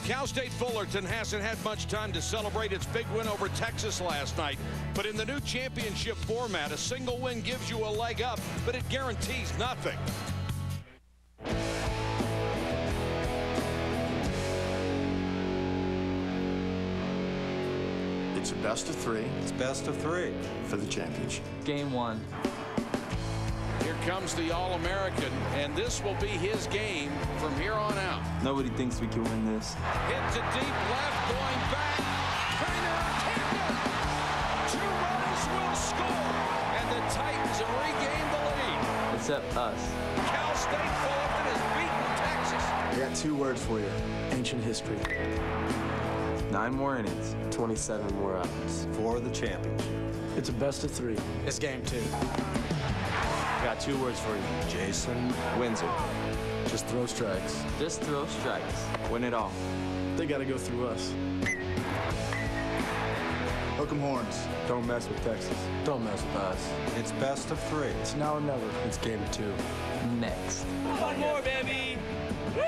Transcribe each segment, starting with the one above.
Cal State Fullerton hasn't had much time to celebrate its big win over Texas last night. But in the new championship format, a single win gives you a leg up, but it guarantees nothing. It's a best of three. It's best of three. For the championship. Game one. Here comes the All-American, and this will be his game from here on out. Nobody thinks we can win this. Hit to deep left, going back. Trainer Camden. 2 runners will score, and the Titans have regained the lead. Except us. Cal State Fullerton has beaten Texas. I got 2 words for you. Ancient history. 9 more innings. 27 more outs. For the championship. It's a best of 3. It's game 2. Got 2 words for you. Jason Windsor. Just throw strikes. Just throw strikes. Win it all. They got to go through us. Hook 'em horns. Don't mess with Texas. Don't mess with us. It's best of 3. It's now or never. It's game 2. Next. 1 more, baby. Woo!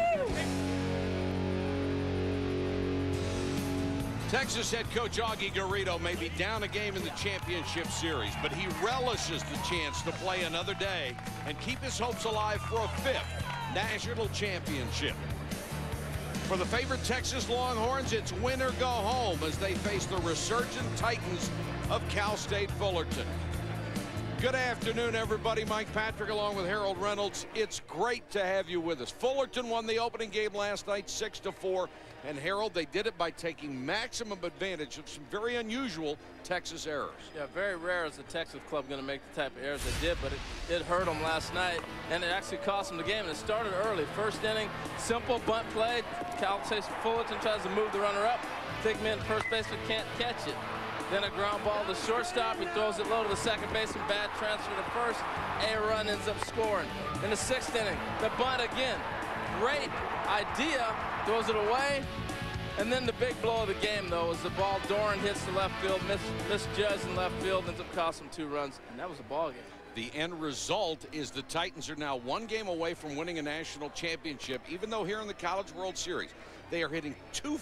Texas head coach Augie Garrido may be down a game in the championship series, but he relishes the chance to play another day and keep his hopes alive for a 5th national championship. For the favorite Texas Longhorns, it's win or go home as they face the resurgent Titans of Cal State Fullerton. Good afternoon, everybody. Mike Patrick along with Harold Reynolds. It's great to have you with us. Fullerton won the opening game last night 6-4. And Harold, they did it by taking maximum advantage of some very unusual Texas errors. Yeah, very rare is the Texas club going to make the type of errors they did, but it hurt them last night, and it actually cost them the game. And it started early. First inning, simple bunt play. Cal State Fullerton tries to move the runner up. Thick man, first baseman can't catch it. Then a ground ball to shortstop. He throws it low to the second baseman. Bad transfer to first. A run ends up scoring. In the 6th inning, the bunt again. Great idea. Throws it away. And then the big blow of the game, though, is the ball Doran hits the left field, misjudged in left field, ends up costing 2 runs, and that was a ball game. The end result is the Titans are now 1 game away from winning a national championship, even though here in the College World Series, they are hitting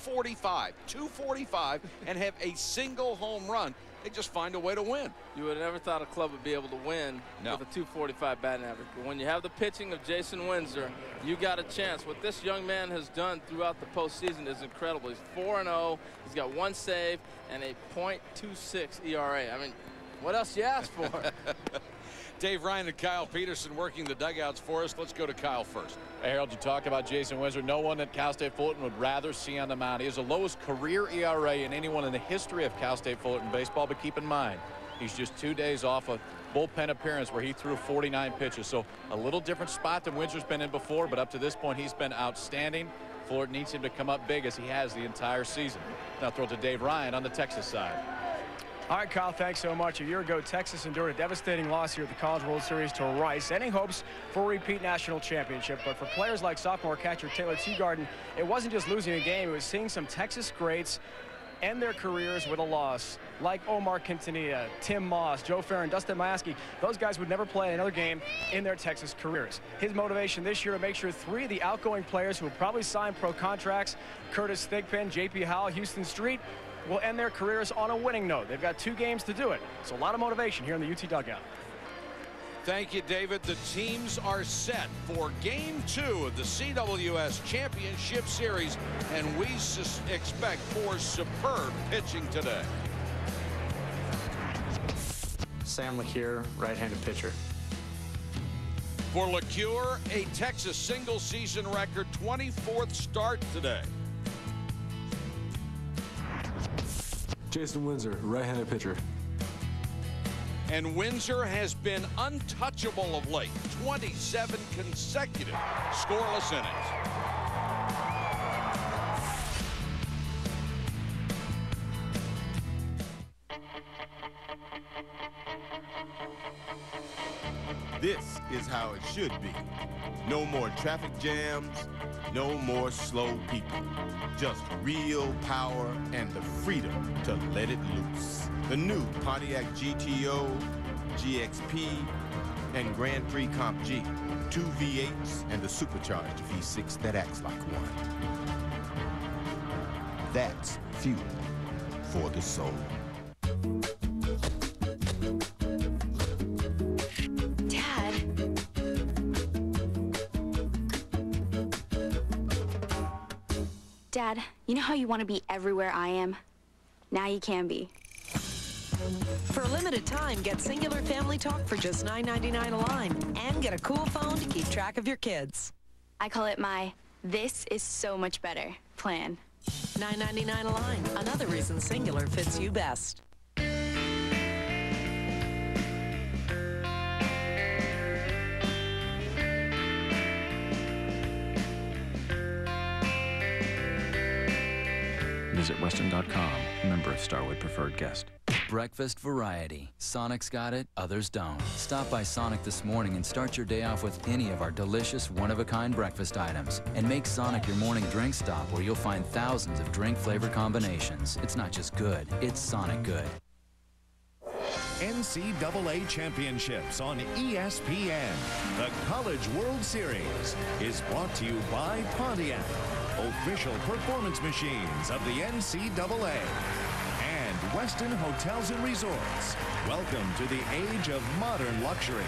245, and have a single home run. They just find a way to win. You would have never thought a club would be able to win with a 245 batting average. But when you have the pitching of Jason Windsor, you got a chance. What this young man has done throughout the postseason is incredible. He's 4-0. He's got 1 save and a .26 ERA. I mean, what else do you ask for? Dave Ryan and Kyle Peterson working the dugouts for us. Let's go to Kyle first. Hey, Harold, you talk about Jason Windsor. No one at Cal State Fullerton would rather see on the mound. He has the lowest career ERA in anyone in the history of Cal State Fullerton baseball, but keep in mind, he's just 2 days off a bullpen appearance where he threw 49 pitches. So a little different spot than Windsor's been in before, but up to this point, he's been outstanding. Fullerton needs him to come up big as he has the entire season. Now throw it to Dave Ryan on the Texas side. All right, Kyle, thanks so much. A year ago, Texas endured a devastating loss here at the College World Series to Rice, ending hopes for a repeat national championship. But for players like sophomore catcher Taylor Teagarden, it wasn't just losing a game. It was seeing some Texas greats end their careers with a loss, like Omar Quintanilla, Tim Moss, Joe Farron, Dustin Maskey. Those guys would never play another game in their Texas careers. His motivation this year to make sure 3 of the outgoing players who will probably sign pro contracts, Curtis Thigpen, J.P. Howell, Houston Street, will end their careers on a winning note. They've got 2 games to do it. So a lot of motivation here in the UT dugout. Thank you, David. The teams are set for Game 2 of the CWS Championship Series, and we expect 4 superb pitching today. Sam LeCure, right-handed pitcher. For LeCure, a Texas single-season record 24th start today. Jason Windsor, right-handed pitcher. And Windsor has been untouchable of late. 27 consecutive scoreless innings. This is how it should be. No more traffic jams, no more slow people. Just real power and the freedom to let it loose. The new Pontiac GTO, GXP, and Grand Prix Comp G. 2 V8s and the supercharged V6 that acts like one. That's fuel for the soul. Dad, you know how you want to be everywhere I am? Now you can be. For a limited time, get Singular Family Talk for just $9.99 a line and get a cool phone to keep track of your kids. I call it my "This is so much better" plan. $9.99 a line. Another reason Singular fits you best. Visit Weston.com, member of Starwood Preferred Guest. Breakfast variety. Sonic's got it, others don't. Stop by Sonic this morning and start your day off with any of our delicious one-of-a-kind breakfast items. And make Sonic your morning drink stop where you'll find thousands of drink flavor combinations. It's not just good, it's Sonic good. NCAA Championships on ESPN. The College World Series is brought to you by Pontiac, official performance machines of the NCAA. And Westin Hotels and Resorts. Welcome to the age of modern luxury.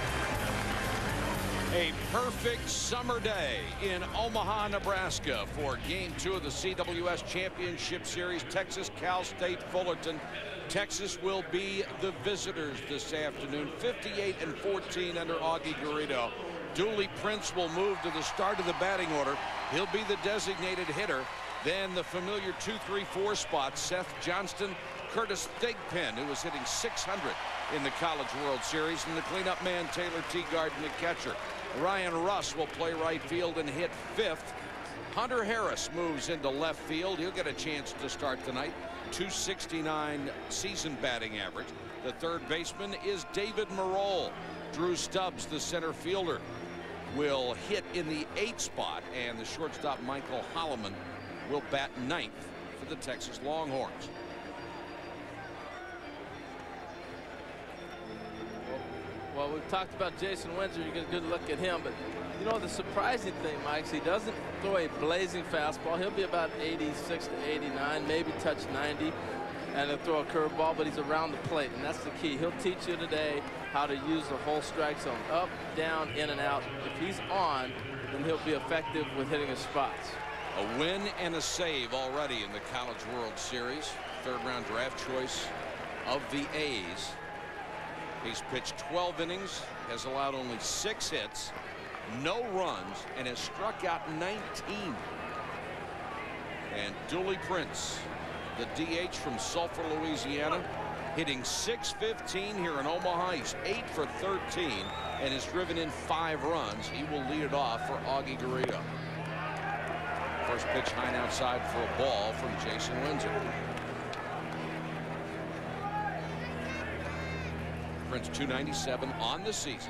A perfect summer day in Omaha, Nebraska for Game 2 of the CWS Championship Series, Texas Cal State Fullerton. Texas will be the visitors this afternoon, 58-14 under Augie Garrido. Dooley Prince will move to the start of the batting order. He'll be the designated hitter. Then the familiar 2-3-4 spots, Seth Johnston, Curtis Thigpen, who was hitting .600 in the College World Series, and the cleanup man Taylor Teagarden, the catcher. Ryan Russ will play right field and hit fifth. Hunter Harris moves into left field. He'll get a chance to start tonight. .269 season batting average. The third baseman is David Merroll. Drew Stubbs, the center fielder, will hit in the 8th spot, and the shortstop Michael Holloman will bat 9th for the Texas Longhorns. Well, we've talked about Jason Windsor. You get a good look at him, but you know the surprising thing, Mike, is he doesn't throw a blazing fastball. He'll be about 86 to 89, maybe touch 90, and he'll throw a curveball, but he's around the plate, and that's the key. He'll teach you today how to use the whole strike zone, up, down, in, and out. If he's on, then he'll be effective with hitting his spots. A win and a save already in the College World Series. Third-round draft choice of the A's. He's pitched 12 innings, has allowed only 6 hits, no runs, and has struck out 19. And Dooley Prince, the DH from Sulphur, Louisiana, hitting .615 here in Omaha. He's 8 for 13 and has driven in 5 runs. He will lead it off for Augie Garrido. First pitch high and outside for a ball from Jason Windsor. Prince 297 on the season.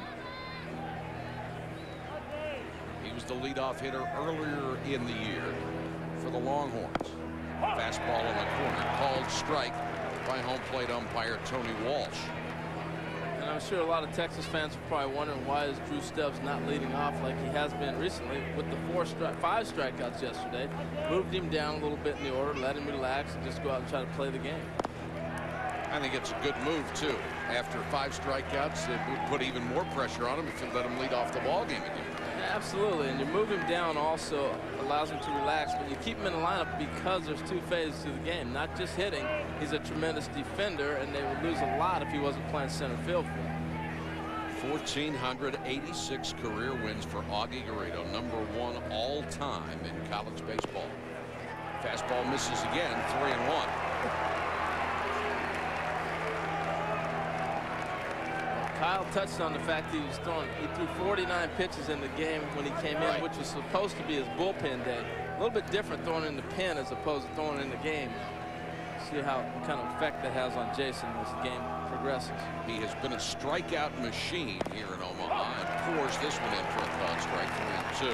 He was the leadoff hitter earlier in the year for the Longhorns. Fastball in the corner, called strike by home plate umpire Tony Walsh. And I'm sure a lot of Texas fans are probably wondering why is Drew Stubbs not leading off like he has been recently with the 5 strikeouts yesterday. Moved him down a little bit in the order, let him relax, and just go out and try to play the game. I think it's a good move too. After 5 strikeouts, it would put even more pressure on him if you let him lead off the ball game again. Absolutely, and you move him down also allows him to relax, but you keep him in the lineup because there's 2 phases to the game, not just hitting. He's a tremendous defender, and they would lose a lot if he wasn't playing center field for them. 1,486 career wins for Augie Garrido, #1 all time in college baseball. Fastball misses again, 3-1. Kyle touched on the fact he threw 49 pitches in the game when he came in, which was supposed to be his bullpen day. A little bit different throwing in the pen as opposed to throwing in the game. See how kind of effect that has on Jason as the game progresses. He has been a strikeout machine here in Omaha and pours this one in for a called strike, 3-2.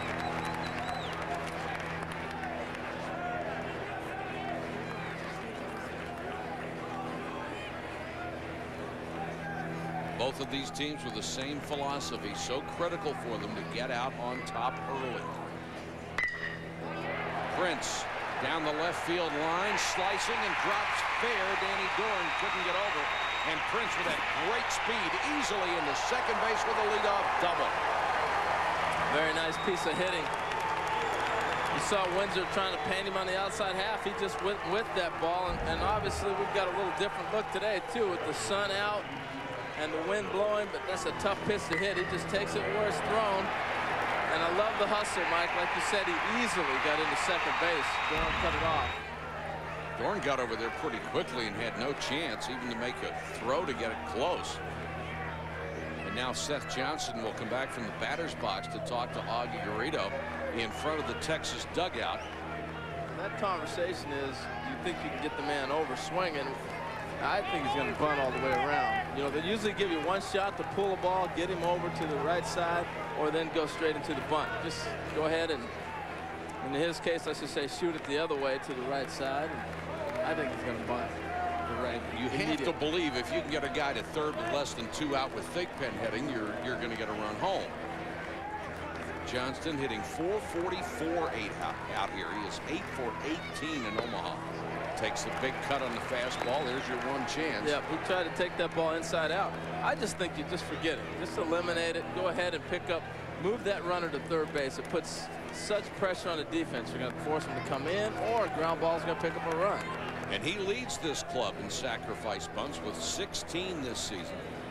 Both of these teams with the same philosophy, so critical for them to get out on top early. Prince Down the left field line, slicing and drops fair. Danny Dorn couldn't get over. And Prince with that great speed easily into second base with a leadoff double. Very nice piece of hitting. You saw Windsor trying to paint him on the outside half. He just went with that ball. And obviously we've got a little different look today too, with the sun out and the wind blowing. But that's a tough pitch to hit. He just takes it where it's thrown. And I love the hustle, Mike. Like you said, he easily got into second base. Dorn cut it off. Dorn got over there pretty quickly and had no chance even to make a throw to get it close. And now Seth Johnson will come back from the batter's box to talk to Augie Garrido in front of the Texas dugout. That conversation is, do you think you can get the man over swinging? I think he's going to bunt all the way around. You know, they usually give you one shot to pull a ball, get him over to the right side, or then go straight into the bunt. Just go ahead and, in his case, let's just say shoot it the other way to the right side. I think he's going to bunt. Right. You have to believe if you can get a guy to third with less than 2 out with Thigpen hitting, you're going to get a run home. Johnston hitting .444 out here. He is 8 for 18 in Omaha. Takes the big cut on the fastball. There's your one chance. Yeah, he tried to take that ball inside out. I just think you just forget it. Just eliminate it. Go ahead and pick up, move that runner to third base. It puts such pressure on the defense. You're going to force him to come in, or a ground ball is going to pick up a run. And he leads this club in sacrifice bunts with 16 this season.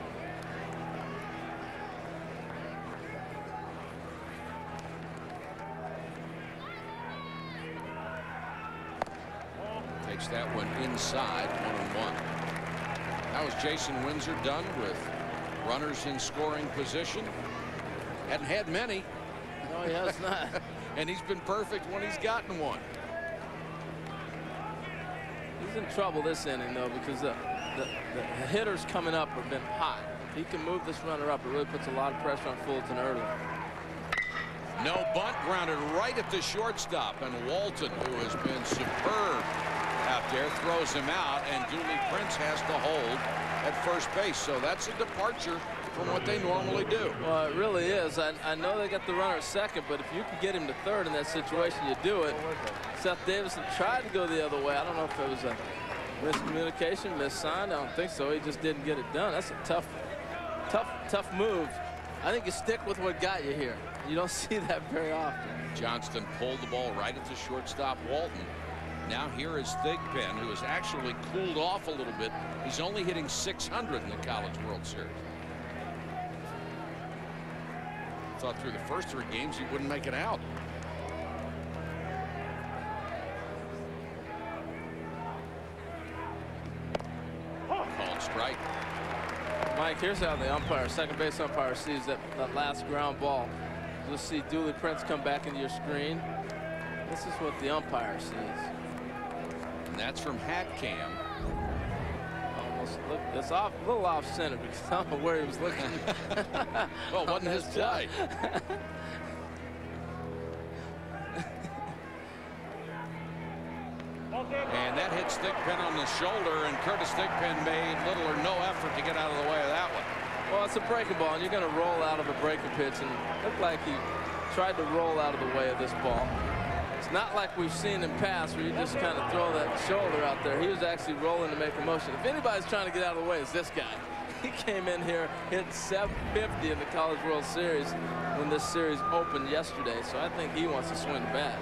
Takes that one inside, 1-1. That was Jason Windsor done with runners in scoring position. Hadn't had many. No, he has not. And he's been perfect when he's gotten one. He's in trouble this inning, though, because the hitters coming up have been hot. If he can move this runner up, it really puts a lot of pressure on Fullerton early. No bunt, grounded right at the shortstop, and Walton, who has been superb out there, throws him out, and Dooley Prince has to hold at first base. So that's a departure from what they normally do. Well, it really is. I know they got the runner at second, but if you can get him to third in that situation, you do it. Seth Davidson tried to go the other way. I don't know if it was a miscommunication, missign. I don't think so. He just didn't get it done. That's a tough move. I think you stick with what got you here. You don't see that very often. Johnston pulled the ball right at the shortstop, Walton. Now here is Thigpen, who has actually cooled off a little bit. He's only hitting .600 in the College World Series. Thought through the first 3 games he wouldn't make it out. Called strike. Mike, here's how the umpire, second base umpire, sees that last ground ball. You'll see Dooley Prince come back into your screen. This is what the umpire sees. And that's from Hat Cam. Almost look, it's off, a little off center because I don't know where he was looking. Well, it wasn't his play. And that hits Thigpen on the shoulder, and Curtis Thigpen made little or no effort to get out of the way of that one. Well, it's a breaking ball, and you're going to roll out of a breaking pitch, and it looked like he tried to roll out of the way of this ball. It's not like we've seen in past where you just kind of throw that shoulder out there. He was actually rolling to make a motion. If anybody's trying to get out of the way, it's this guy. He came in here, hit .750 in the College World Series when this series opened yesterday, so I think he wants to swing the bat.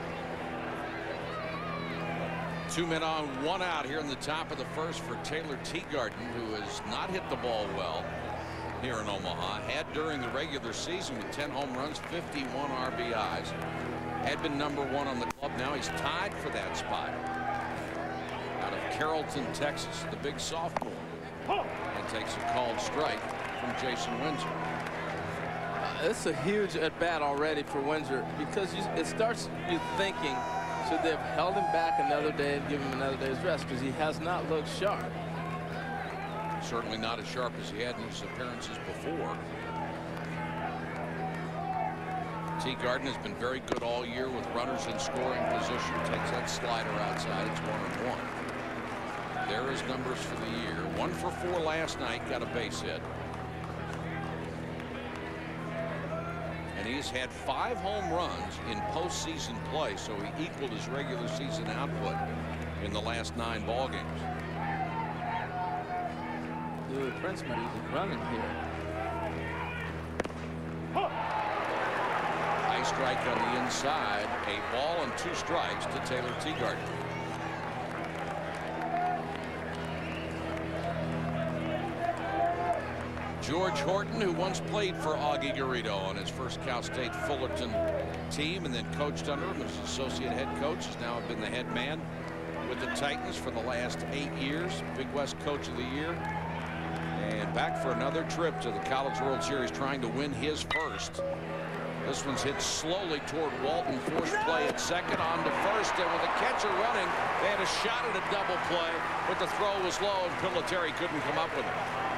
2 men on, 1 out here in the top of the first for Taylor Teagarden, who has not hit the ball well here in Omaha. Had during the regular season with 10 home runs, 51 RBIs. Had been #1 on the club. Now he's tied for that spot. Out of Carrollton, Texas, the big sophomore. And takes a called strike from Jason Windsor. It's a huge at-bat already for Windsor because it starts you thinking, should they have held him back another day and given him another day's rest, because he has not looked sharp. Certainly not as sharp as he had in his appearances before. Teagarden has been very good all year with runners in scoring position. Takes that slider outside. It's 1-1. There are his numbers for the year. 1 for 4 last night. Got a base hit. And he's had 5 home runs in postseason play, so he equaled his regular season output in the last 9 ball games. Dude, Prince might be running here. High strike on the inside. A ball and 2 strikes to Taylor Teagarden. George Horton, who once played for Augie Garrido on his first Cal State Fullerton team and then coached under him as associate head coach, has now been the head man with the Titans for the last 8 years. Big West Coach of the Year. And back for another trip to the College World Series, trying to win his first. This one's hit slowly toward Walton. Forced play at second, on to first, and with the catcher running, they had a shot at a double play, but the throw was low and Piloteri couldn't come up with it.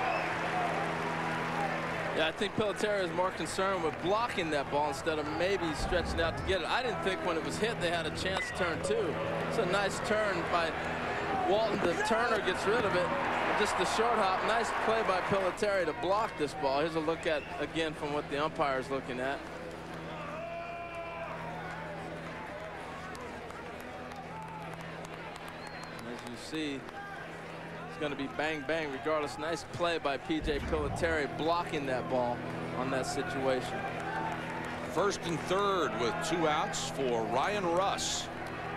Yeah, I think Piloteri is more concerned with blocking that ball instead of maybe stretching out to get it. I didn't think when it was hit they had a chance to turn 2. It's a nice turn by Walton. The Turner gets rid of it. Just the short hop. Nice play by Piloteri to block this ball. Here's a look at, again, from what the umpire is looking at. And as you see, it's going to be bang bang regardless. Nice play by P.J. Piloteri blocking that ball on that situation. First and third with 2 outs for Ryan Russ,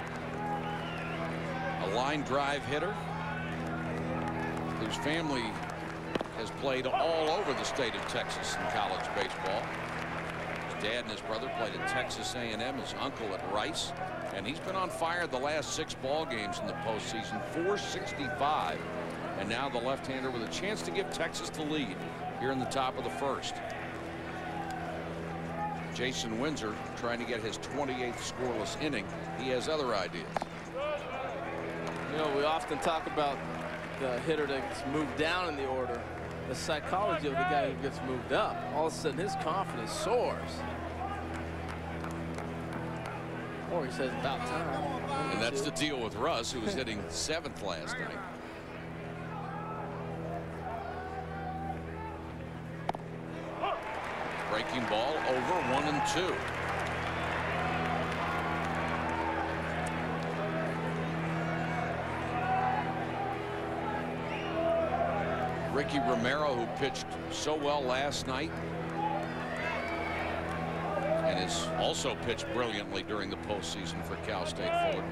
a line drive hitter whose family has played all over the state of Texas in college baseball. His dad and his brother played at Texas A&M, his uncle at Rice, and he's been on fire the last 6 ball games in the postseason. 465. And now the left-hander with a chance to give Texas the lead here in the top of the first. Jason Windsor trying to get his 28th scoreless inning. He has other ideas. You know, we often talk about the hitter that gets moved down in the order. The psychology of the guy who gets moved up. All of a sudden, his confidence soars. Or he says, about time. And that's the deal with Russ, who was hitting 7th last night. Breaking ball over 1-2. Ricky Romero, who pitched so well last night and has also pitched brilliantly during the postseason for Cal State Fullerton.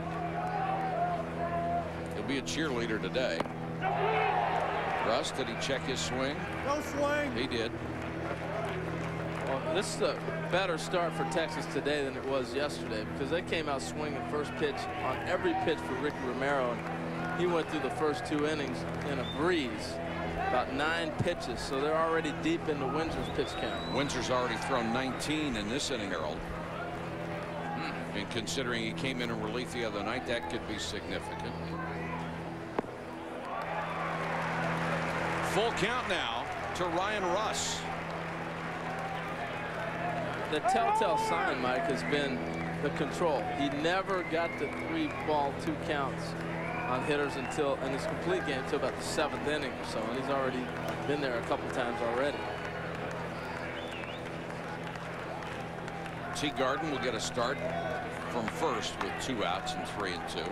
He'll be a cheerleader today. Russ, did he check his swing? No swing. He did. Well, this is a better start for Texas today than it was yesterday, because they came out swinging first pitch on every pitch for Ricky Romero, and he went through the first 2 innings in a breeze. About 9 pitches, so they're already deep into Windsor's pitch count. Windsor's already thrown 19 in this inning, Harold. And considering he came in relief the other night, that could be significant. Full count now to Ryan Russ. The telltale sign, Mike, has been the control. He never got the 3-ball 2 counts on hitters until, in his complete game, until about the 7th inning or so, and he's already been there a couple times already. Teagarden will get a start from first with 2 outs and 3-2.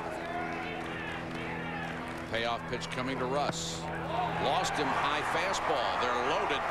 Payoff pitch coming to Russ. Lost him, high fastball. They're loaded.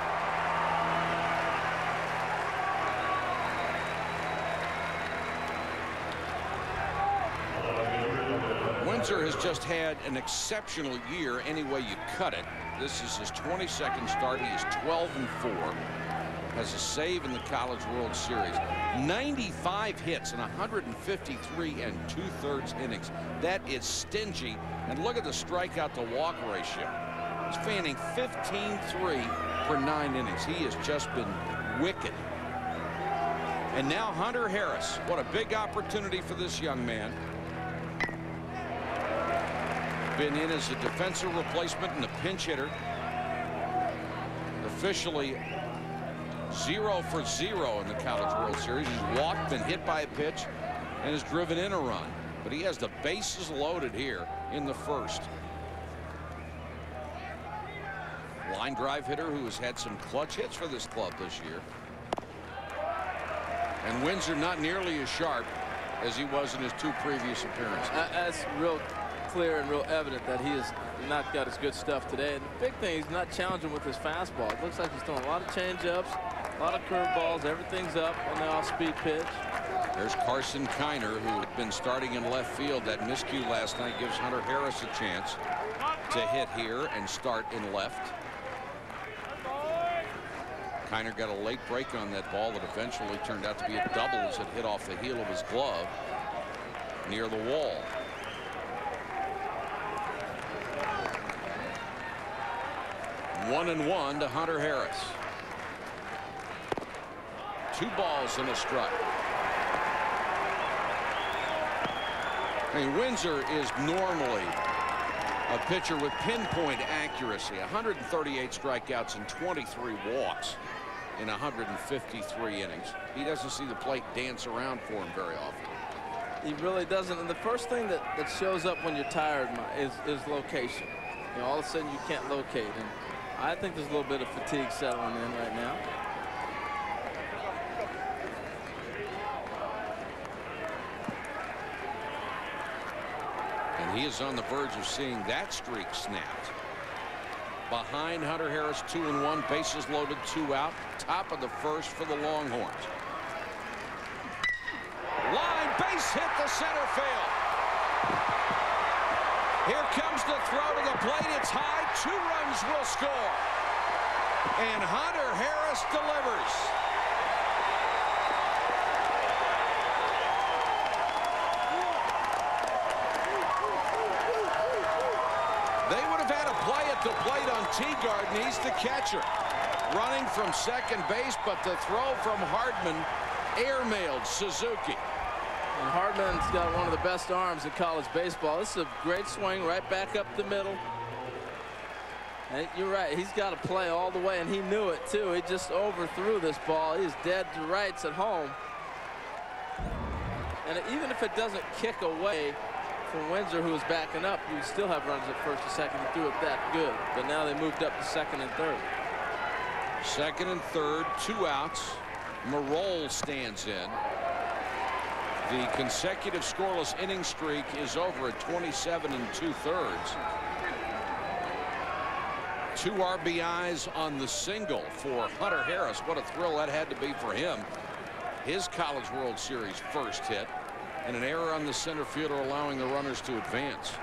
Windsor has just had an exceptional year any way you cut it. This is his 22nd start. He is 12-4. Has a save in the College World Series. 95 hits in 153 2/3 innings. That is stingy. And look at the strikeout to walk ratio. He's fanning 15-3 for 9 innings. He has just been wicked. And now Hunter Harris. What a big opportunity for this young man. Been in as a defensive replacement and a pinch hitter. Officially 0 for 0 in the College World Series. He's walked, been hit by a pitch, and has driven in a run. But he has the bases loaded here in the first. Line drive hitter who has had some clutch hits for this club this year. And Windsor not nearly as sharp as he was in his 2 previous appearances. That's real clear and real evident that he has not got his good stuff today. And the big thing, he's not challenging with his fastball. It looks like he's throwing a lot of changeups, a lot of curveballs. Everything's up on the off-speed pitch. There's Carson Kiner, who had been starting in left field. That miscue last night gives Hunter Harris a chance to hit here and start in left. Kiner got a late break on that ball that eventually turned out to be a double as it hit off the heel of his glove near the wall. One and one to Hunter Harris. 2 balls and a strike. I mean, Windsor is normally a pitcher with pinpoint accuracy. 138 strikeouts and 23 walks in 153 innings. He doesn't see the plate dance around for him very often. He really doesn't. And the first thing that shows up when you're tired is location. You know, all of a sudden you can't locate. And I think there's a little bit of fatigue settling in right now. And he is on the verge of seeing that streak snapped. Behind Hunter Harris, 2-1, bases loaded, 2 out. Top of the first for the Longhorns. Line base hit to center field. Here comes the throw to the plate. It's high. 2 runs will score. And Hunter Harris delivers. They would have had a play at the plate on Teagard, and he's the catcher. Running from second base, but the throw from Hardman airmailed Suzuki. And Hardman's got one of the best arms in college baseball. This is a great swing right back up the middle. And you're right, he's got to play all the way, and he knew it too. He just overthrew this ball. He's dead to rights at home. And even if it doesn't kick away from Windsor, who is backing up, you still have runs at first and second. He threw it that good. But now they moved up to second and third. Second and third, 2 outs. Marole stands in. The consecutive scoreless inning streak is over at 27 2/3. 2 RBIs on the single for Hunter Harris. What a thrill that had to be for him. His College World Series first hit, and an error on the center fielder allowing the runners to advance.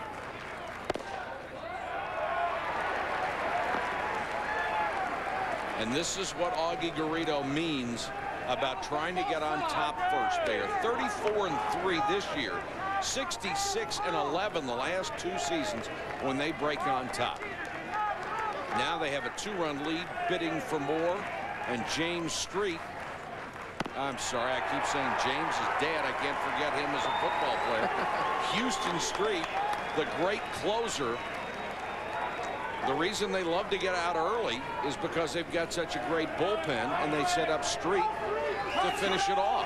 And this is what Augie Garrido means about trying to get on top first. They are 34-3 this year, 66-11 the last 2 seasons when they break on top. Now they have a 2-run lead, bidding for more, and James Street. I'm sorry, I keep saying James is dad. I can't forget him as a football player. Houston Street, the great closer. The reason they love to get out early is because they've got such a great bullpen, and they set up Street to finish it off.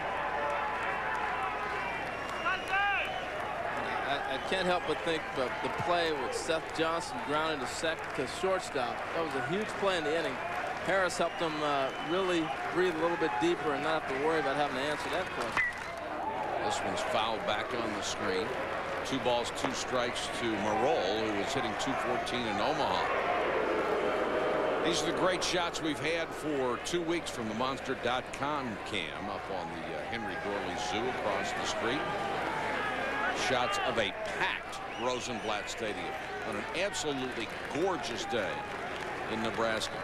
I can't help but think of the play with Seth Johnson grounding to shortstop. That was a huge play in the inning. Harris helped them really breathe a little bit deeper and not have to worry about having to answer that question. This one's fouled back on the screen. 2 balls, 2 strikes to Marole, who was hitting .214 in Omaha. These are the great shots we've had for 2 weeks from the Monster.com cam up on the Henry Dorley Zoo across the street. Shots of a packed Rosenblatt Stadium on an absolutely gorgeous day in Nebraska.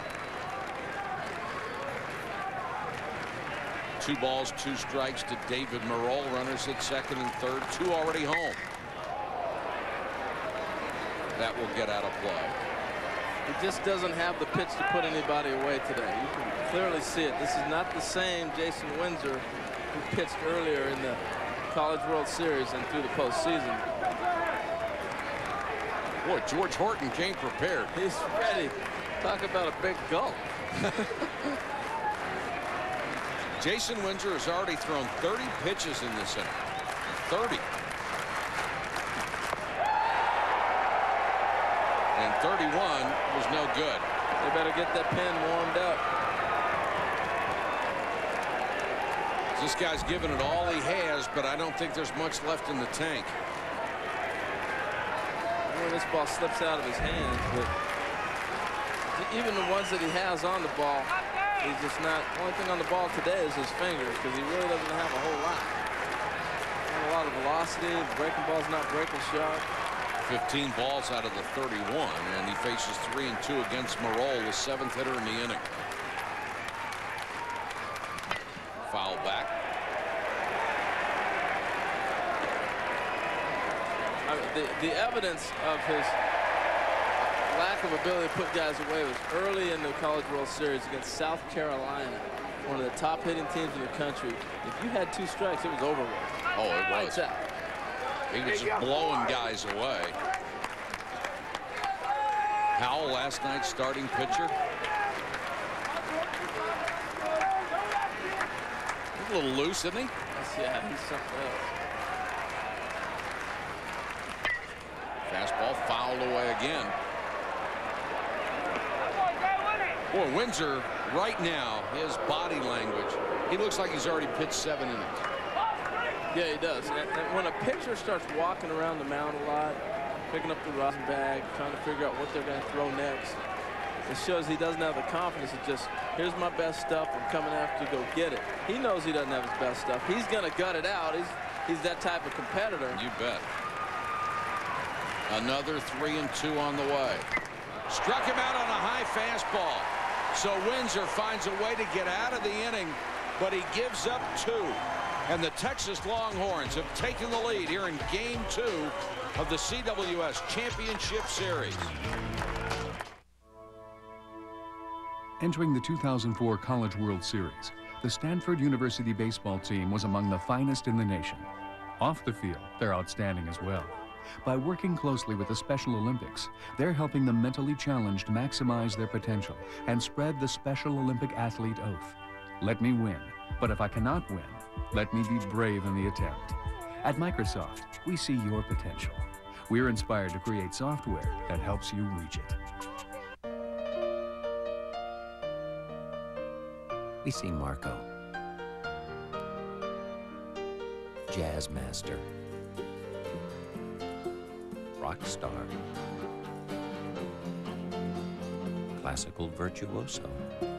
2 balls, 2 strikes to David Marole. Runners at second and third, 2 already home. That will get out of play. He just doesn't have the pitch to put anybody away today. You can clearly see it. This is not the same Jason Windsor who pitched earlier in the College World Series and through the postseason. Boy, George Horton came prepared. He's ready. Talk about a big gulp. Jason Windsor has already thrown 30 pitches in this inning. 30. And 31 was no good. They better get that pen warmed up. This guy's given it all he has, but I don't think there's much left in the tank. Well, this ball slips out of his hands, but even the ones that he has on the ball, he's just not. The only thing on the ball today is his fingers, because he really doesn't have a whole lot. Not a lot of velocity. The breaking ball's not breaking sharp. 15 balls out of the 31, and he faces 3 and 2 against Morol, the 7th hitter in the inning. Foul back. The evidence of his lack of ability to put guys away was early in the College World Series against South Carolina, one of the top hitting teams in the country. If you had 2 strikes, it was over with. Oh, it was. Lights out. He was just blowing guys away. Howell, last night's starting pitcher. He's a little loose, isn't he? Yeah, he's something else. Fastball fouled away again. Boy, Windsor, right now, his body language, he looks like he's already pitched 7 innings. Yeah, he does. And when a pitcher starts walking around the mound a lot, picking up the rosin bag, trying to figure out what they're going to throw next, it shows he doesn't have the confidence of just, here's my best stuff, I'm coming after you, go get it. He knows he doesn't have his best stuff. He's going to gut it out. He's that type of competitor. You bet. Another 3 and 2 on the way. Struck him out on a high fastball. So Windsor finds a way to get out of the inning, but he gives up 2. And the Texas Longhorns have taken the lead here in Game 2 of the CWS Championship Series. Entering the 2004 College World Series, the Stanford University baseball team was among the finest in the nation. Off the field, they're outstanding as well. By working closely with the Special Olympics, they're helping the mentally challenged maximize their potential and spread the Special Olympic athlete oath. Let me win, but if I cannot win, let me be brave in the attempt. At Microsoft, we see your potential. We're inspired to create software that helps you reach it. We see Marco, jazz master, rock star, classical virtuoso.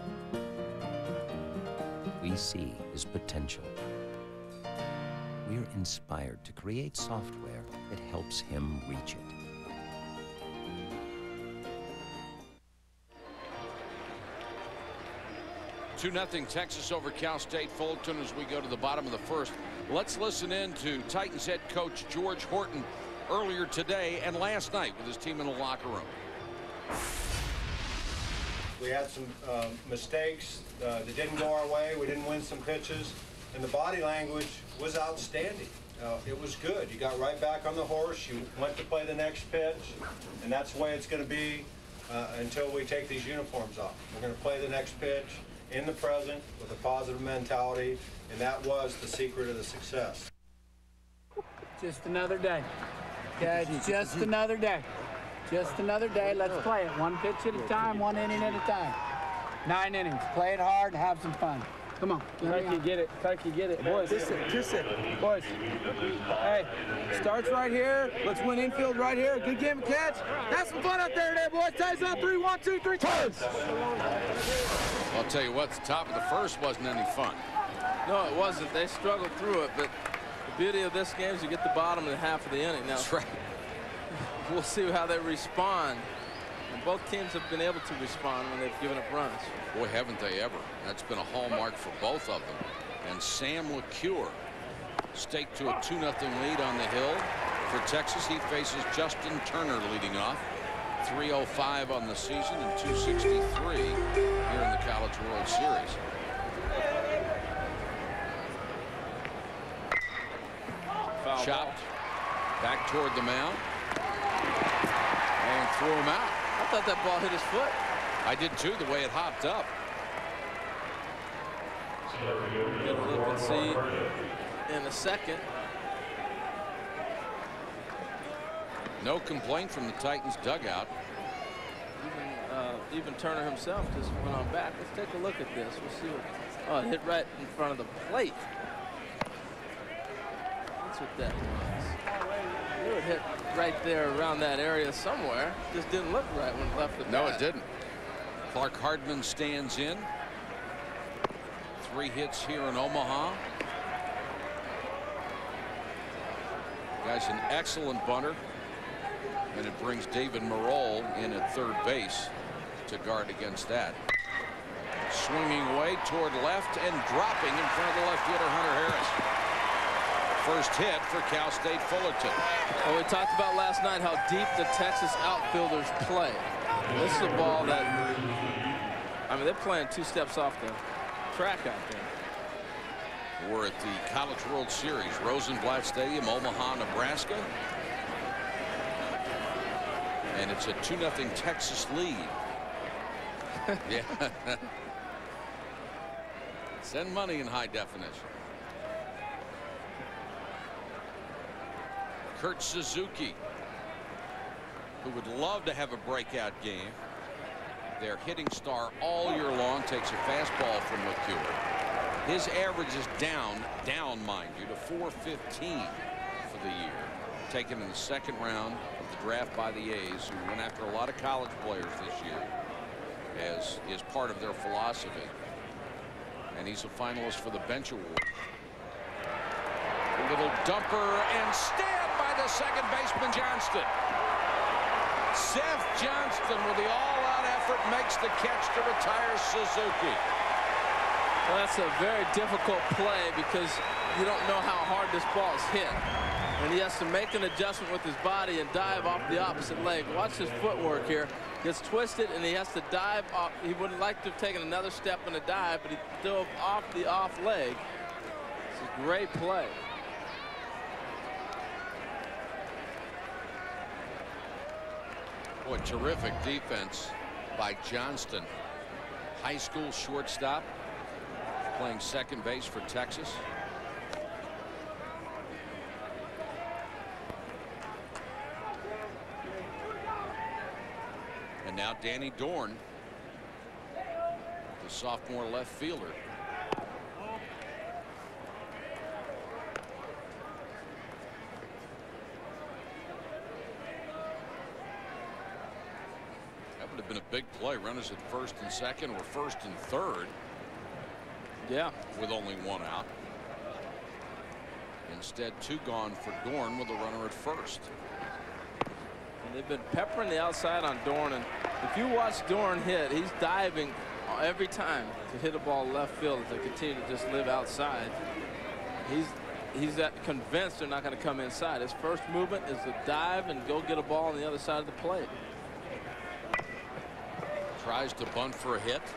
We see his potential. We're inspired to create software that helps him reach it. Two 2-0 Texas over Cal State Fullerton as we go to the bottom of the first. Let's listen in to Titans head coach George Horton earlier today and last night with his team in the locker room. We had some mistakes that didn't go our way. We didn't win some pitches, and the body language was outstanding. It was good. You got right back on the horse. You went to play the next pitch, and that's the way it's going to be until we take these uniforms off. We're going to play the next pitch in the present with a positive mentality, and that was the secret of the success. Just another day. Yeah, it's just another day. Just another day. Let's play it. One pitch at a time, 1 inning at a time. 9 innings. Play it hard, have some fun. Come on. Tucky, get it. Tucky, get it. Boys, kiss it. Boys, hey, starts right here. Let's win infield right here. Good game of catch. Have some fun out there today, boys. Ties up 3, 1, 2, 3, turns. I'll tell you what, the top of the first wasn't any fun. No, it wasn't. They struggled through it, but the beauty of this game is you get the bottom of the half of the inning. Now, that's right. We'll see how they respond. And both teams have been able to respond when they've given up runs. Boy, haven't they ever. That's been a hallmark for both of them. And Sam LeCure staked to a 2-0 lead on the hill. For Texas, he faces Justin Turner leading off. 305 on the season and 263 here in the College World Series. Foul chopped back toward the mound and threw him out. I thought that ball hit his foot. I did too, the way it hopped up. Get a look and see in a second. No complaint from the Titans dugout. Even Turner himself just went on back. Let's take a look at this. We'll see what. Oh, it hit right in front of the plate. That's what that was. It would hit right there around that area somewhere. Just didn't look right when it left the bat. No, it didn't. Clark Hardman stands in. 3 hits here in Omaha. Guy's an excellent bunter. And it brings David Merrill in at third base to guard against that. Swinging away toward left and dropping in front of the left hitter, Hunter Harris. First hit for Cal State Fullerton. Well, we talked about last night how deep the Texas outfielders play. And this is a ball that, I mean, they're playing 2 steps off the track out there. We're at the College World Series, Rosenblatt Stadium, Omaha, Nebraska. And it's a 2-0 Texas lead. Yeah. Send money in high definition. Kurt Suzuki, who would love to have a breakout game. Their hitting star all year long, takes a fastball from McCure. His average is down, mind you, to 415 for the year. Taken in the second round of the draft by the A's, who went after a lot of college players this year, as is part of their philosophy. And he's a finalist for the bench award. A little dumper and stabbed by the second baseman Johnston. Seth Johnston with the all-out effort makes the catch to retire Suzuki. Well, that's a very difficult play because you don't know how hard this ball is hit. And he has to make an adjustment with his body and dive off the opposite leg. Watch his footwork here. Gets twisted and he has to dive off. He would like to have taken another step in a dive, but he dove off the off leg. It's a great play. Boy, terrific defense by Johnston. High school shortstop, playing second base for Texas. And now Danny Dorn, the sophomore left fielder. That would have been a big play. Runners at first and second, or first and third. Yeah. With only 1 out. Instead, 2 gone for Dorn with a runner at first. And they've been peppering the outside on Dorn, and if you watch Dorn hit, he's diving every time to hit a ball left field as they continue to just live outside. He's that convinced they're not going to come inside. His first movement is to dive and go get a ball on the other side of the plate. Tries to bunt for a hit.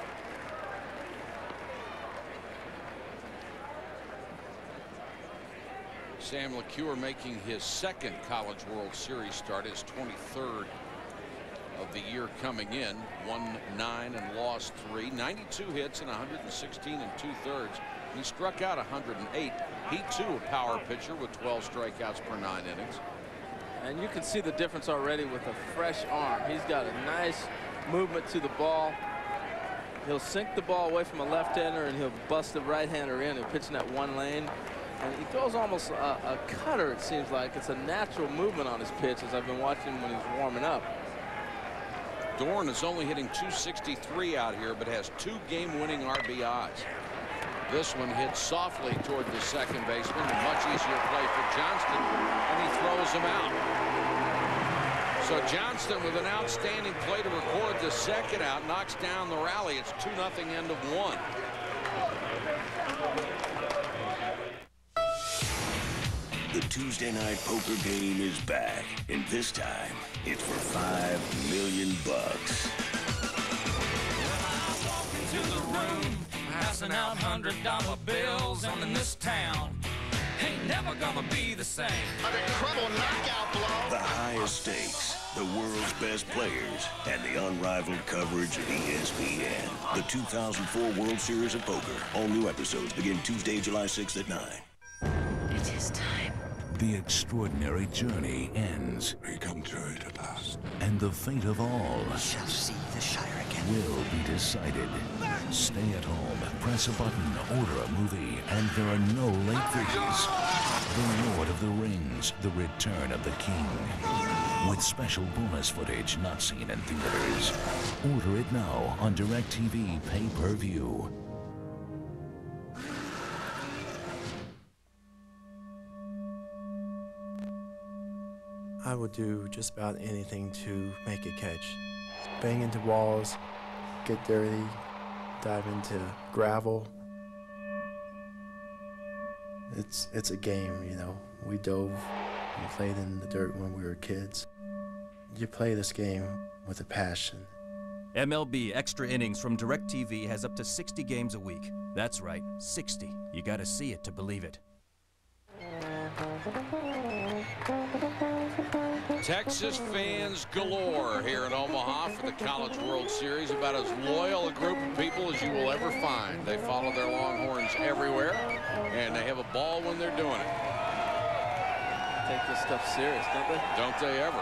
Sam LeCure making his second College World Series start, his 23rd of the year coming in. Won 9 and lost 3. 92 hits and 116 2/3. He struck out 108. He too a power pitcher with 12 strikeouts per 9 innings. And you can see the difference already with a fresh arm. He's got a nice movement to the ball. He'll sink the ball away from a left-hander and he'll bust the right-hander in. He'll pitch in that one lane. And he throws almost a cutter, it seems like. It's a natural movement on his pitch as I've been watching him when he's warming up. Dorn is only hitting .263 out here, but has 2 game-winning RBIs. This one hits softly toward the second baseman. A much easier play for Johnston, and he throws him out. So Johnston with an outstanding play to record the second out, knocks down the rally. It's 2-0 end of 1. The Tuesday night poker game is back, and this time it's for $5 million. Into the room, passing out $100 bills, and in this town ain't never gonna be the same. An incredible knockout blow. The highest stakes, the world's best players, and the unrivaled coverage of ESPN. The 2004 World Series of Poker. All new episodes begin Tuesday, July 6th at 9. It is time. The extraordinary journey ends. We come to it at last. And the fate of all Shall see the Shire again. will be decided. Stay at home, press a button, order a movie, and there are no late fees. The Lord of the Rings, The Return of the King. With special bonus footage not seen in theaters. Order it now on DirecTV pay-per-view. I would do just about anything to make a catch. Bang into walls, get dirty, dive into gravel. It's a game, you know. We dove and played in the dirt when we were kids. You play this game with a passion. MLB Extra Innings from DirecTV has up to 60 games a week. That's right, 60. You gotta see it to believe it. Texas fans galore here in Omaha for the College World Series. About as loyal a group of people as you will ever find. They follow their Longhorns everywhere, and they have a ball when they're doing it. Take this stuff serious, don't they? Don't they ever?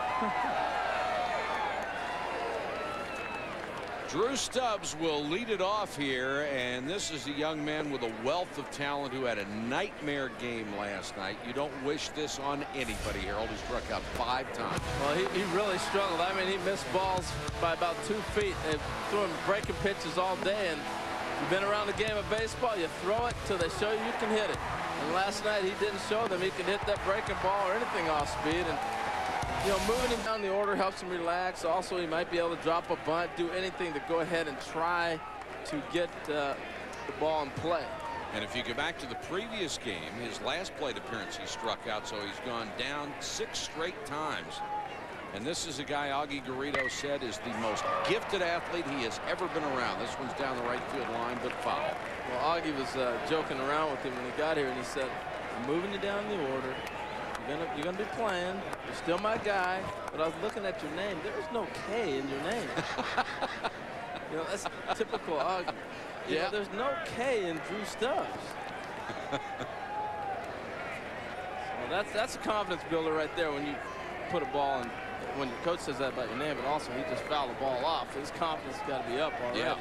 Drew Stubbs will lead it off here, and this is a young man with a wealth of talent who had a nightmare game last night. You don't wish this on anybody, Harold. He struck out 5 times. Well, he really struggled. I mean, he missed balls by about 2 feet. They threw him breaking pitches all day, and you've been around the game of baseball, you throw it till they show you can hit it. And last night, he didn't show them he could hit that breaking ball or anything off speed. And you know, moving him down the order helps him relax. Also, he might be able to drop a bunt, do anything to go ahead and try to get the ball in play. And if you go back to the previous game, his last plate appearance, he struck out, so he's gone down 6 straight times. And this is a guy Augie Garrido said is the most gifted athlete he has ever been around. This one's down the right field line, but foul. Well, Augie was joking around with him when he got here, and he said, I'm moving you down the order. You're gonna be playing. You're still my guy, but I was looking at your name. There is no K in your name. You know, that's typical Augie. You know, there's no K in Drew Stubbs. So that's a confidence builder right there when you put a ball in. When your coach says that about your name, but also he just fouled the ball off. His confidence has got to be up already. Yeah.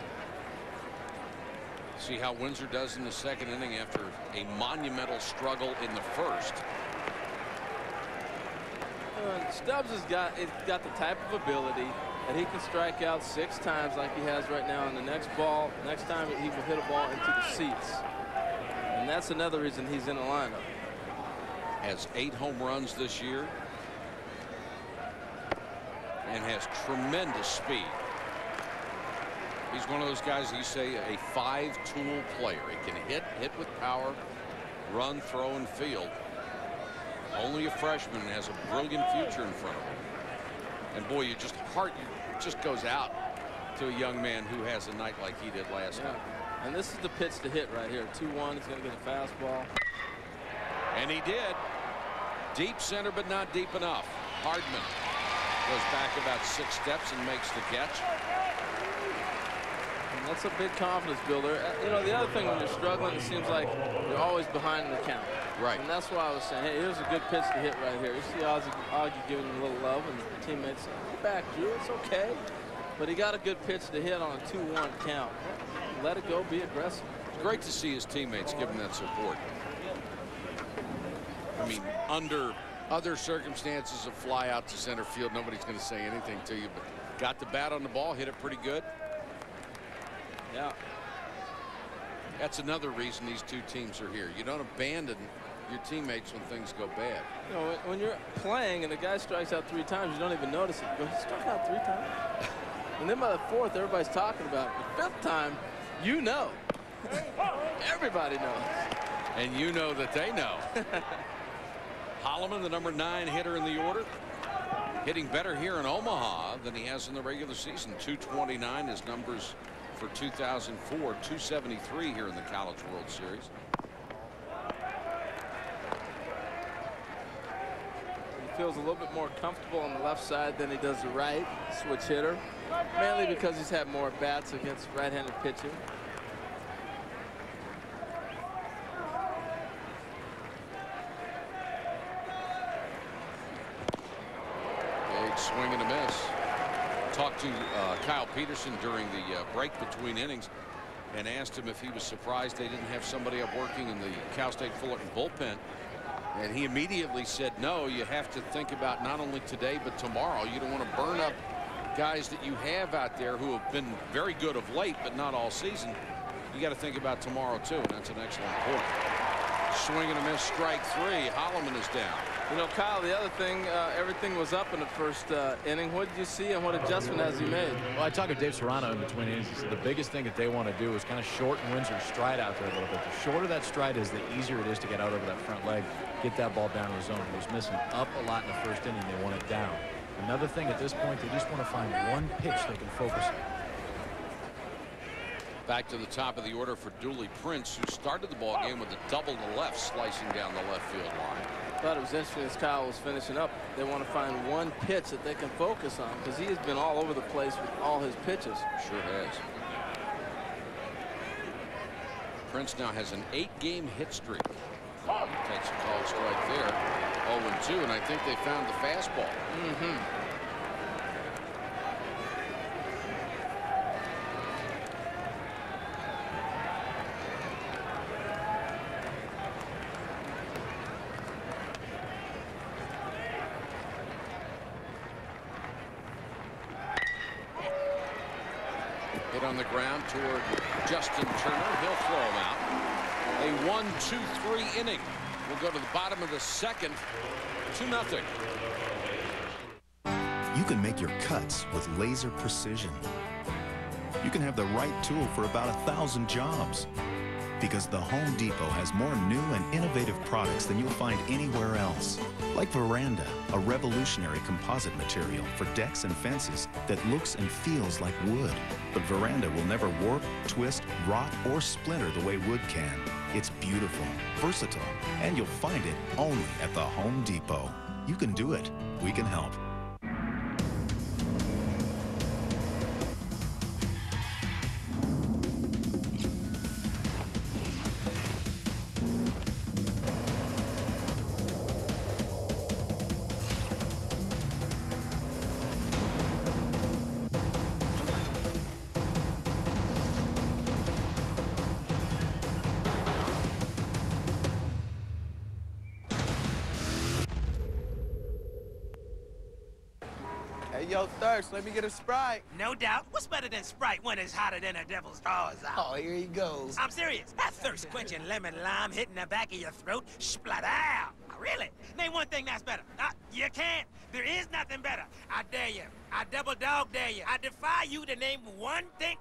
See how Windsor does in the second inning after a monumental struggle in the first. Stubbs has got the type of ability that he can strike out 6 times like he has right now. And the next time he will hit a ball into the seats. And that's another reason he's in the lineup. Has 8 home runs this year. And has tremendous speed. He's one of those guys you say a 5-tool player. He can hit with power, run, throw, and field. Only a freshman and has a brilliant future in front of him. And boy, it just goes out to a young man who has a night like he did last night. And this is the pitch to hit right here. 2-1. He's going to get a fastball. And he did. Deep center, but not deep enough. Hardman goes back about 6 steps and makes the catch. And that's a big confidence builder. You know, the other thing when you're struggling, it seems like you're always behind in the count. Right. And that's why I was saying, hey, here's a good pitch to hit right here. You see Augie giving him a little love, and the teammates say, get back, Drew, it's okay. But he got a good pitch to hit on a 2-1 count. Let it go, be aggressive. It's great to see his teammates give him that support. I mean, under other circumstances, a fly out to center field, nobody's going to say anything to you, but got the bat on the ball, hit it pretty good. Yeah. That's another reason these two teams are here. You don't abandon your teammates when things go bad. You know, when you're playing and the guy strikes out 3 times, you don't even notice it. You go, he struck out 3 times. And then by the 4th, everybody's talking about it. The 5th time, you know. Everybody knows. And you know that they know. Holloman, the number 9 hitter in the order, hitting better here in Omaha than he has in the regular season. 229 his numbers for 2004, 273 here in the College World Series. He feels a little bit more comfortable on the left side than he does the right. Switch hitter, mainly because he's had more bats against right-handed pitching. Swing and a miss. Talked to Kyle Peterson during the break between innings and asked him if he was surprised they didn't have somebody up working in the Cal State Fullerton bullpen. And he immediately said, no, you have to think about not only today but tomorrow. You don't want to burn up guys that you have out there who have been very good of late, but not all season. You got to think about tomorrow too, and that's an excellent point. Swing and a miss, strike three. Holloman is down. You know, Kyle, the other thing, everything was up in the first inning. What did you see and what adjustment has he made? Well, I talked to Dave Serrano in between innings. He said the biggest thing that they want to do is kind of shorten Windsor's stride out there a little bit. The shorter that stride is, the easier it is to get out over that front leg, get that ball down to the zone. He was missing up a lot in the first inning. They want it down. Another thing at this point, they just want to find one pitch they can focus on. Back to the top of the order for Dooley Prince, who started the ball game with a double to left, slicing down the left field line. I thought it was interesting as Kyle was finishing up. They want to find one pitch that they can focus on because he has been all over the place with all his pitches. Sure has. Prince now has an 8-game hit streak. Takes a called strike there. 0-2, and I think they found the fastball. Hit on the ground toward Justin Turner. He'll throw him out. A 1-2-3 inning. We'll go to the bottom of the second. 2-0. You can make your cuts with laser precision. You can have the right tool for about 1,000 jobs. Because the Home Depot has more new and innovative products than you'll find anywhere else. Like Veranda, a revolutionary composite material for decks and fences that looks and feels like wood. But Veranda will never warp, twist, rot, or splinter the way wood can. It's beautiful, versatile, and you'll find it only at the Home Depot. You can do it. We can help. Yo, Thirst, let me get a Sprite. No doubt. What's better than Sprite when it's hotter than a devil's drawers out? Oh, here he goes. I'm serious. That thirst-quenching lemon lime hitting the back of your throat. Splatter out. Really? Name one thing that's better. You can't. There is nothing better. I dare you. I double dog dare you. I defy you to name one thing.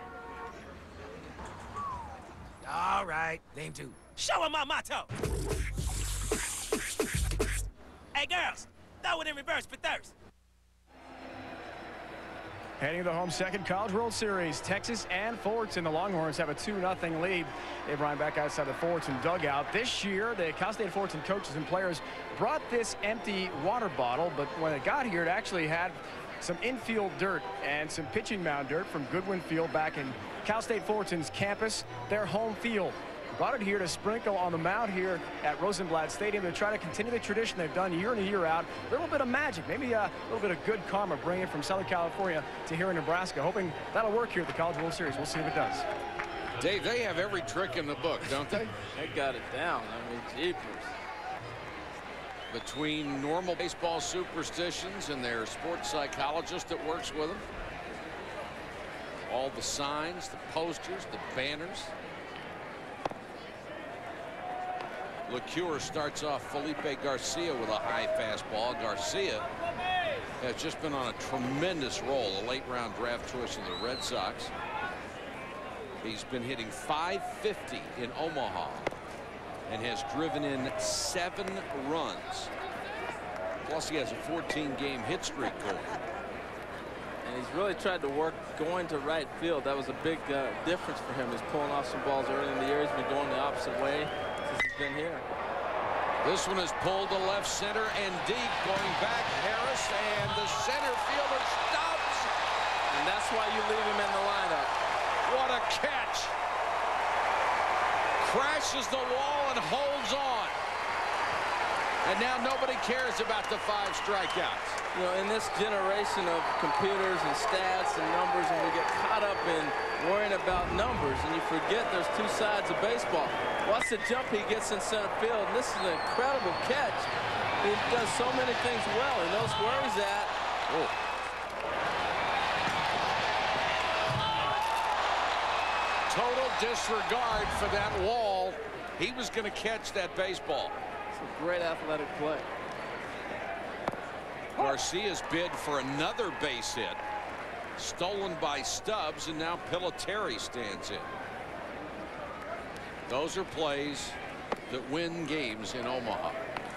All right. Name two. Show him my motto. Hey, girls. Throw it in reverse for Thirst. Heading to the home second College World Series, Texas and Fullerton. The Longhorns have a 2-0 lead. Dave Ryan back outside the Fullerton dugout. This year, the Cal State Fullerton coaches and players brought this empty water bottle, but when it got here, it actually had some infield dirt and some pitching mound dirt from Goodwin Field back in Cal State Fullerton's campus, their home field. Brought it here to sprinkle on the mound here at Rosenblatt Stadium to try to continue the tradition they've done year in and year out. A little bit of magic, maybe a little bit of good karma bringing it from Southern California to here in Nebraska. Hoping that'll work here at the College World Series. We'll see if it does. Dave, they have every trick in the book, don't they? They got it down. I mean, jeepers. Between normal baseball superstitions and their sports psychologist that works with them. All the signs, the posters, the banners. LeCure starts off Felipe Garcia with a high fastball. Garcia has just been on a tremendous roll, a late round draft choice of the Red Sox. He's been hitting .550 in Omaha and has driven in 7 runs. Plus he has a 14-game hit streak going. And he's really tried to work going to right field. That was a big difference for him. He's pulling off some balls early in the year. He's been going the opposite way since he's been here. This one is pulled to left center and deep. Going back, Harris, and the center fielder stops. And that's why you leave him in the lineup. What a catch. Crashes the wall and holds on. And now nobody cares about the 5 strikeouts. You know, in this generation of computers and stats and numbers, and we get caught up in worrying about numbers, and you forget there's 2 sides of baseball. Watch the jump he gets in center field, and this is an incredible catch. He does so many things well. He knows where he's at. Oh. Total disregard for that wall. He was going to catch that baseball. It's a great athletic play. Garcia's bid for another base hit. Stolen by Stubbs, and now Piloteri stands in. Those are plays that win games in Omaha.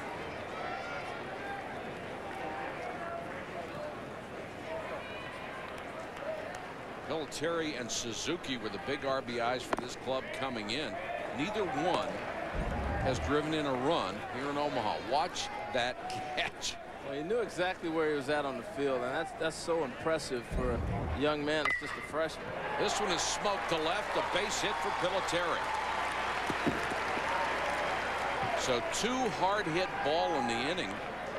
Piloteri and Suzuki were the big RBIs for this club coming in. Neither one has driven in a run here in Omaha. Watch that catch. Well, he knew exactly where he was at on the field, and that's so impressive for a young man that's just a freshman. This one is smoked to left, a base hit for Piloteri. So 2 hard-hit ball in the inning.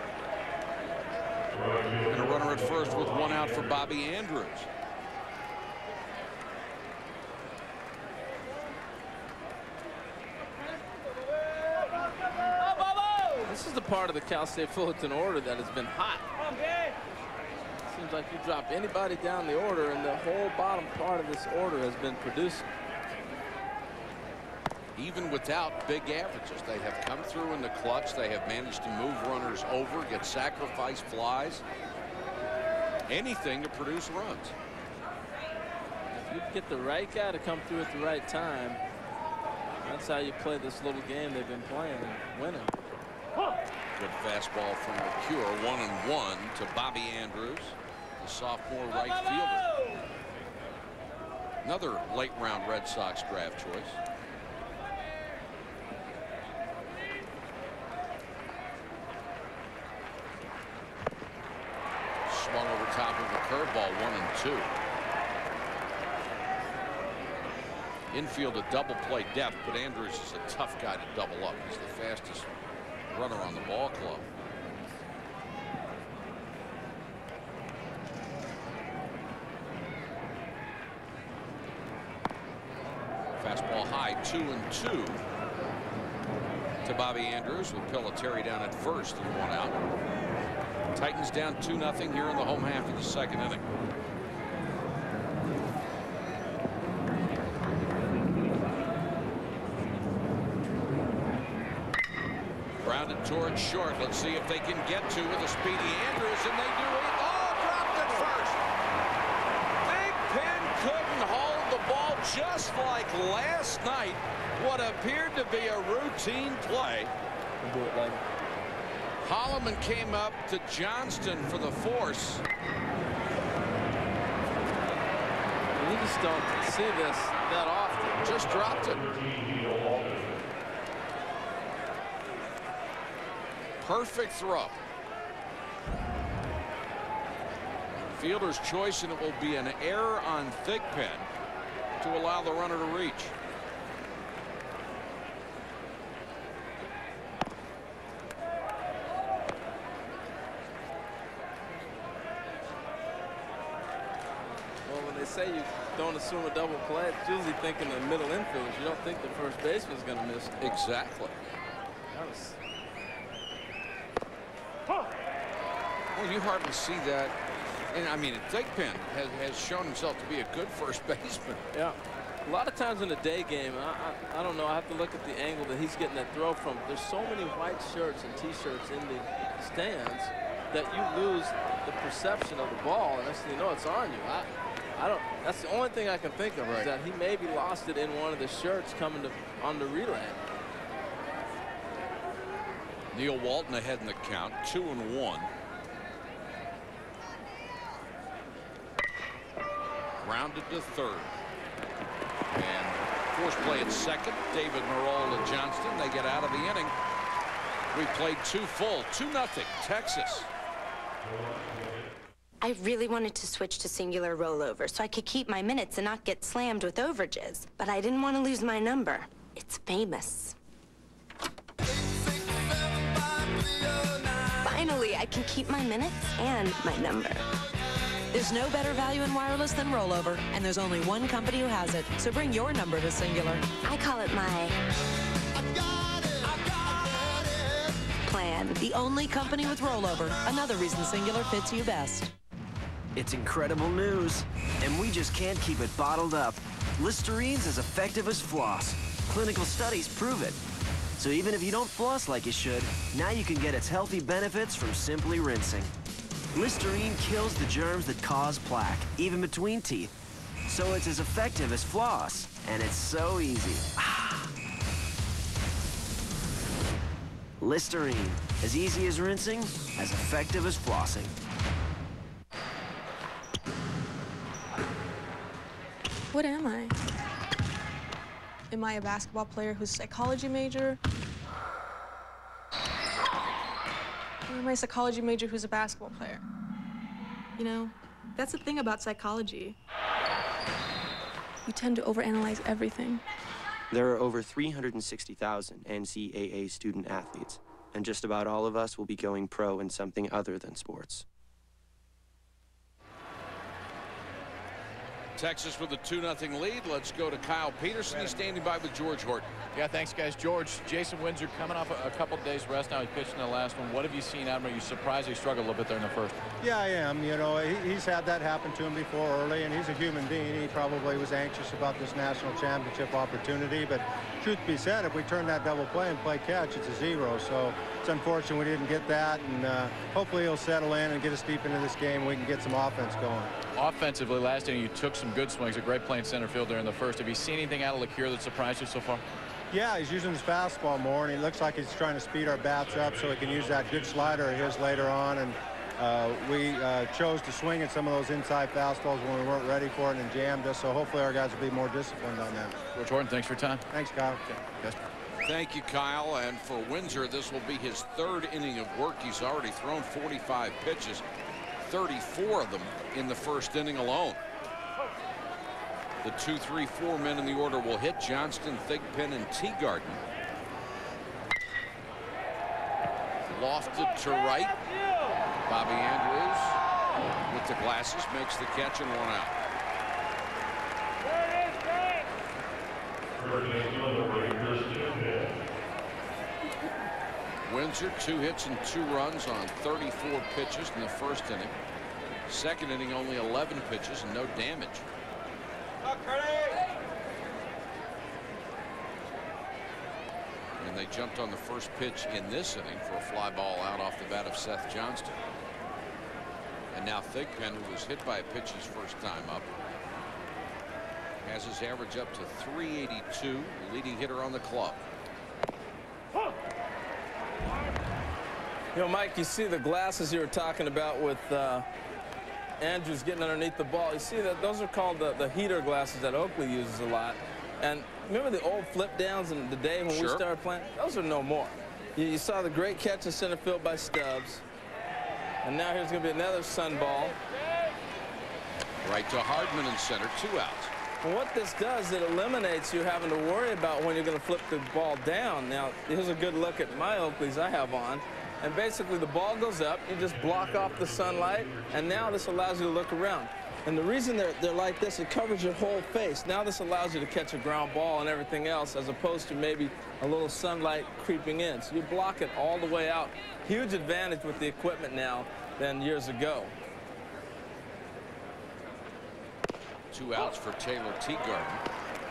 And a runner at first with 1 out for Bobby Andrews. This is the part of the Cal State Fullerton order that has been hot. Seems like you drop anybody down the order, and the whole bottom part of this order has been producing. Even without big averages, they have come through in the clutch. They have managed to move runners over, get sacrifice flies, anything to produce runs. If you get the right guy to come through at the right time, that's how you play this little game they've been playing and winning. Good fastball from McCure, 1-1 to Bobby Andrews, the sophomore right fielder. Another late round Red Sox draft choice. Swung over top of the curveball, 1-2. Infield a double play depth, but Andrews is a tough guy to double up. He's the fastest runner on the ball club. Fastball high, 2-2 to Bobby Andrews with Piloteri down at first and 1 out. Titans down 2-0 here in the home half of the 2nd inning. Grounded towards short. Let's see if they can get to with a speedy Andrews, and they do it. Oh, dropped it first. Big Pen couldn't hold the ball, just like last night. What appeared to be a routine play. We'll do it later. Holloman came up to Johnston for the force. You just don't see this that often. Just dropped it. Perfect throw. Fielder's choice, and it will be an error on Thigpen to allow the runner to reach. Well, when they say you don't assume a double play, it's usually thinking the middle infielders. You don't think the first baseman's going to miss it. Exactly. That was... Well, you hardly see that. And I mean, Thigpen has shown himself to be a good first baseman. Yeah. A lot of times in the day game, I don't know, I have to look at the angle that he's getting that throw from. There's so many white shirts and T-shirts in the stands that you lose the perception of the ball, and next thing you know, it's on you. I don't. That's the only thing I can think of, is that he maybe lost it in one of the shirts coming on the relay. Neil Walton ahead in the count, 2-1. Grounded to third. And force play at second. David Merrill to Johnston. They get out of the inning. We played 2 full. 2-0 Texas. I really wanted to switch to singular rollover so I could keep my minutes and not get slammed with overages. But I didn't want to lose my number. It's famous. 8, 6, 7, 5, 3, can keep my minutes and my number. There's no better value in wireless than rollover, and there's only one company who has it. So bring your number to Singular. I call it my plan. The only company with rollover. Another reason Singular fits you best. It's incredible news, and we just can't keep it bottled up. Listerine's as effective as floss. Clinical studies prove it. So even if you don't floss like you should, now you can get its healthy benefits from simply rinsing. Listerine kills the germs that cause plaque, even between teeth. So it's as effective as floss, and it's so easy. Listerine, as easy as rinsing, as effective as flossing. What am I? Am I a basketball player who's a psychology major? Or am I a psychology major who's a basketball player? You know, that's the thing about psychology. We tend to overanalyze everything. There are over 360,000 NCAA student athletes, and just about all of us will be going pro in something other than sports. Texas with a 2-0 lead. Let's go to Kyle Peterson. He's standing by with George Horton. Yeah, thanks, guys. George, Jason Windsor coming off a couple of days rest now. He pitched in the last one. What have you seen out of him? Are you surprised he struggled a little bit there in the first? Yeah, I am. You know, he's had that happen to him before early, and he's a human being. He probably was anxious about this national championship opportunity, but truth be said, if we turn that double play and play catch, it's a 0. So it's unfortunate we didn't get that, and hopefully he'll settle in and get us deep into this game and we can get some offense going. Offensively, last inning, you took some good swings. A great play in center field there in the first. Have you seen anything out of LeCure that surprised you so far? Yeah, he's using his fastball more, and he looks like he's trying to speed our bats up so he can use that good slider of his later on. And we chose to swing at some of those inside fastballs when we weren't ready for it and jammed us. So hopefully our guys will be more disciplined on that. George Horton, thanks for your time. Thanks, Kyle. Okay. Thank you, Kyle. And for Windsor, this will be his 3rd inning of work. He's already thrown 45 pitches, 34 of them in the first inning alone. The 2, 3, 4 men in the order will hit: Johnston, Thigpen, and Teagarden. Lofted to right. Bobby Andrews with the glasses makes the catch and 1 out. Windsor 2 hits and 2 runs on 34 pitches in the first inning. Second inning, only 11 pitches and no damage. And they jumped on the first pitch in this inning for a fly ball out off the bat of Seth Johnston. And now Thigpen, who was hit by a pitch his first time up, has his average up to 382, leading hitter on the club. You know, Mike, you see the glasses you were talking about with Andrews getting underneath the ball. You see that those are called the heater glasses that Oakley uses a lot. And remember the old flip downs in the day when we started playing? Those are no more. You saw the great catch in center field by Stubbs. And now here's going to be another sun ball. Right to Hardman in center, 2 outs. Well, what this does, it eliminates you having to worry about when you're going to flip the ball down. Now, here's a good look at my Oakleys I have on. And basically, the ball goes up, you just block off the sunlight, and now this allows you to look around. And the reason they're like this, it covers your whole face. Now this allows you to catch a ground ball and everything else, as opposed to maybe a little sunlight creeping in. So you block it all the way out. Huge advantage with the equipment now than years ago. 2 outs for Taylor Teagarden.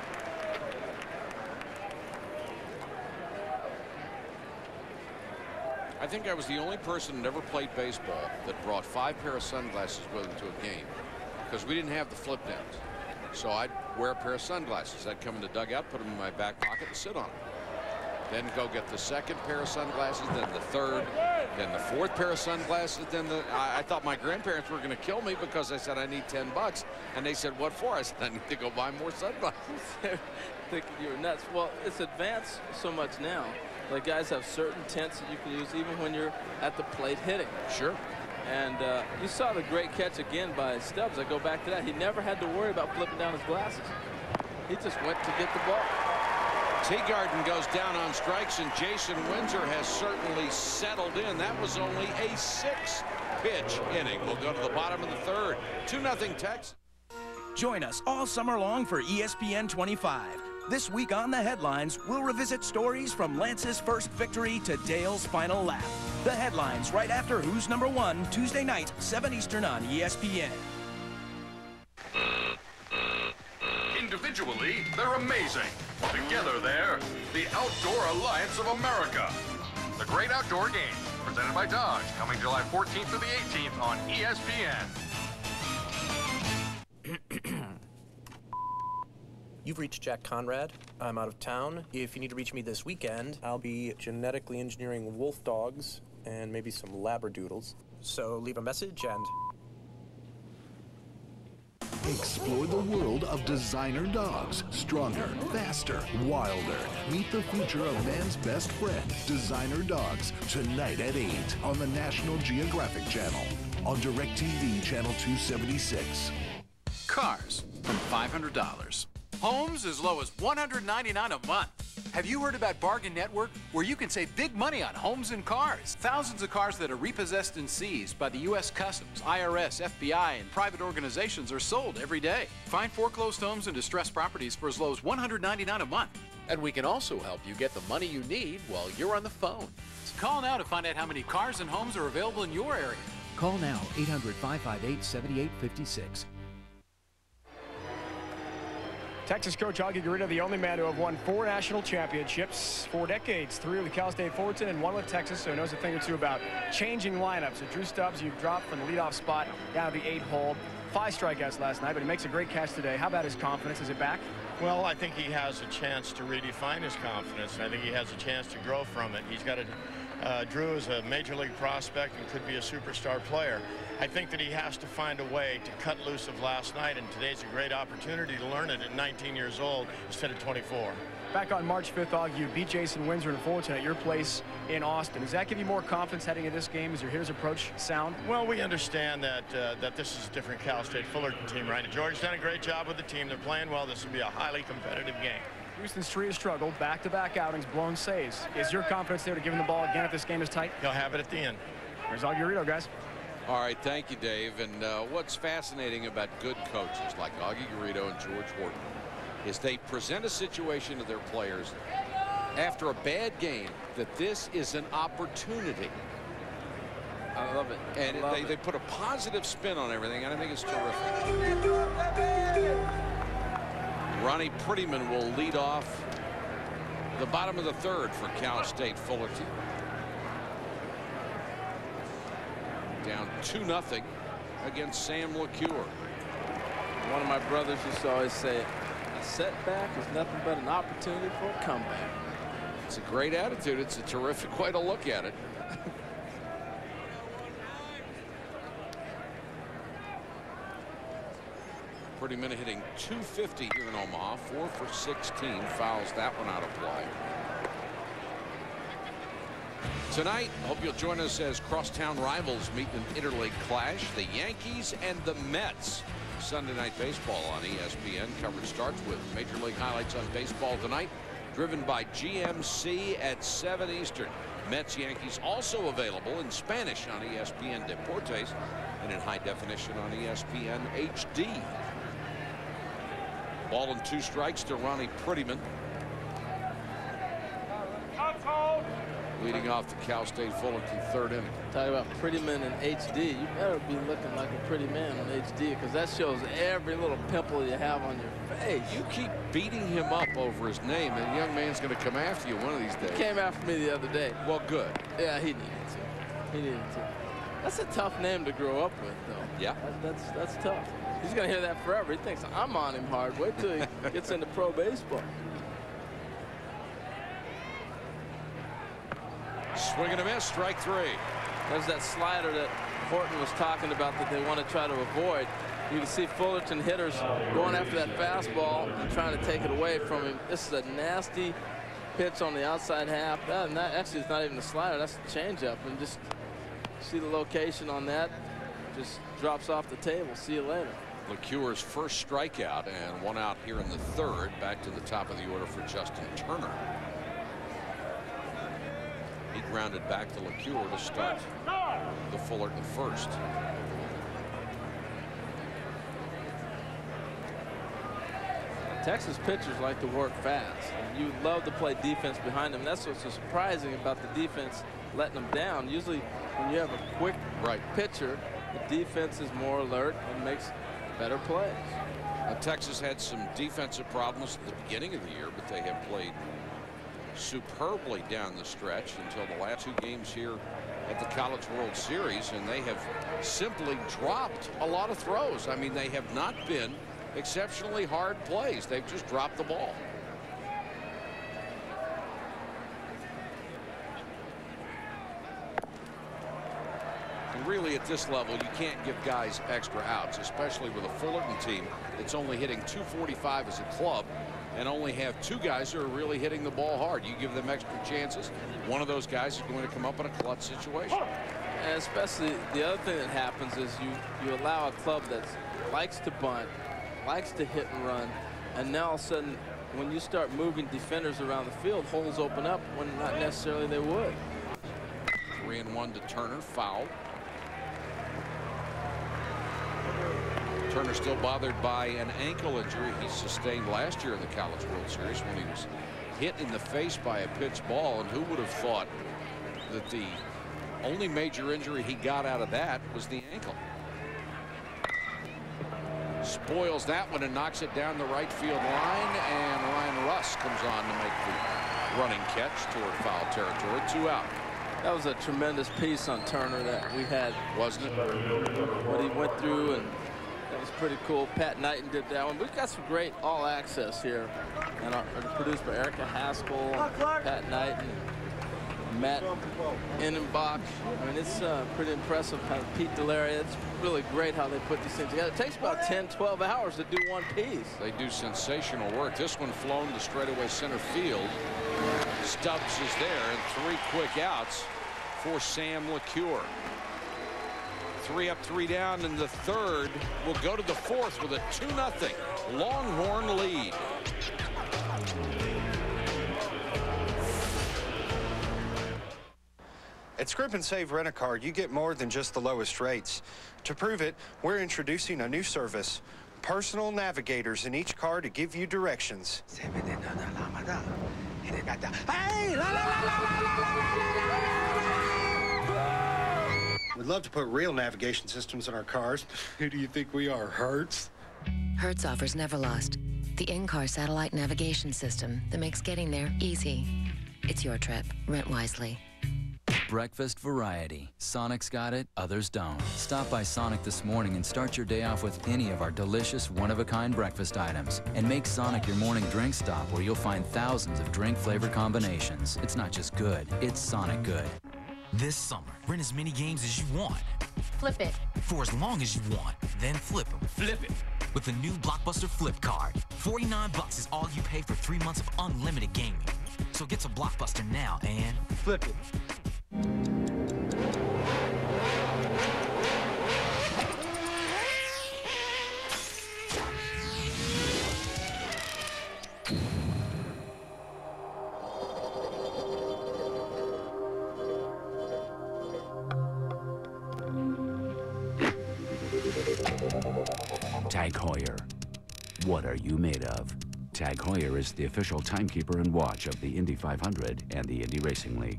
I think I was the only person that ever played baseball that brought 5 pair of sunglasses with him to a game, because we didn't have the flip downs. So I'd wear a pair of sunglasses. I'd come in the dugout, put them in my back pocket, and sit on them. Then go get the 2nd pair of sunglasses, then the 3rd, then the 4th pair of sunglasses. Then I thought my grandparents were going to kill me because I said I need $10, and they said, "What for?" I said, "I need to go buy more sunglasses." Thinking you were nuts. Well, it's advanced so much now. Like, guys have certain tints that you can use even when you're at the plate hitting. Sure. And you saw the great catch again by Stubbs. I go back to that. He never had to worry about flipping down his glasses. He just went to get the ball. Teagarden goes down on strikes, and Jason Windsor has certainly settled in. That was only a 6-pitch inning. We'll go to the bottom of the third. 2-0 Texas. Join us all summer long for ESPN 25. This week on The Headlines, we'll revisit stories from Lance's first victory to Dale's final lap. The Headlines right after Who's Number 1, Tuesday night, 7 Eastern on ESPN. Individually, they're amazing. Together, they're the Outdoor Alliance of America. The Great Outdoor Game, presented by Dodge, coming July 14th through the 18th on ESPN. You've reached Jack Conrad. I'm out of town. If you need to reach me this weekend, I'll be genetically engineering wolf dogs and maybe some labradoodles. So leave a message and... Explore the world of designer dogs. Stronger, faster, wilder. Meet the future of man's best friend, Designer Dogs, tonight at 8 on the National Geographic Channel. On DirecTV Channel 276. Cars from $500. Homes as low as $199 a month. Have you heard about Bargain Network, where you can save big money on homes and cars? Thousands of cars that are repossessed and seized by the U.S. Customs, IRS, FBI, and private organizations are sold every day. Find foreclosed homes and distressed properties for as low as $199 a month. And we can also help you get the money you need while you're on the phone. So call now to find out how many cars and homes are available in your area. Call now, 800-558-7856. Texas coach Augie Garrido, the only man to have won 4 national championships, 4 decades, 3 with the Cal State Fullerton and 1 with Texas, so he knows a thing or two about changing lineups. So Drew Stubbs, you've dropped from the leadoff spot down to the 8 hole. 5 strikeouts last night, but he makes a great catch today. How about his confidence? Is it back? Well, I think he has a chance to redefine his confidence, and I think he has a chance to grow from it. He's got a Drew is a major league prospect and could be a superstar player. I think that he has to find a way to cut loose of last night, and today's a great opportunity to learn it at 19 years old instead of 24. Back on March 5th, Augie, you beat Jason Windsor and Fullerton at your place in Austin. Does that give you more confidence heading into this game? Is your hitter's approach sound? Well, we understand that that this is a different Cal State Fullerton team, right? And George's done a great job with the team. They're playing well. This will be a highly competitive game. Houston Street has struggled, back-to-back outings, blown saves. Is your confidence there to give him the ball again if this game is tight? He'll have it at the end. There's Augie Garrido, guys. All right, thank you, Dave. And what's fascinating about good coaches like Augie Garrido and George Horton is they present a situation to their players after a bad game that this is an opportunity. I love it. And they put a positive spin on everything, and I think it's terrific. Ronnie Prettyman will lead off the bottom of the third for Cal State Fullerton. Down 2-0 against Sam LeCure. One of my brothers used to always say, a setback is nothing but an opportunity for a comeback. It's a great attitude. It's a terrific way to look at it. Prettyman hitting .250 here in Omaha, 4 for 16, fouls that one out of play. Tonight, hope you'll join us as crosstown rivals meet in an interleague clash. The Yankees and the Mets. Sunday Night Baseball on ESPN. Coverage starts with Major League highlights on baseball tonight, driven by GMC at 7 Eastern. Mets Yankees also available in Spanish on ESPN Deportes and in high definition on ESPN HD. Ball and 2 strikes to Ronnie Prettyman. Leading off the Cal State Fullerton third inning. Talk about Prettyman in HD. You better be looking like a pretty man on HD, because that shows every little pimple you have on your face. You keep beating him up over his name, and the young man's going to come after you one of these days. He came after me the other day. Well, good. Yeah, he needed to. He needed to. That's a tough name to grow up with, though. Yeah. That's tough. He's going to hear that forever. He thinks I'm on him hard. Wait till he gets into pro baseball. Swing and a miss, strike 3. There's that slider that Horton was talking about that they want to try to avoid. You can see Fullerton hitters going after that fastball and trying to take it away from him. This is a nasty pitch on the outside half. Actually, it's not even a slider. That's a changeup. And just see the location on that. Just drops off the table. See you later. LeCure's first strikeout, and one out here in the third. Back to the top of the order for Justin Turner. He grounded back to LeCure to start the Fullerton first. Texas pitchers like to work fast. You love to play defense behind them. That's what's so surprising about the defense letting them down. Usually when you have a quick pitcher, the defense is more alert and makes better plays. Texas had some defensive problems at the beginning of the year, but they have played superbly down the stretch until the last two games here at the College World Series, and they have simply dropped a lot of throws. I mean, they have not been exceptionally hard plays. They've just dropped the ball. And really at this level, you can't give guys extra outs, especially with a Fullerton team that's only hitting .245 as a club and only have two guys who are really hitting the ball hard. You give them extra chances, one of those guys is going to come up in a clutch situation. And especially the other thing that happens is you allow a club that likes to bunt, likes to hit and run, and now all of a sudden when you start moving defenders around the field, holes open up when not necessarily they would. 3-1 to Turner, foul. Turner still bothered by an ankle injury he sustained last year in the College World Series when he was hit in the face by a pitch ball, and who would have thought that the only major injury he got out of that was the ankle. Spoils that one and knocks it down the right field line, and Ryan Russ comes on to make the running catch toward foul territory. 2 out. That was a tremendous piece on Turner that we had, wasn't it? What he went through, and that was pretty cool. Pat Knighton did that one. We've got some great all access here, and are produced by Erica Haskell, Pat Knighton, Matt Innenbach. I mean, it's pretty impressive how Pete Delaria. It's really great how they put these things together. It takes about 10-12 hours to do one piece. They do sensational work. This one flown to straightaway center field. Stubbs is there, and 3 quick outs for Sam LeCure. 3 up, 3 down in the third. We'll go to the fourth with a 2-0 Longhorn lead. At Script and Save Rent-A-Car, you get more than just the lowest rates. To prove it, we're introducing a new service. Personal navigators in each car to give you directions. We'd love to put real navigation systems in our cars. Who do you think we are, Hertz? Hertz offers Neverlost, the in-car satellite navigation system that makes getting there easy. It's your trip. Rent wisely. Breakfast variety. Sonic's got it, others don't. Stop by Sonic this morning and start your day off with any of our delicious one-of-a-kind breakfast items. And make Sonic your morning drink stop where you'll find thousands of drink flavor combinations. It's not just good, it's Sonic good. This summer, rent as many games as you want. Flip it. For as long as you want, then flip them. Flip it. With the new Blockbuster Flip card. $49 is all you pay for 3 months of unlimited gaming. So get to Blockbuster now and flip it. Tag Heuer. What are you made of? Tag Heuer is the official timekeeper and watch of the Indy 500 and the Indy Racing League.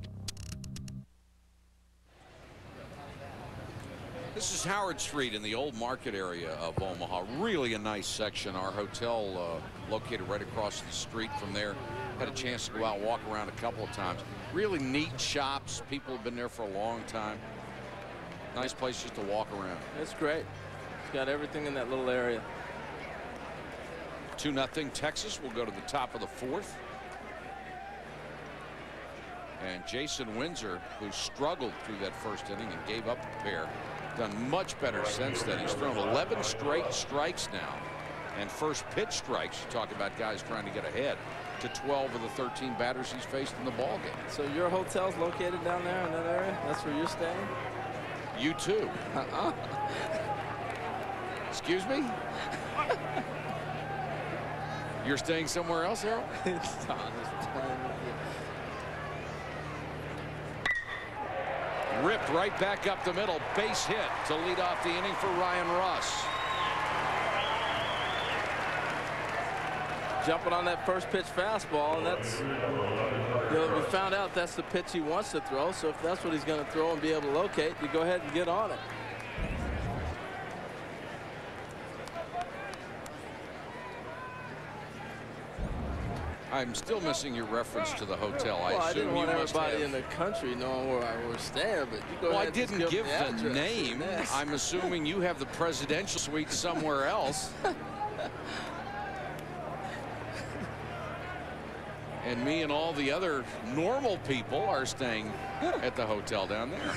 This is Howard Street in the old market area of Omaha. Really a nice section. Our hotel located right across the street from there. Had a chance to go out and walk around a couple of times. Really neat shops. People have been there for a long time. Nice place just to walk around. It's great. It's got everything in that little area. 2-0 Texas. Will go to the top of the fourth. And Jason Windsor, who struggled through that first inning and gave up a pair, done much better since then. He's thrown 11 straight strikes now. And first pitch strikes, you talk about guys trying to get ahead, to 12 of the 13 batters he's faced in the ball game. So your hotel's located down there in that area? That's where you're staying? You too. Excuse me? You're staying somewhere else, Harold? Ripped right back up the middle. Base hit to lead off the inning for Ryan Russ. Jumping on that first pitch fastball, and that's, you know, we found out that's the pitch he wants to throw. So if that's what he's going to throw and be able to locate, you go ahead and get on it. I'm still missing your reference to the hotel. Well, I didn't want everybody have... in the country knowing where I was staying, but you go well, ahead. I didn't give the name. I'm assuming you have the presidential suite somewhere else. And me and all the other normal people are staying at the hotel down there.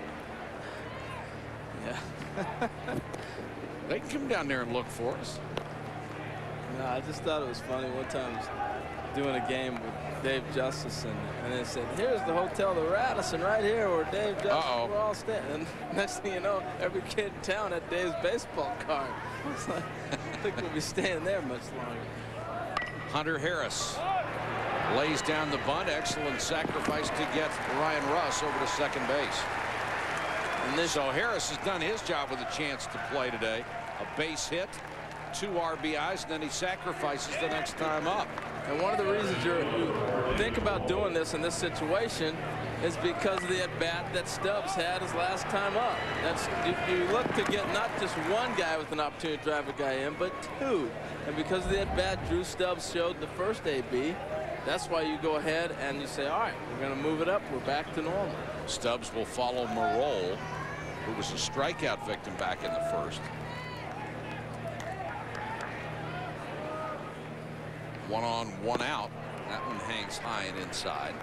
Yeah. They can come down there and look for us. No, I just thought it was funny. One time I was doing a game with Dave Justice, and they said, here's the Hotel the Radisson right here where Dave Justice, we're all staying. And next thing you know, every kid in town had Dave's baseball card. It's like, I think we'll be staying there much longer. Hunter Harris lays down the bunt. Excellent sacrifice to get Ryan Russ over to second base. And so Harris has done his job with a chance to play today. A base hit, 2 RBIs, and then he sacrifices the next time up. And one of the reasons you think about doing this in this situation is because of the at-bat that Stubbs had his last time up. That's, you look to get not just one guy with an opportunity to drive a guy in, but 2. And because of the at-bat Drew Stubbs showed the first AB, that's why you go ahead and you say, all right, we're going to move it up. We're back to normal. Stubbs will follow Marole, who was a strikeout victim back in the first. 1 on, 1 out. That one hangs high and inside.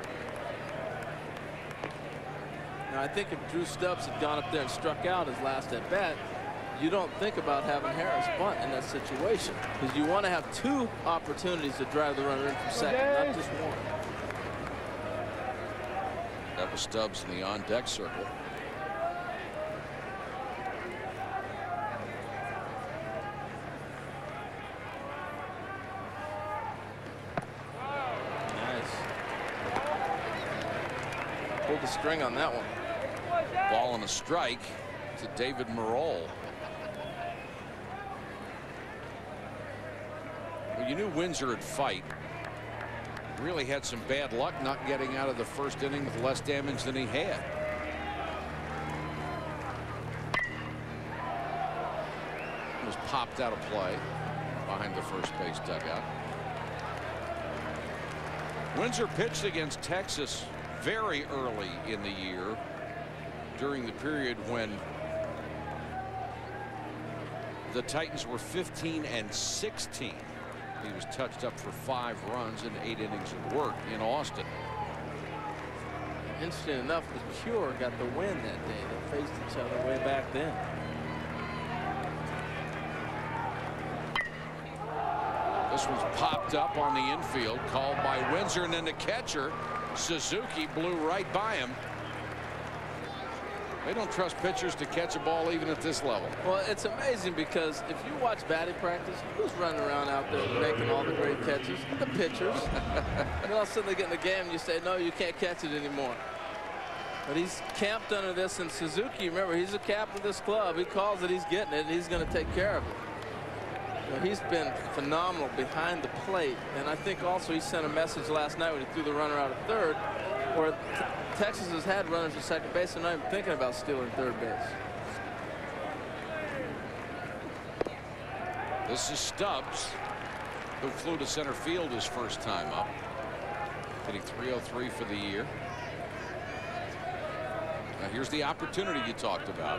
Now, I think if Drew Stubbs had gone up there and struck out his last at bat, you don't think about having Harris bunt in that situation, because you want to have 2 opportunities to drive the runner in from second, not just 1. That was Stubbs in the on-deck circle. Pulled the string on that one. Ball and a strike to David Marole. Well, you knew Windsor would fight. Really had some bad luck not getting out of the first inning with less damage than he had. It was popped out of play behind the first base dugout. Windsor pitched against Texas very early in the year, during the period when the Titans were 15 and 16. He was touched up for 5 runs and 8 innings of work in Austin. Interesting enough, the Cure got the win that day. They faced each other way back then. This was popped up on the infield, called by Windsor, and then the catcher Suzuki blew right by him. They don't trust pitchers to catch a ball even at this level. Well, it's amazing because if you watch batting practice, who's running around out there making all the great catches? The pitchers. And all of a sudden they get in the game and you say, no, you can't catch it anymore. But he's camped under this, and Suzuki, remember, he's the captain of this club. He calls it, he's getting it, and he's going to take care of it. Well, he's been phenomenal behind the plate, and I think also he sent a message last night when he threw the runner out at third, where Texas has had runners at second base and not even thinking about stealing third base. This is Stubbs, who flew to center field his first time up, hitting .303 for the year. Now here's the opportunity you talked about.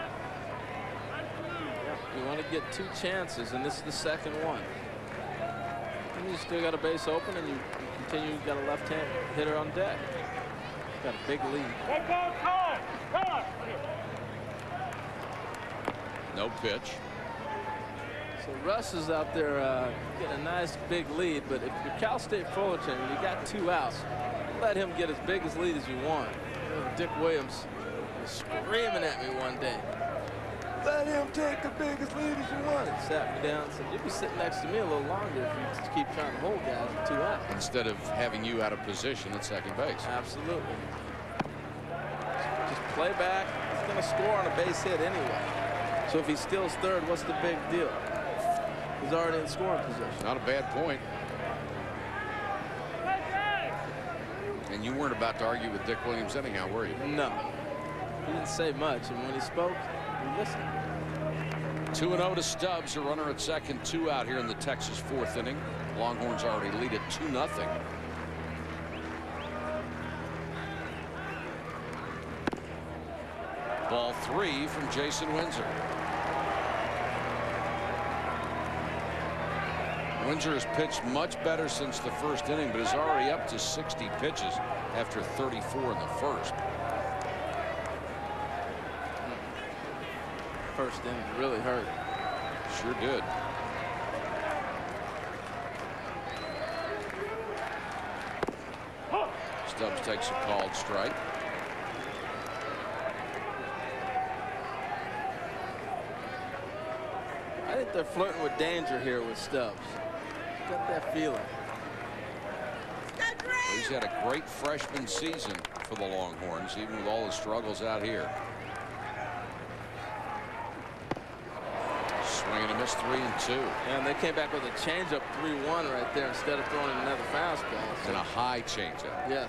You want to get 2 chances, and this is the second one. And you still got a base open, and you continue. You got a left-hand hitter on deck. Got a big lead. No pitch. So Russ is out there getting a nice big lead, but if you're Cal State Fullerton and you got 2 outs, let him get as big as lead as you want. Dick Williams was screaming at me one day. Let him take the biggest lead as you want. Sat me down and said, you'll be sitting next to me a little longer if you just keep trying to hold guys with 2 outs. Instead of having you out of position at second base. Absolutely. Just play back. He's going to score on a base hit anyway. So if he steals third, what's the big deal? He's already in scoring position. Not a bad point. And you weren't about to argue with Dick Williams anyhow, were you? No. He didn't say much, and when he spoke, we listened. 2-0 to Stubbs, a runner at second, 2 out here in the Texas 4th inning. Longhorns already lead it 2-0. Ball 3 from Jason Windsor. Windsor has pitched much better since the 1st inning, but is already up to 60 pitches after 34 in the 1st. First inning really hurt. Sure did. Stubbs takes a called strike. I think they're flirting with danger here with Stubbs. Got that feeling. He's had a great freshman season for the Longhorns, even with all the struggles out here. Swing and a miss, 3-2. And they came back with a changeup 3-1 right there instead of throwing another fastball. And a high changeup. Yes.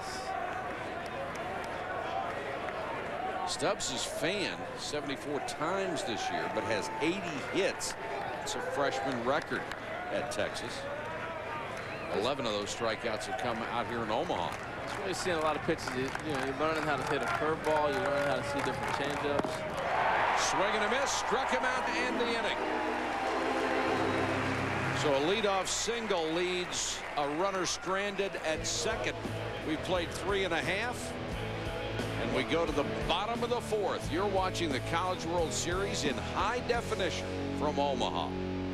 Stubbs has fanned 74 times this year, but has 80 hits. It's a freshman record at Texas. 11 of those strikeouts have come out here in Omaha. That's why you're seeing a lot of pitches. You're learning how to hit a curveball. You're learning how to see different changeups. Swing and a miss, struck him out to end the inning. So a leadoff single leads a runner stranded at second. We played 3.5. And we go to the bottom of the 4th. You're watching the College World Series in high definition from Omaha.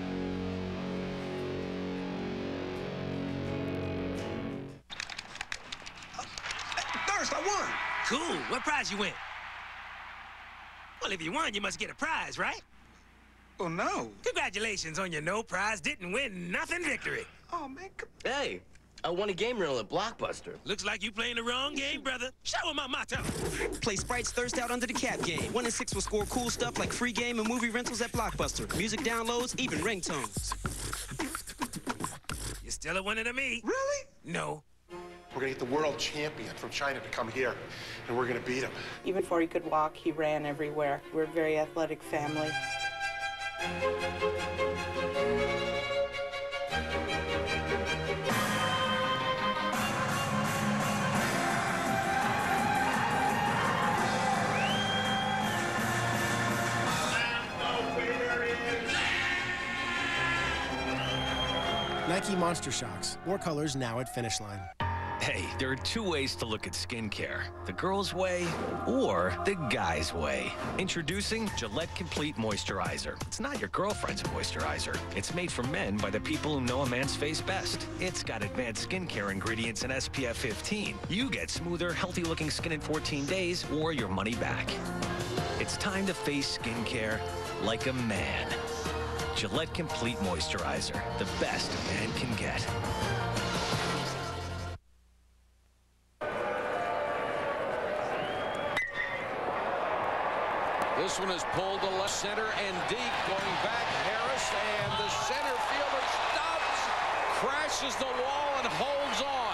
First, I won. Cool. What prize you win? Well, if you won, you must get a prize, right? Oh, no. Congratulations on your no prize, didn't win nothing victory. Oh, man. Hey, I won a game reel at Blockbuster. Looks like you playing the wrong game, brother. Show him my motto. Play Sprite's Thirst Out under the cap game. 1 in 6 will score cool stuff like free game and movie rentals at Blockbuster. Music downloads, even ringtones. You're still a winner to me. Really? No. We're going to get the world champion from China to come here, and we're going to beat him. Even before he could walk, he ran everywhere. We're a very athletic family. Nike Monster Shocks. More colors now at Finish Line. Hey, there are 2 ways to look at skincare. The girl's way or the guy's way. Introducing Gillette Complete Moisturizer. It's not your girlfriend's moisturizer. It's made for men by the people who know a man's face best. It's got advanced skincare ingredients and SPF 15. You get smoother, healthy-looking skin in 14 days or your money back. It's time to face skincare like a man. Gillette Complete Moisturizer. The best a man can get. This one is pulled to left center and deep. Going back, Harris, and the center fielder Stubbs crashes the wall and holds on.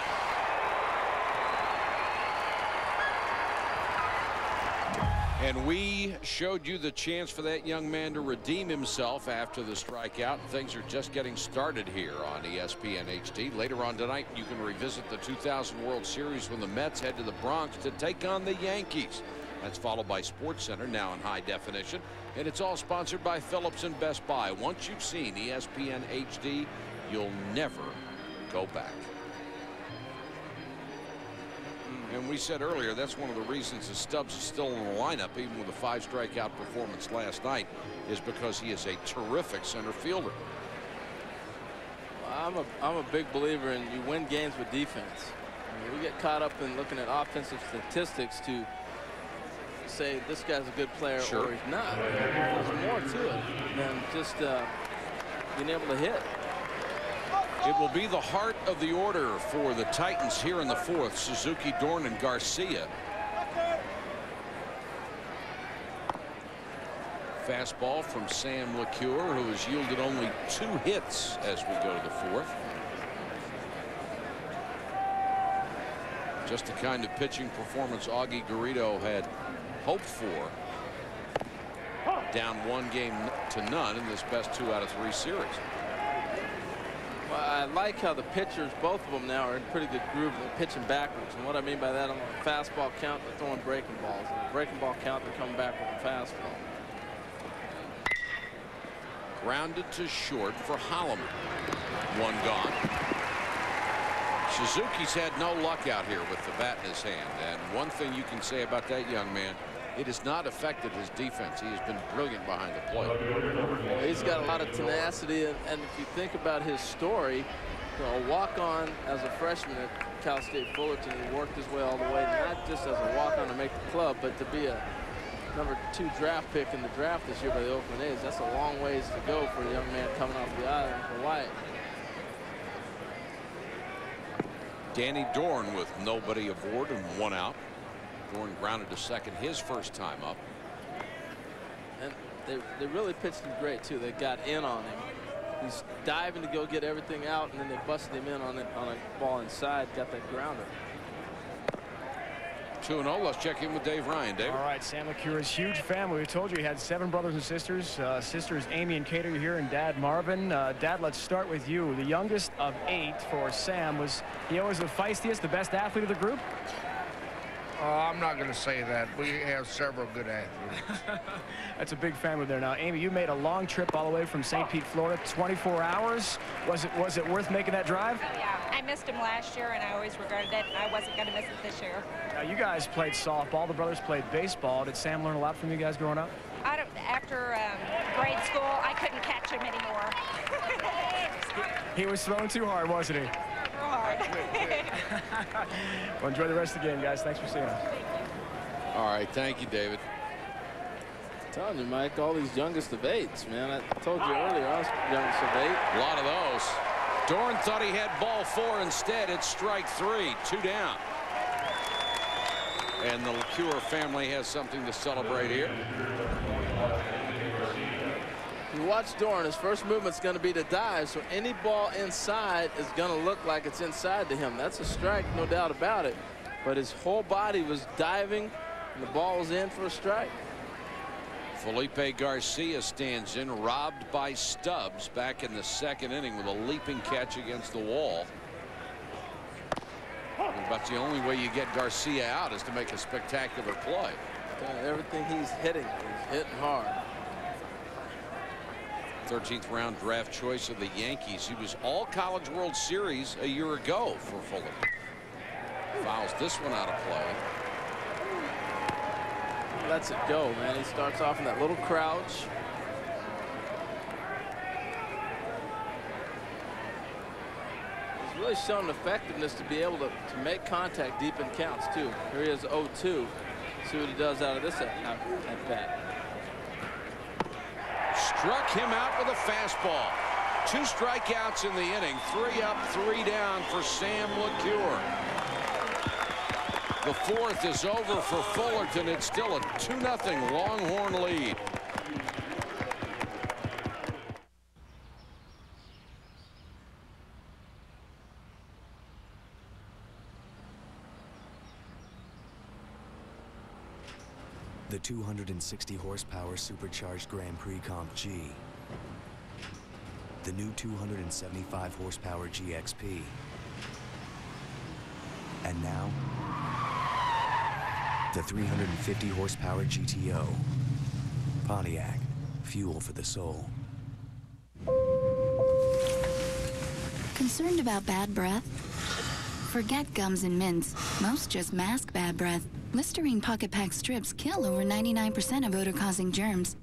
And we showed you the chance for that young man to redeem himself after the strikeout. Things are just getting started here on ESPN HD. Later on tonight, you can revisit the 2000 World Series when the Mets head to the Bronx to take on the Yankees. That's followed by SportsCenter, now in high definition. And it's all sponsored by Phillips and Best Buy. Once you've seen ESPN HD, you'll never go back. And we said earlier, that's one of the reasons that Stubbs is still in the lineup, even with a 5-strikeout performance last night, is because he is a terrific center fielder. I'm a big believer in you win games with defense. I mean, we get caught up in looking at offensive statistics to to say this guy's a good player Sure. or he's not. There's more to it than just being able to hit. It will be the heart of the order for the Titans here in the fourth. Suzuki, Dorn, and Garcia. Fastball from Sam LeCure, who has yielded only 2 hits as we go to the fourth. Just the kind of pitching performance Augie Garrido had hoped for. Down 1-0 in this best 2 out of 3 series. Well, I like how the pitchers, both of them now, are in pretty good groove. They're pitching backwards. And what I mean by that, on the fastball count, they're throwing breaking balls. On the breaking ball count, they're coming back with a fastball. Grounded to short for Holloman. 1 gone. Suzuki's had no luck out here with the bat in his hand. And one thing you can say about that young man, it has not affected his defense. He has been brilliant behind the plate. Well, he's got a lot of tenacity, and if you think about his story, you know, a walk-on as a freshman at Cal State Fullerton, he worked his way all the way, not just as a walk-on to make the club, but to be a number 2 draft pick in the draft this year by the Oakland A's. That's a long ways to go for a young man coming off the island for Hawaii. Danny Dorn with nobody aboard and 1 out. Dorn grounded to second his first time up. And they really pitched him great too. They got in on him. He's diving to go get everything out, and then they busted him in on a ball inside, got that grounder. 2-0. Let's check in with Dave Ryan. Dave. All right, Sam LeCure's huge family. We told you he had 7 brothers and sisters. Sisters Amy and Kate are here, and Dad Marvin. Dad, let's start with you. The youngest of 8 for Sam. Was he always the feistiest, the best athlete of the group? I'm not going to say that. We have several good athletes. That's a big family there. Now, Amy, you made a long trip all the way from St. Pete, Florida, 24 hours. Was it worth making that drive? Oh, yeah. I missed him last year, and I always regretted it. I wasn't going to miss it this year. Now, you guys played softball. The brothers played baseball. Did Sam learn a lot from you guys growing up? After grade school, I couldn't catch him anymore. He was throwing too hard, wasn't he? Hard. Well, enjoy the rest of the game, guys. Thanks for seeing us. All right. Thank you, David. I'm telling you, Mike, all these youngest of 8s, man. I told you earlier I was youngest of 8. A lot of those. Dorn thought he had ball 4 instead. It's strike 3, 2 down. And the LeCure family has something to celebrate here. You watch Dorn, his first movement's going to be to dive, so any ball inside is going to look like it's inside to him. That's a strike, no doubt about it. But his whole body was diving, and the ball was in for a strike. Felipe Garcia stands in, robbed by Stubbs back in the 2nd inning with a leaping catch against the wall. But the only way you get Garcia out is to make a spectacular play. Everything he's hitting hard. 13th round draft choice of the Yankees. He was all College World Series a year ago for Fullerton. Fouls this one out of play. Lets it go, man. He starts off in that little crouch. He's really shown effectiveness to be able to make contact deep in counts, too. Here he is 0-2. See what he does out of this at bat. Struck him out with a fastball. 2 strikeouts in the inning. 3 up, 3 down for Sam LeCure. The 4th is over for Fullerton. It's still a 2-0 Longhorn lead. The 260 horsepower supercharged Grand Prix Comp G. The new 275 horsepower GXP. And now, the 350 horsepower GTO. Pontiac, fuel for the soul. Concerned about bad breath? Forget gums and mints. Most just mask bad breath. Listerine Pocket Pack strips kill over 99% of odor-causing germs.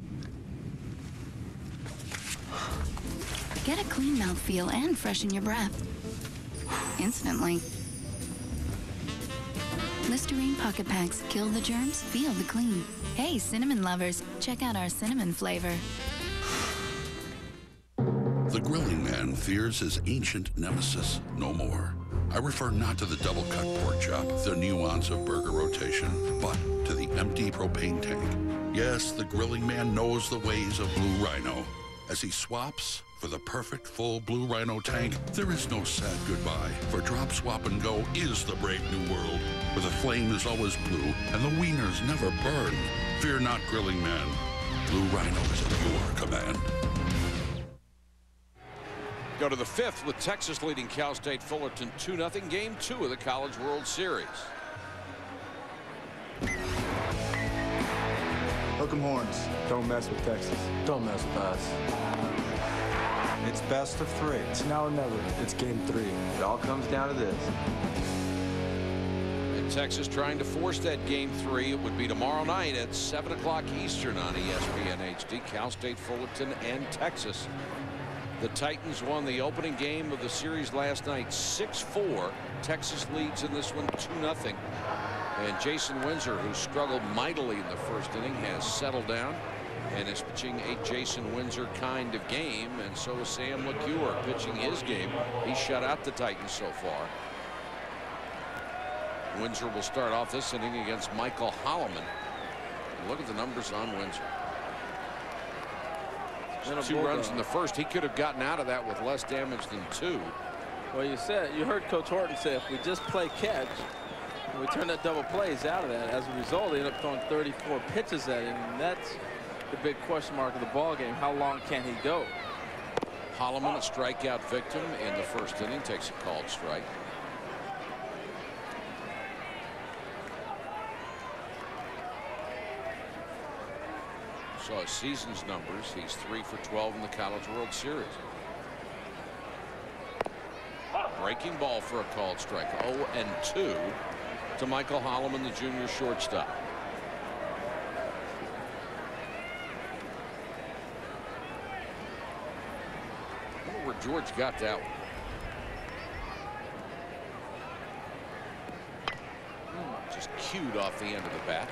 Get a clean mouthfeel and freshen your breath instantly. Listerine Listerine Pocket Packs. Kill the germs, feel the clean. Hey, cinnamon lovers, check out our cinnamon flavor. The grilling man fears his ancient nemesis no more. I refer not to the double-cut pork chop, the nuance of burger rotation, but to the empty propane tank. Yes, the grilling man knows the ways of Blue Rhino. As he swaps for the perfect full Blue Rhino tank, there is no sad goodbye, for Drop, Swap, and Go is the brave new world, where the flame is always blue and the wieners never burn. Fear not, grilling man. Blue Rhino is at your command. Go to the fifth with Texas leading Cal State Fullerton 2-0, game 2 of the College World Series. Hook 'em horns. Don't mess with Texas. Don't mess with us. It's best of 3. It's now or never. It's game 3. It all comes down to this. And Texas trying to force that game 3. It would be tomorrow night at 7 o'clock Eastern on ESPN HD. Cal State Fullerton and Texas. The Titans won the opening game of the series last night 6-4. Texas leads in this one 2-0. And Jason Windsor, who struggled mightily in the first inning, has settled down and is pitching a Jason Windsor kind of game. And so is Sam LeCure pitching his game. He shut out the Titans so far. Windsor will start off this inning against Michael Holloman. Look at the numbers on Windsor. 2 runs in the first. He could have gotten out of that with less damage than 2. Well, you heard Coach Horton say if we just play catch and we turn that double play, he's out of that. As a result, he ended up throwing 34 pitches at him, and that's the big question mark of the ball game. How long can he go? Holloman, a strikeout victim in the first inning, takes a called strike. Saw his season's numbers. He's 3 for 12 in the College World Series. Breaking ball for a called strike. 0-2 to Michael Holloman, the junior shortstop. I wonder where George got that one. Just cued off the end of the bat.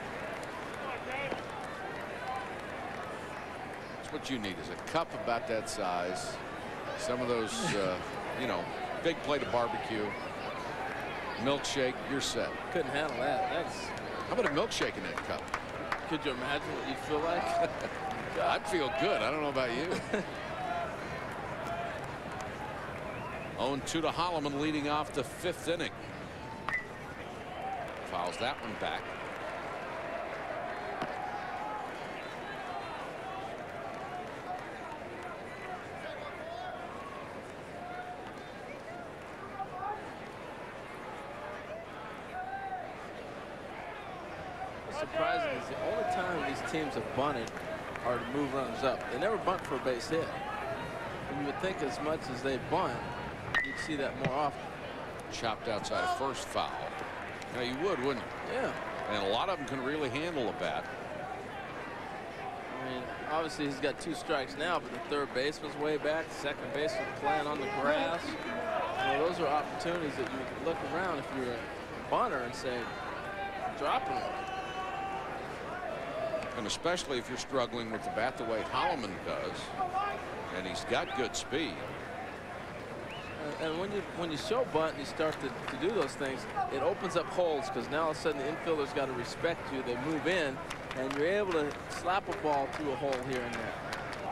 What you need is a cup about that size, some of those you know, big plate of barbecue, milkshake, you're set. Couldn't handle that. How about a milkshake in that cup? Could you imagine what you'd feel like? I'd feel good. I don't know about you. 0-2 to Holloman, leading off the 5th inning. Fouls that one back. Surprising is the only time these teams have bunted are to move runners up. They never bunt for a base hit. And you would think as much as they bunt, you'd see that more often. Chopped outside of first, foul. Now you would, wouldn't you? Yeah. And a lot of them can really handle a bat. I mean, obviously he's got 2 strikes now, but the third baseman's way back. The second baseman playing on the grass. You know, those are opportunities that you can look around if you're a bunter and say, dropping it. And especially if you're struggling with the bat the way Holloman does, and he's got good speed. And when you show bunt and you start to do those things, it opens up holes, because now all of a sudden the infielder's got to respect you. They move in, and you're able to slap a ball through a hole here and there.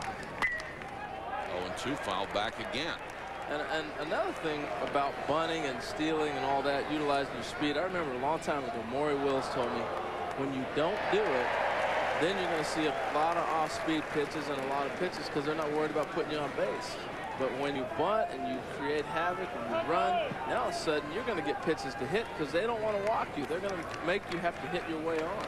0-2, foul back again. And another thing about bunting and stealing and all that, utilizing your speed. I remember a long time ago, Maury Wills told me, when you don't do it, then you're going to see a lot of off-speed pitches and a lot of pitches, because they're not worried about putting you on base. But when you bunt and you create havoc and you run, now all of a sudden you're going to get pitches to hit, because they don't want to walk you. They're going to make you have to hit your way on.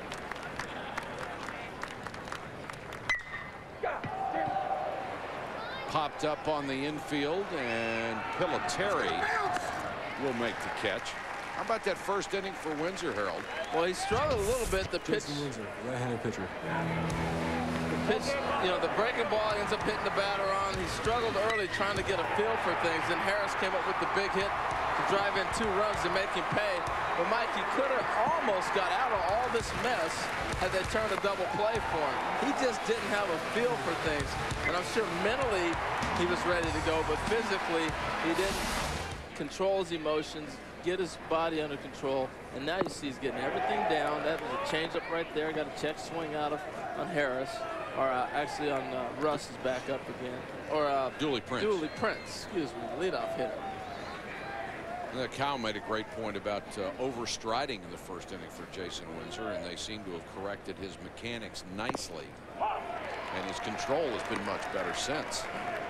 Popped up on the infield, and Piloteri will make the catch. How about that first inning for Windsor, Harold? Well, he struggled a little bit. The pitch. Windsor, right-handed pitcher. The pitch, you know, the breaking ball ends up hitting the batter on. He struggled early trying to get a feel for things. Then Harris came up with the big hit to drive in 2 runs to make him pay. But Mike, he could have almost got out of all this mess had they turned a double play for him. He just didn't have a feel for things. And I'm sure mentally he was ready to go, but physically he didn't control his emotions, get his body under control. And now you see he's getting everything down. That was a changeup right there. Got a check swing out of on Harris. Or actually on Russ is back up again. Or Dooley Prince. Dooley Prince, excuse me, leadoff hitter. Cal made a great point about overstriding in the first inning for Jason Windsor, and they seem to have corrected his mechanics nicely. And his control has been much better since.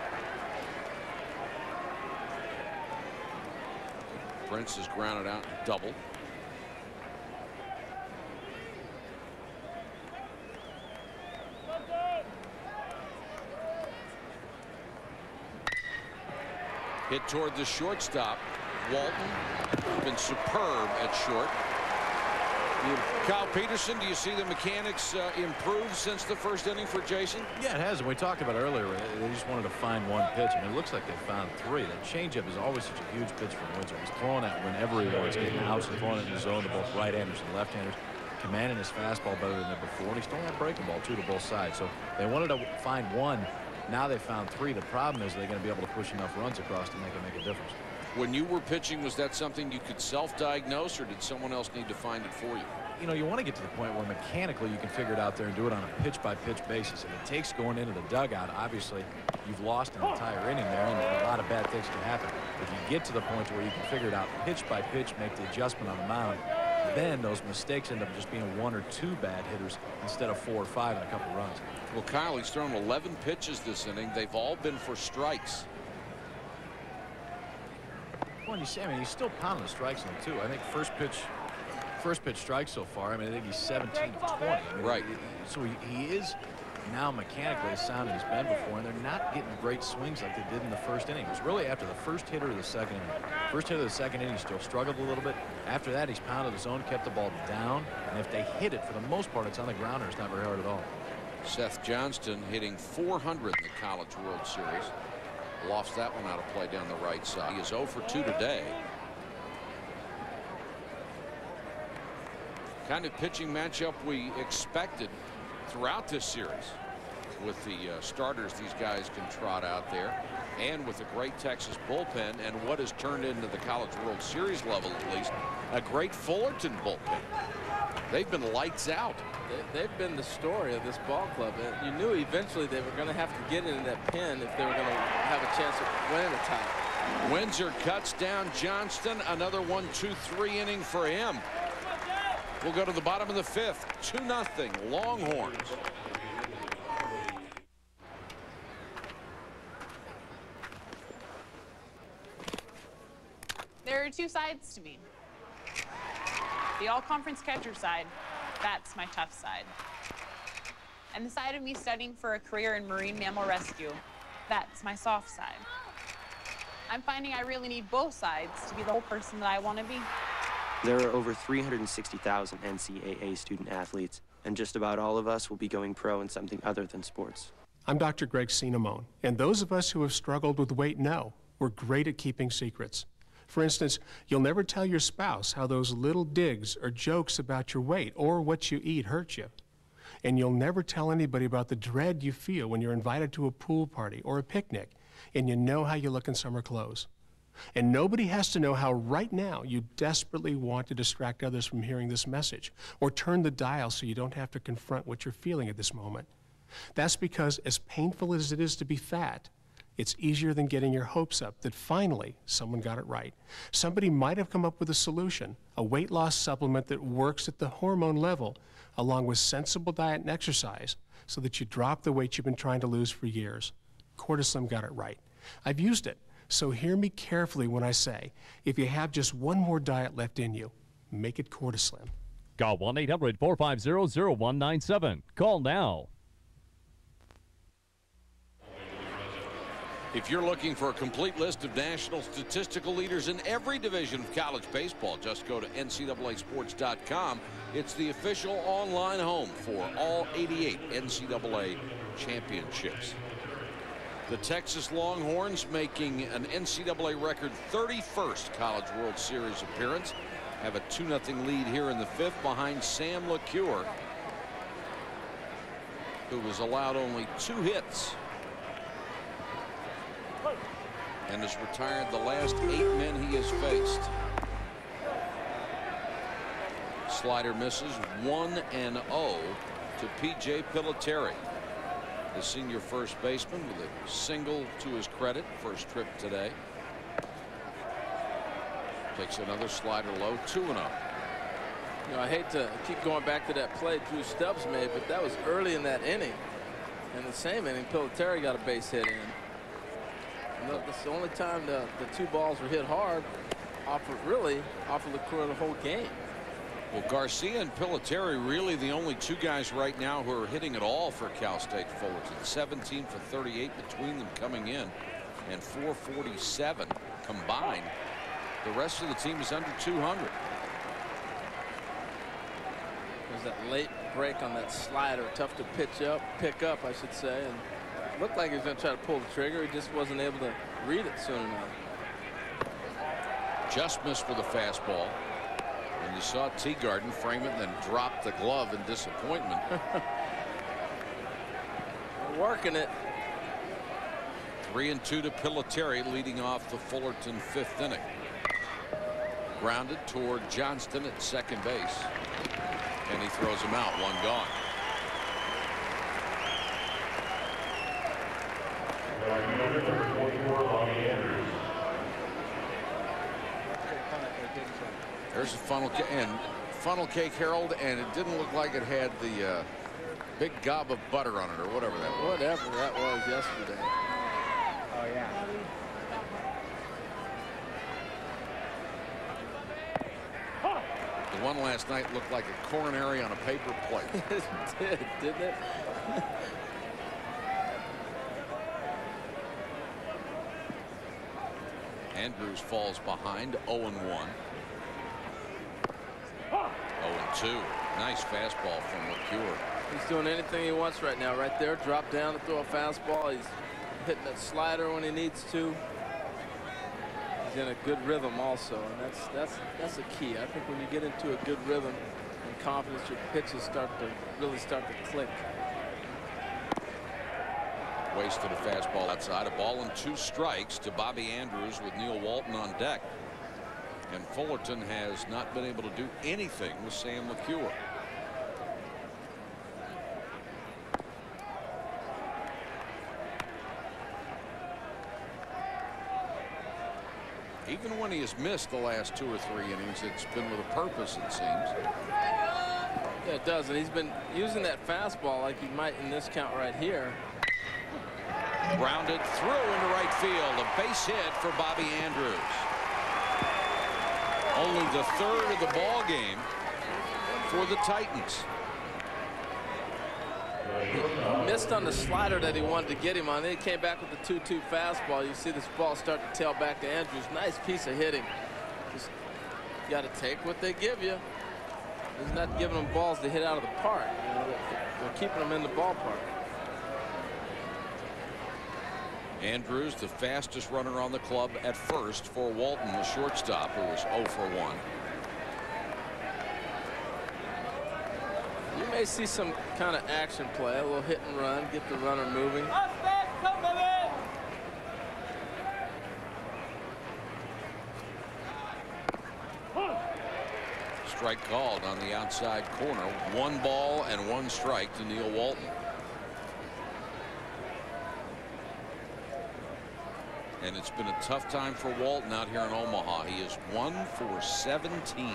Prince is grounded out and double. Hit toward the shortstop. Walton has been superb at short. Kyle Peterson, do you see the mechanics improve since the first inning for Jason? Yeah, it has. And we talked about earlier, they just wanted to find one pitch. I mean, it looks like they found 3. That changeup is always such a huge pitch for Windsor. He's throwing it whenever he wants, getting outs and throwing it in the zone to both right-handers and left-handers, commanding his fastball better than before. And he's throwing that breaking ball, too, to both sides. So they wanted to find 1. Now they found 3. The problem is they're going to be able to push enough runs across to make it make a difference. When you were pitching, was that something you could self-diagnose, or did someone else need to find it for you? You know, you want to get to the point where mechanically you can figure it out there and do it on a pitch-by-pitch basis. If it takes going into the dugout, obviously you've lost an entire inning there, and a lot of bad things can happen. If you get to the point where you can figure it out pitch-by-pitch, make the adjustment on the mound, then those mistakes end up just being 1 or 2 bad hitters instead of 4 or 5 and a couple runs. Well, Kyle, he's thrown 11 pitches this inning. They've all been for strikes. Well, you see, I mean, he's still pounding the strikes in too. I think first pitch strikes so far. I mean, I think he's 17 to 20. I mean, right. So he is now mechanically as sound as he's been before, and they're not getting great swings like they did in the first inning. It was really after the first hitter of the second inning. First hitter of the second inning, he still struggled a little bit. After that, he's pounded his own, kept the ball down, and if they hit it, for the most part, it's on the grounder. It's not very hard at all. Seth Johnston hitting 400 in the College World Series. Lofts that one out of play down the right side. He is 0 for 2 today. Kind of pitching matchup we expected throughout this series, with the starters these guys can trot out there, and with a great Texas bullpen, and what has turned into the College World Series level, at least, a great Fullerton bullpen. They've been lights out. They've been the story of this ball club. You knew eventually they were going to have to get into that pen if they were going to have a chance of winning a title. Windsor cuts down Johnston. Another 1-2-3 inning for him. We'll go to the bottom of the 5th. 2-0 Longhorns. There are 2 sides to me. The all-conference catcher side, that's my tough side. And the side of me studying for a career in marine mammal rescue, that's my soft side. I'm finding I really need both sides to be the whole person that I want to be. There are over 360,000 NCAA student athletes, and just about all of us will be going pro in something other than sports. I'm Dr. Greg Cinnamone, and those of us who have struggled with weight know we're great at keeping secrets. For instance, you'll never tell your spouse how those little digs or jokes about your weight or what you eat hurt you. And you'll never tell anybody about the dread you feel when you're invited to a pool party or a picnic and you know how you look in summer clothes. And nobody has to know how right now you desperately want to distract others from hearing this message or turn the dial so you don't have to confront what you're feeling at this moment. That's because, as painful as it is to be fat, it's easier than getting your hopes up that finally someone got it right. Somebody might have come up with a solution, a weight loss supplement that works at the hormone level, along with sensible diet and exercise, so that you drop the weight you've been trying to lose for years. Cortislim got it right. I've used it, so hear me carefully when I say, if you have just one more diet left in you, make it Cortislim. Call 1-800-450-0197. Call now. If you're looking for a complete list of national statistical leaders in every division of college baseball, just go to ncaasports.com. It's the official online home for all 88 NCAA championships. The Texas Longhorns making an NCAA record 31st College World Series appearance. Have a 2-0 lead here in the 5th behind Sam LeCure, who was allowed only 2 hits and has retired the last 8 men he has faced. Slider misses 1-0 to P.J. Piliteri, the senior first baseman, with a single to his credit. First trip today. Takes another slider low, 2-0. You know, I hate to keep going back to that play Drew Stubbs made, but that was early in that inning. In the same inning, Piliteri got a base hit in. And that's the only time the 2 balls were hit hard off of LeCure the whole game. Well, Garcia and Piliteri really the only 2 guys right now who are hitting at all for Cal State Fullerton. 17 for 38 between them coming in, and 447 combined. The rest of the team is under 200. There's that late break on that slider, tough to pick up, I should say, and it looked like he was going to try to pull the trigger. He just wasn't able to read it soon enough. Just missed with a fastball, and you saw Teagarden frame it and then drop the glove in disappointment. Working it. 3-2 to Piliteri, leading off the Fullerton 5th inning. Grounded toward Johnston at second base, and he throws him out. 1 gone. There's a funnel cake, Harold, and it didn't look like it had the big gob of butter on it or whatever that was. Whatever that was yesterday. Oh yeah. The one last night looked like a coronary on a paper plate. It did, didn't it? Andrews falls behind, 0-1. 0-2. Nice fastball from LeCure. He's doing anything he wants right now. Right there, drop down to throw a fastball. He's hitting that slider when he needs to. He's in a good rhythm also, and that's the key. I think when you get into a good rhythm and confidence, your pitches really start to click. Wasted a fastball outside. A ball and 2 strikes to Bobby Andrews with Neil Walton on deck. And Fullerton has not been able to do anything with Sam LeCure. Even when he has missed the last 2 or 3 innings, it's been with a purpose, it seems. Yeah, it does, and he's been using that fastball like he might in this count right here. Grounded through into right field. A base hit for Bobby Andrews. Only the 3rd of the ball game for the Titans. He missed on the slider that he wanted to get him on. Then he came back with the 2-2 fastball. You see this ball start to tail back to Andrews. Nice piece of hitting. Just got to take what they give you. He's not giving them balls to hit out of the park. You know, they're keeping them in the ballpark. Andrews, the fastest runner on the club at first for Walton, the shortstop, who was 0 for 1. You may see some kind of action play, a little hit and run, get the runner moving. Strike called on the outside corner. 1 ball and 1 strike to Neil Walton. And it's been a tough time for Walton out here in Omaha. He is 1 for 17.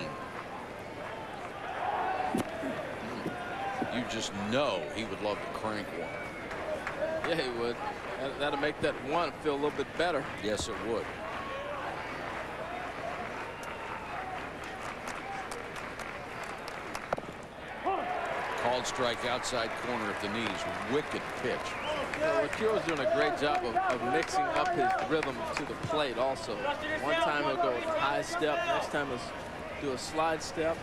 You just know he would love to crank one. Yeah, he would. That'll make that 1 feel a little bit better. Yes, it would. Called strike outside corner at the knees. Wicked pitch. LeCure's doing a great job of mixing up his rhythm to the plate also. One time he'll go with a high step, next time he'll do a slide step.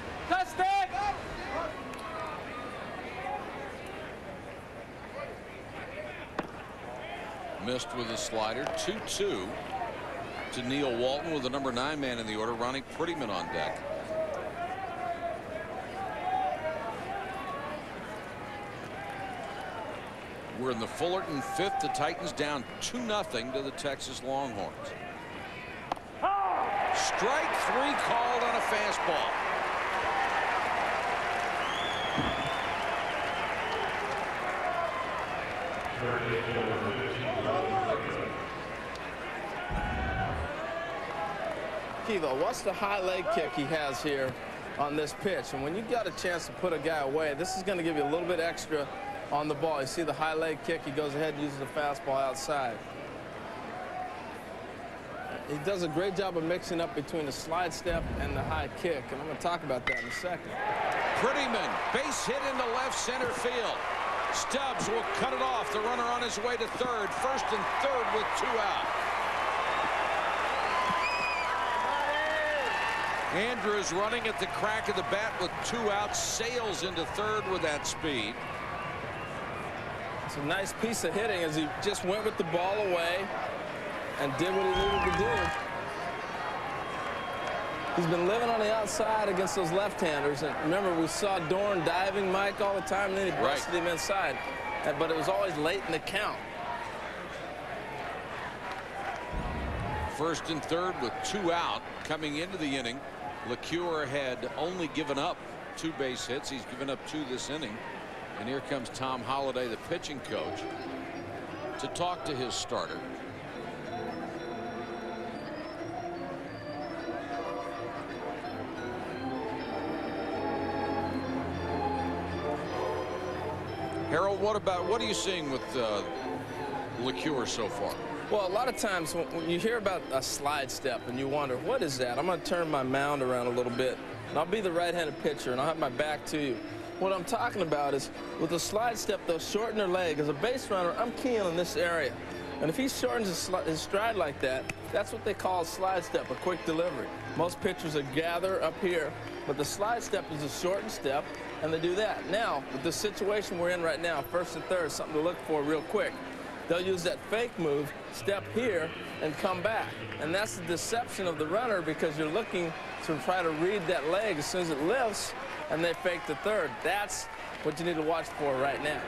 Missed with a slider. 2-2 to Neil Walton with the number 9 man in the order, Ronnie Prettyman on deck. We're in the Fullerton 5th. The Titans down 2-0 to the Texas Longhorns. Strike 3 called on a fastball. Kiva, what's the high leg kick he has here on this pitch? And when you got a chance to put a guy away, this is going to give you a little bit extra on the ball. You see the high leg kick, he goes ahead and uses the fastball outside. He does a great job of mixing up between the slide step and the high kick, and I'm going to talk about that in a second. Prettyman, base hit into left center field. Stubbs will cut it off. The runner on his way to third. First and third with 2 out. Andrews running at the crack of the bat with 2 outs. Sails into third with that speed. It's a nice piece of hitting as he just went with the ball away and did what he needed to do. He's been living on the outside against those left-handers. And remember, we saw Dorn diving Mike all the time, and then he busted him inside. But it was always late in the count. First and third with 2 out coming into the inning. LeCure had only given up 2 base hits. He's given up 2 this inning. And here comes Tom Holliday, the pitching coach, to talk to his starter. Harold, what are you seeing with LeCure so far? Well, a lot of times when you hear about a slide step and you wonder, what is that? I'm going to turn my mound around a little bit, and I'll be the right-handed pitcher, and I'll have my back to you. What I'm talking about is with a slide step, they'll shorten their leg. As a base runner, I'm keying on this area. And if he shortens his stride like that, that's what they call a slide step, a quick delivery. Most pitchers are gather up here, but the slide step is a shortened step, and they do that. Now, with the situation we're in right now, first and third, something to look for real quick. They'll use that fake move, step here, and come back. And that's the deception of the runner because you're looking to try to read that leg as soon as it lifts, and they fake the third. That's what you need to watch for right now.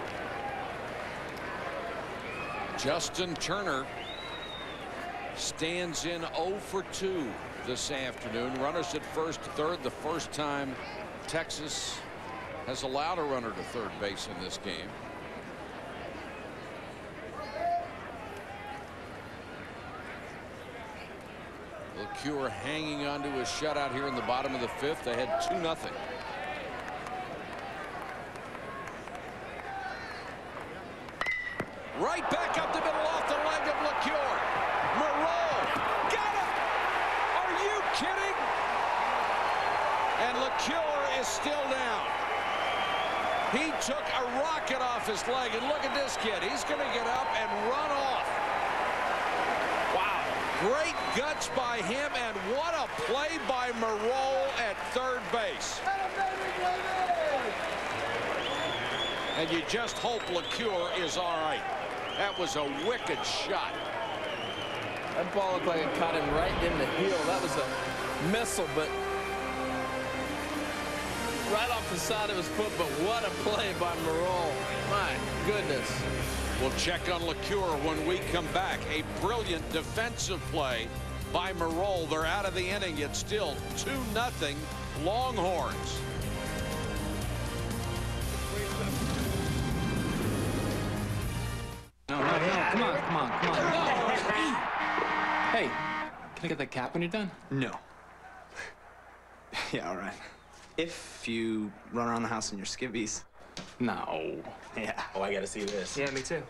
Justin Turner stands in 0 for 2 this afternoon. Runners at first, third, the first time Texas has allowed a runner to third base in this game. LeCure hanging on to his shutout here in the bottom of the 5th. They had 2-0. Right back up the middle off the leg of LeCure. Moreau got it. Are you kidding? And LeCure is still down. He took a rocket off his leg, and look at this kid. He's going to get up and run off. Wow. Great guts by him, and what a play by Moreau at third base. And you just hope LeCure is all right. That was a wicked shot. That ball looked like it caught him right in the heel. That was a missile, but right off the side of his foot. But what a play by Moreau. My goodness. We'll check on LeCure when we come back. A brilliant defensive play by Moreau. They're out of the inning. It's still 2-0 Longhorns. No, come on. Hey, can I get that cap when you're done? No. Yeah, all right. If you run around the house in your skivvies. No. Yeah. Oh, I gotta see this. Yeah, me too.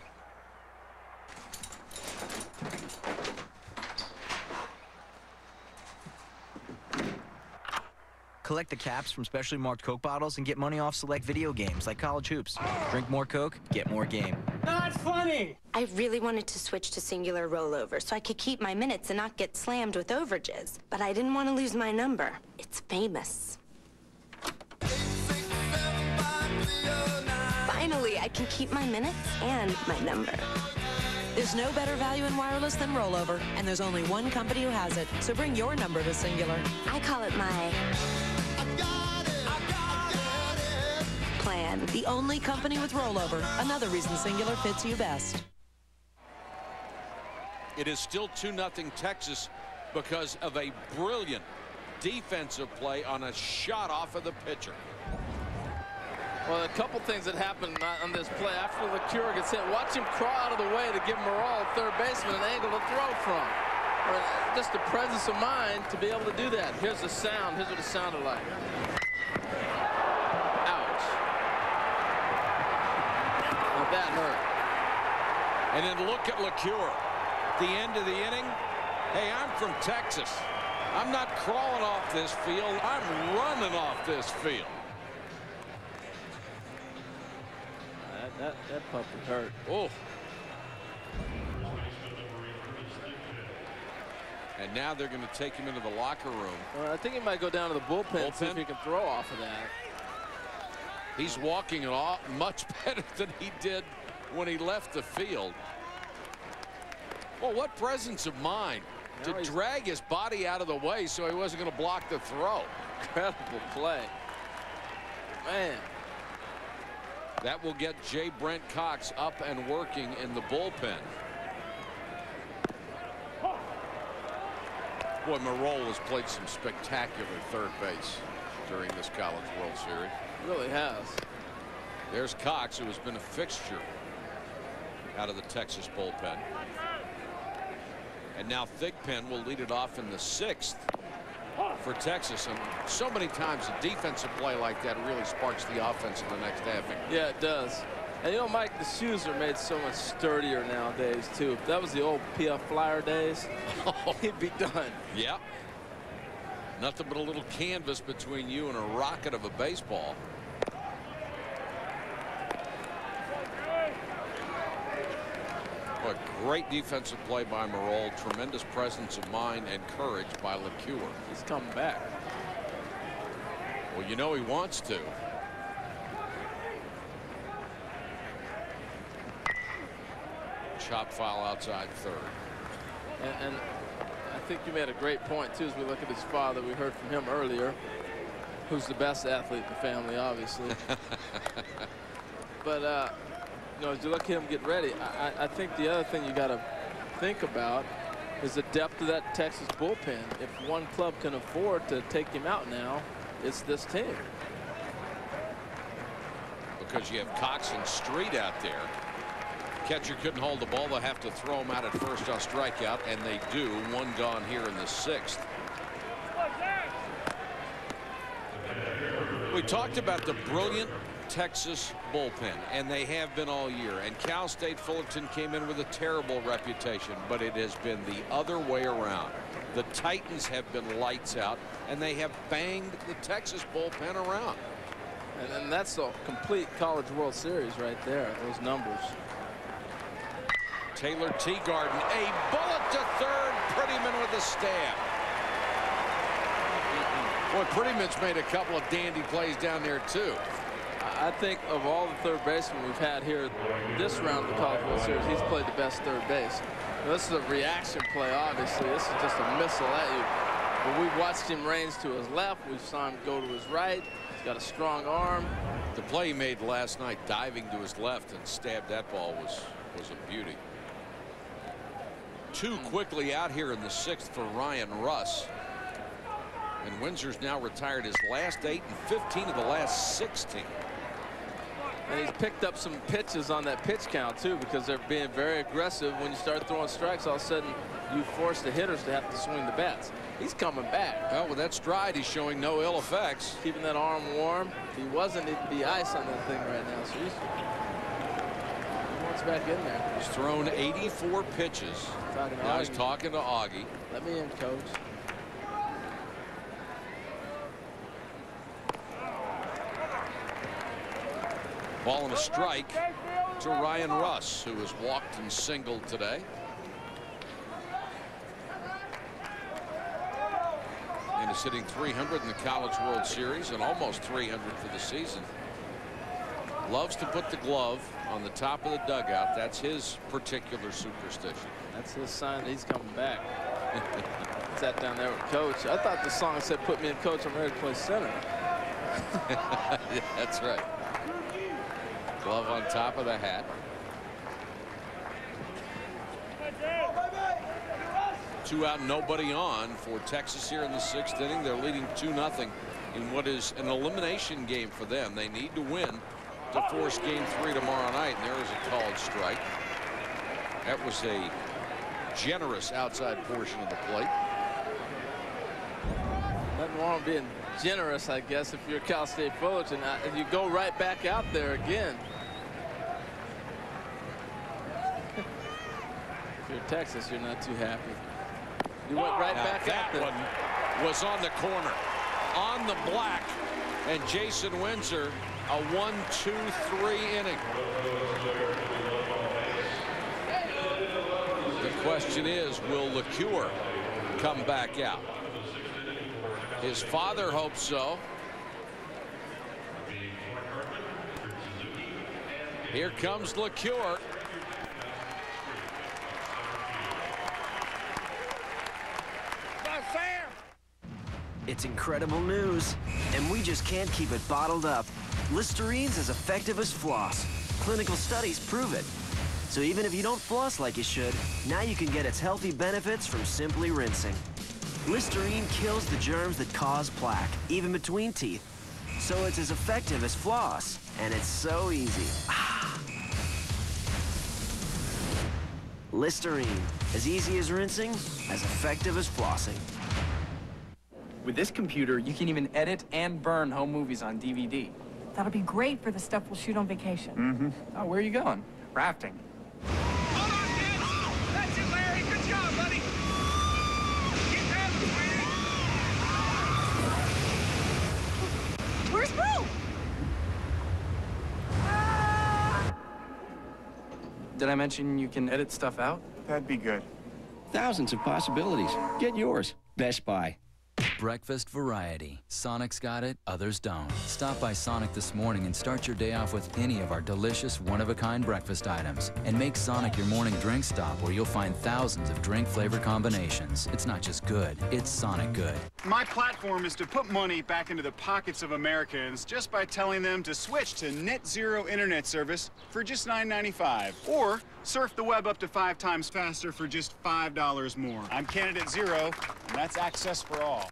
Collect the caps from specially marked Coke bottles and get money off select video games like College Hoops. Drink more Coke, get more game. Not funny! I really wanted to switch to singular rollover so I could keep my minutes and not get slammed with overages. But I didn't want to lose my number. It's famous. Finally, I can keep my minutes and my number. There's no better value in wireless than rollover, and there's only one company who has it. So bring your number to Singular. I call it my Plan. The only company with rollover. Another reason Singular fits you best. It is still 2-0 Texas because of a brilliant defensive play on a shot off of the pitcher. Well, a couple things that happened on this play. After LeCure gets hit, watch him crawl out of the way to give Morrall, third baseman, an angle to throw from. Or just the presence of mind to be able to do that. Here's the sound. Here's what it sounded like. Ouch. Well, that hurt. And then look at LeCure. The end of the inning. Hey, I'm from Texas. I'm not crawling off this field. I'm running off this field. That puppy hurt. Oh. And now they're going to take him into the locker room. Well, I think he might go down to the bullpen and see if he can throw off of that. He's walking it off much better than he did when he left the field. Well, what presence of mind to drag his body out of the way so he wasn't going to block the throw. Incredible play. Man. That will get J. Brent Cox up and working in the bullpen. Boy, Morrall has played some spectacular third base during this College World Series. Really has. There's Cox, who has been a fixture out of the Texas bullpen. And now Thigpen will lead it off in the 6th for Texas. And so many times a defensive play like that really sparks the offense in the next half. Yeah, it does. And you know, Mike, the shoes are made so much sturdier nowadays too. If that was the old PF Flyer days, he'd be done. Yeah. Nothing but a little canvas between you and a rocket of a baseball. A great defensive play by Morrall. Tremendous presence of mind and courage by LeCure. He's coming back. Well, you know he wants to. Chop foul outside third. And I think you made a great point too as we look at his father. We heard from him earlier, who's the best athlete in the family, obviously. But you know, as you look at him get ready, I think the other thing you got to think about is the depth of that Texas bullpen. If one club can afford to take him out now, it's this team. Because you have Cox and Street out there. Catcher couldn't hold the ball. They'll have to throw him out at first on strikeout, and they do. One gone here in the 6th. We talked about the brilliant Texas bullpen, and they have been all year. And Cal State Fullerton came in with a terrible reputation, but it has been the other way around. The Titans have been lights out, and they have banged the Texas bullpen around. And that's the complete College World Series right there, those numbers. Taylor Teagarden, a bullet to third. Prettyman with a stab. Boy, Prettyman's made a couple of dandy plays down there too. I think of all the third basemen we've had here this round of the College World Series, he's played the best third base. Now, this is a reaction play, obviously. This is just a missile at you. But we've watched him range to his left. We saw him go to his right. He's got a strong arm. The play he made last night, diving to his left and stabbed that ball, was a beauty. Two quickly out here in the 6th for Ryan Russ. And Windsor's now retired his last 8 and 15 of the last 16. And he's picked up some pitches on that pitch count too, because they're being very aggressive. When you start throwing strikes, all of a sudden you force the hitters to have to swing the bats. He's coming back. Well, with that stride, he's showing no ill effects. Keeping that arm warm. If he wasn't, it'd be ice on that thing right now. So he wants back in there. He's thrown 84 pitches. Now he's talking to Augie. Let me in, coach. Ball and a strike to Ryan Russ, who has walked and singled today. And is hitting 300 in the College World Series and almost 300 for the season. Loves to put the glove on the top of the dugout. That's his particular superstition. That's his sign that he's coming back. Sat down there with Coach. I thought the song said, "Put me in, Coach. I'm ready to play center." Yeah, that's right. Glove on top of the hat. 2 out, nobody on for Texas here in the 6th inning. They're leading 2-0 in what is an elimination game for them. They need to win to force game 3 tomorrow night, and there is a called strike. That was a generous outside portion of the plate. Nothing wrong with being generous, I guess, if you're Cal State Fullerton. You go right back out there again. If you're Texas, you're not too happy. You went right back out there. That one was on the corner, on the black, and Jason Windsor, a 1-2-3 inning. The question is, will LeCure come back out? His father hopes so. Here comes LeCure. It's incredible news, and we just can't keep it bottled up. Listerine's as effective as floss. Clinical studies prove it. So even if you don't floss like you should, now you can get its healthy benefits from simply rinsing. Listerine kills the germs that cause plaque, even between teeth. So it's as effective as floss, and it's so easy. Listerine, as easy as rinsing, as effective as flossing. With this computer, you can even edit and burn home movies on DVD. That'll be great for the stuff we'll shoot on vacation. Mm-hmm. Oh, where are you going? Rafting. Hold on, kids! That's it, Larry! Good job, buddy! Keep having, sweetie! Where's Boo? Did I mention you can edit stuff out? That'd be good. Thousands of possibilities. Get yours. Best Buy. Breakfast variety. Sonic's got it, others don't. Stop by Sonic this morning and start your day off with any of our delicious one-of-a-kind breakfast items. And make Sonic your morning drink stop where you'll find thousands of drink flavor combinations. It's not just good, it's Sonic good. My platform is to put money back into the pockets of Americans just by telling them to switch to net zero internet service for just $9.95. Or surf the web up to 5 times faster for just $5 more. I'm Candidate Zero, and that's access for all.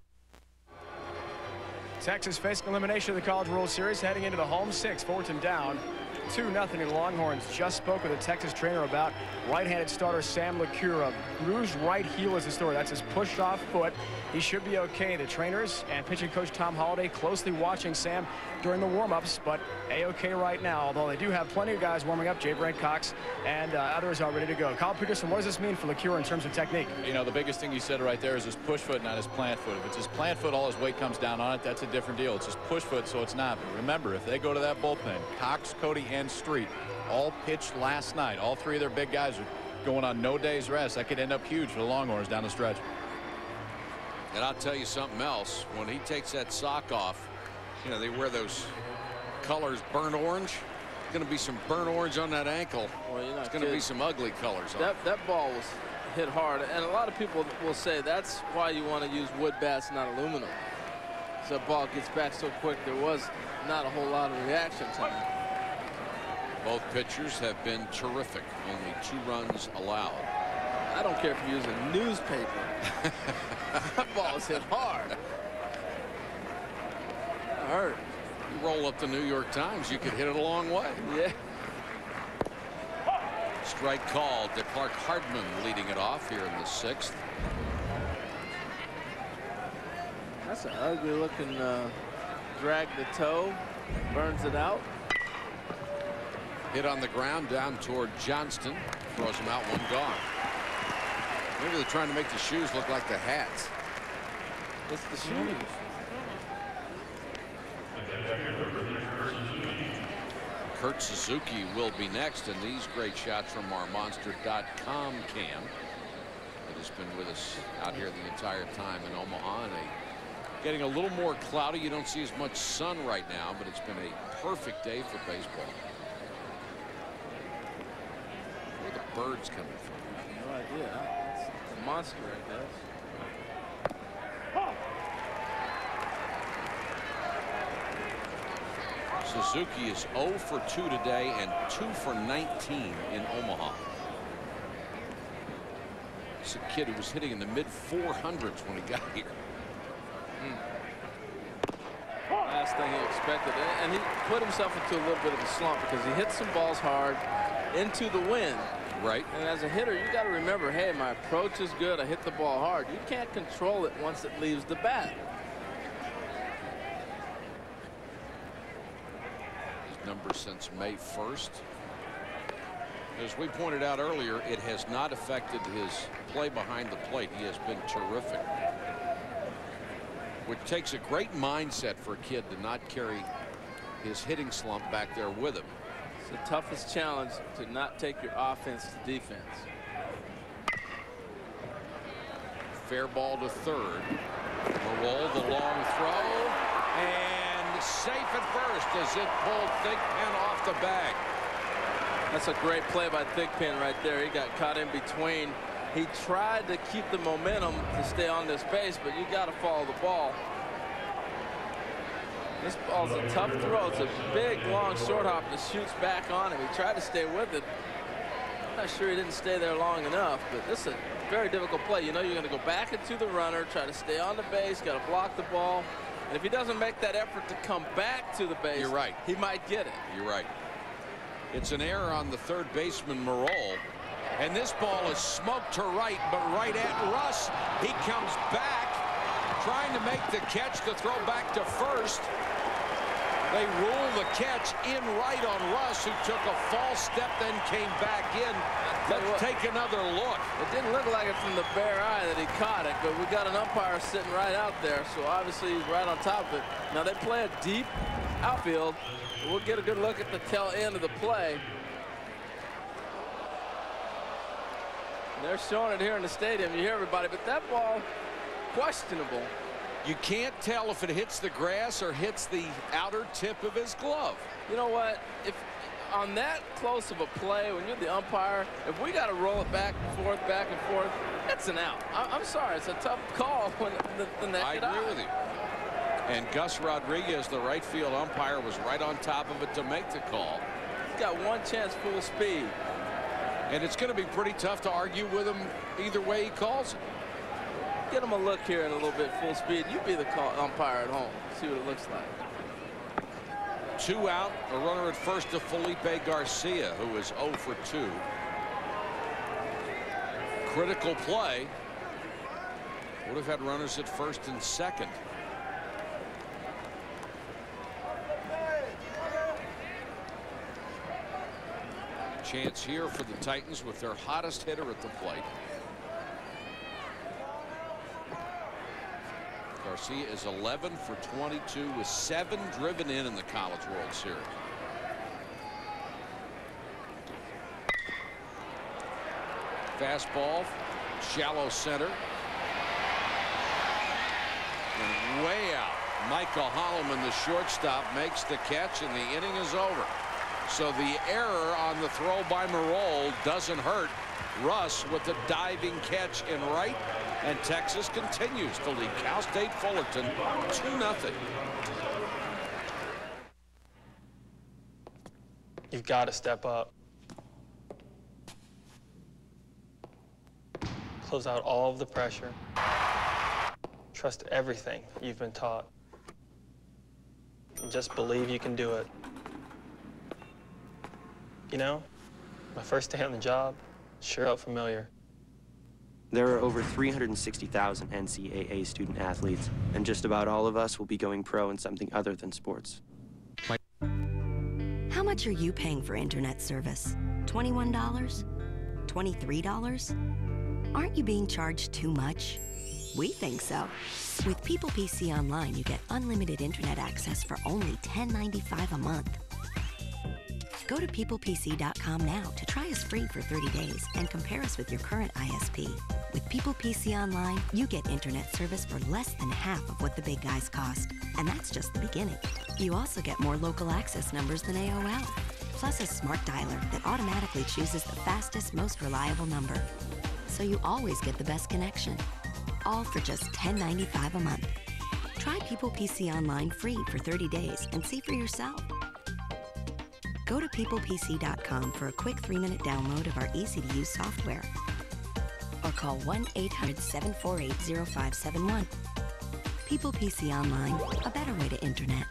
Texas facing elimination of the College World Series, heading into the home 6. Fullerton down 2-0. The Longhorns just spoke with a Texas trainer about right-handed starter Sam LeCure. Bruised right heel is the story. That's his pushed-off foot. He should be okay. The trainers and pitching coach Tom Holliday closely watching Sam during the warm-ups, but A-okay right now, although they do have plenty of guys warming up. Jay Brent Cox and others are ready to go. Kyle Peterson, what does this mean for LeCure in terms of technique? You know, the biggest thing you said right there is his push foot, not his plant foot. If it's his plant foot, all his weight comes down on it. That's a different deal. It's his push foot, so it's not. But remember, if they go to that bullpen, Cox, Cody, and Street all pitched last night. All 3 of their big guys are going on no days rest. That could end up huge for the Longhorns down the stretch. And I'll tell you something else. When he takes that sock off, you know, they wear those colors, burnt orange. There's going to be some burnt orange on that ankle. Well, you know, it's going to be some ugly colors on it. That ball was hit hard, and a lot of people will say that's why you want to use wood bats, not aluminum. So the ball gets back so quick, there was not a whole lot of reaction time. Both pitchers have been terrific. Only 2 runs allowed. I don't care if you use a newspaper. That ball is hit hard. That hurt. You roll up the New York Times, you could hit it a long way. Yeah. Strike called to Clark Hardman, leading it off here in the 6th. That's an ugly looking drag the toe. Burns it out. Hit on the ground down toward Johnston. Throws him out, 1 gone. Maybe they're trying to make the shoes look like the hats. It's the shoes. Kurt Suzuki will be next, and these great shots from our Monster.com cam that has been with us out here the entire time in Omaha. And getting a little more cloudy. You don't see as much sun right now, but it's been a perfect day for baseball. bird's coming from. No idea. It's a monster, I guess. Suzuki is 0 for 2 today and 2 for 19 in Omaha. It's a kid who was hitting in the mid-400s when he got here. Last thing he expected, and he put himself into a little bit of a slump because he hit some balls hard into the wind. Right. And as a hitter, you got to remember, hey, my approach is good. I hit the ball hard. You can't control it once it leaves the bat. His number since May 1st. As we pointed out earlier, it has not affected his play behind the plate. He has been terrific. Which takes a great mindset for a kid to not carry his hitting slump back there with him. It's the toughest challenge, to not take your offense to defense. Fair ball to third. Marole, the long throw, and safe at first as it pulled Thigpen off the bag. That's a great play by Thigpen right there. He got caught in between. He tried to keep the momentum to stay on this base, but you got to follow the ball. This ball's a tough throw. It's a big, long short hop that shoots back on him. He tried to stay with it. I'm not sure he didn't stay there long enough, but this is a very difficult play. You know you're going to go back into the runner, try to stay on the base, got to block the ball. And if he doesn't make that effort to come back to the base, you're right, he might get it. You're right. It's an error on the third baseman, Marole. And this ball is smoked to right, but right at Russ. He comes back, trying to make the catch to throw back to first. They rule the catch in right on Russ, who took a false step, then came back in. Let's take another look. It didn't look like it from the bare eye that he caught it, but we got an umpire sitting right out there, so obviously he's right on top of it. Now they play a deep outfield. We'll get a good look at the tail end of the play. They're showing it here in the stadium. You hear everybody, but that ball, questionable. You can't tell if it hits the grass or hits the outer tip of his glove. You know what? If on that close of a play, when you're the umpire, if we got to roll it back and forth, it's an out. I'm sorry, it's a tough call when the naked eye. I agree with you. And Gus Rodriguez, the right field umpire, was right on top of it to make the call. He's got one chance, full speed. And it's going to be pretty tough to argue with him either way he calls it. Get him a look here in a little bit full speed. You be the umpire at home. See what it looks like. 2 out, a runner at first to Felipe Garcia, who is 0 for 2. Critical play. Would have had runners at first and second. Chance here for the Titans with their hottest hitter at the plate. Garcia is 11 for 22 with 7 driven in the College World Series. Fastball, shallow center. And way out. Michael Holloman, the shortstop, makes the catch, and the inning is over. So the error on the throw by Marole doesn't hurt Russ with the diving catch in right, and Texas continues to lead Cal State Fullerton 2-0. You've got to step up. Close out all of the pressure. Trust everything you've been taught. And just believe you can do it. You know, my first day on the job, sure felt familiar. There are over 360,000 NCAA student athletes, and just about all of us will be going pro in something other than sports. How much are you paying for internet service? $21? $23? Aren't you being charged too much? We think so. With People PC Online, you get unlimited internet access for only $10.95 a month. Go to peoplepc.com now to try us free for 30 days and compare us with your current ISP. With People PC Online, you get internet service for less than half of what the big guys cost. And that's just the beginning. You also get more local access numbers than AOL. plus a smart dialer that automatically chooses the fastest, most reliable number. So you always get the best connection. All for just $10.95 a month. Try People PC online free for 30 days and see for yourself. Go to peoplepc.com for a quick 3-minute download of our easy-to-use software. Or call 1-800-748-0571. People PC Online, a better way to internet.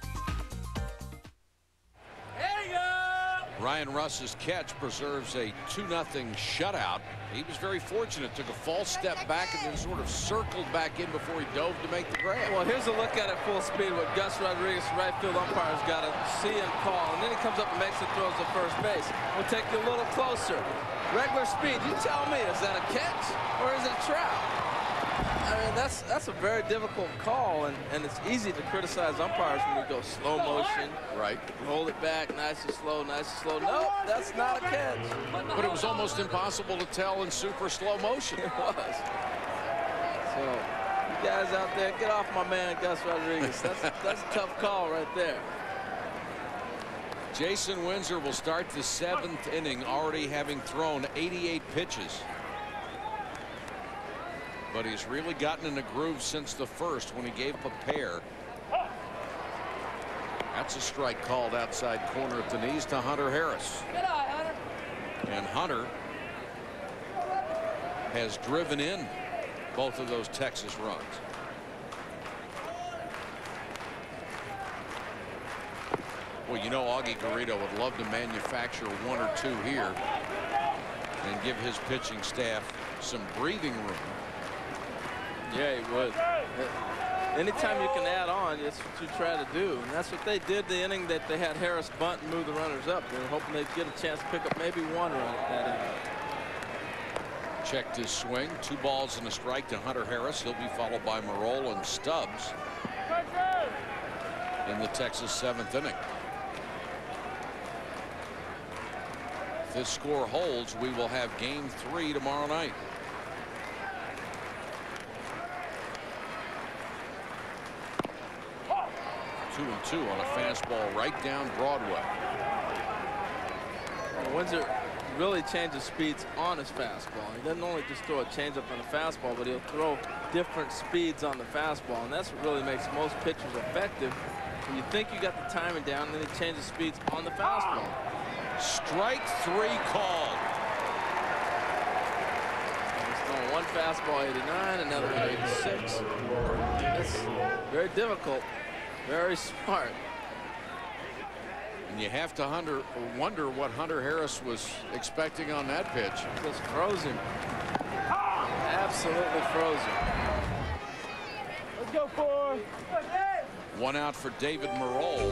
Ryan Russ's catch preserves a 2-0 shutout. He was very fortunate, took a false step back and then sort of circled back in before he dove to make the grab. Well, here's a look at it full speed. What Gus Rodriguez, right field umpire's got to see and call. And then he comes up and makes the throws to first base. We'll take you a little closer. Regular speed, you tell me, is that a catch or is it a trap? I mean, that's a very difficult call, and it's easy to criticize umpires when we go slow motion. Right. Hold it back, nice and slow, nice and slow. Nope, that's not a catch. But it was almost impossible to tell in super slow motion. It was. So, you guys out there, get off my man, Gus Rodriguez. That's a tough call right there. Jason Windsor will start the 7th inning, already having thrown 88 pitches. But he's really gotten in a groove since the first when he gave up a pair. That's a strike called outside corner at the knees to Hunter Harris. Good eye, Hunter. And Hunter has driven in both of those Texas runs. Well, you know, Augie Garrido would love to manufacture 1 or 2 here and give his pitching staff some breathing room. Yeah, he would. Anytime you can add on, that's what you try to do. And that's what they did the inning that they had Harris bunt and move the runners up. They were hoping they'd get a chance to pick up maybe 1 run at that inning. Checked his swing. 2 balls and a strike to Hunter Harris. He'll be followed by Marole and Stubbs in the Texas 7th inning. If this score holds, we will have game 3 tomorrow night. 2-2 on a fastball right down Broadway. Well, Windsor really changes speeds on his fastball. He doesn't only just throw a changeup on a fastball, but he'll throw different speeds on the fastball, and that's what really makes most pitchers effective. When you think you got the timing down, and then he changes speeds on the fastball. Strike 3 called. He's throwing one fastball 89, another one 86. That's very difficult. Very smart. And you have to wonder what Hunter Harris was expecting on that pitch. Just frozen. Absolutely frozen. Let's go for 1 out for David Marole.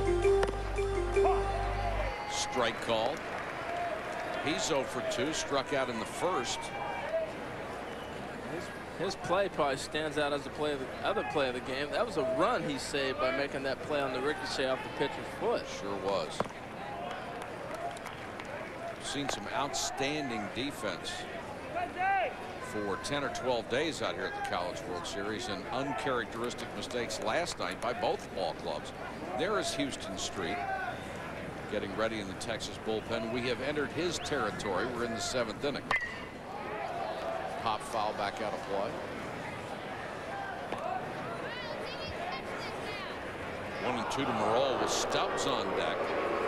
Strike called. He's 0 for 2, struck out in the first. His play probably stands out as the other play of the game. That was a run he saved by making that play on the ricochet off the pitcher's foot. Sure was. Seen some outstanding defense for 10 or 12 days out here at the College World Series, and uncharacteristic mistakes last night by both ball clubs. There is Houston Street getting ready in the Texas bullpen. We have entered his territory. We're in the 7th inning. Pop foul back out of play. 1-2 to Marole with Stubbs on deck.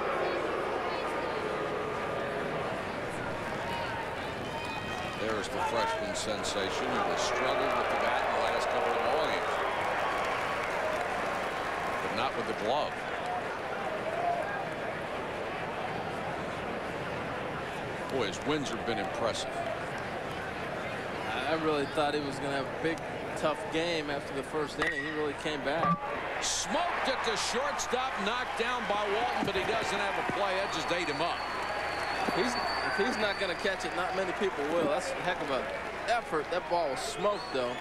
There's the freshman sensation who has struggled with the bat in the last couple of ball games, but not with the glove. Boy, has Windsor been impressive. I really thought he was going to have a big, tough game after the first inning. He really came back. Smoked at the shortstop, knocked down by Walton, but he doesn't have a play. That just ate him up. If he's not going to catch it, not many people will. That's a heck of an effort. That ball was smoked, though.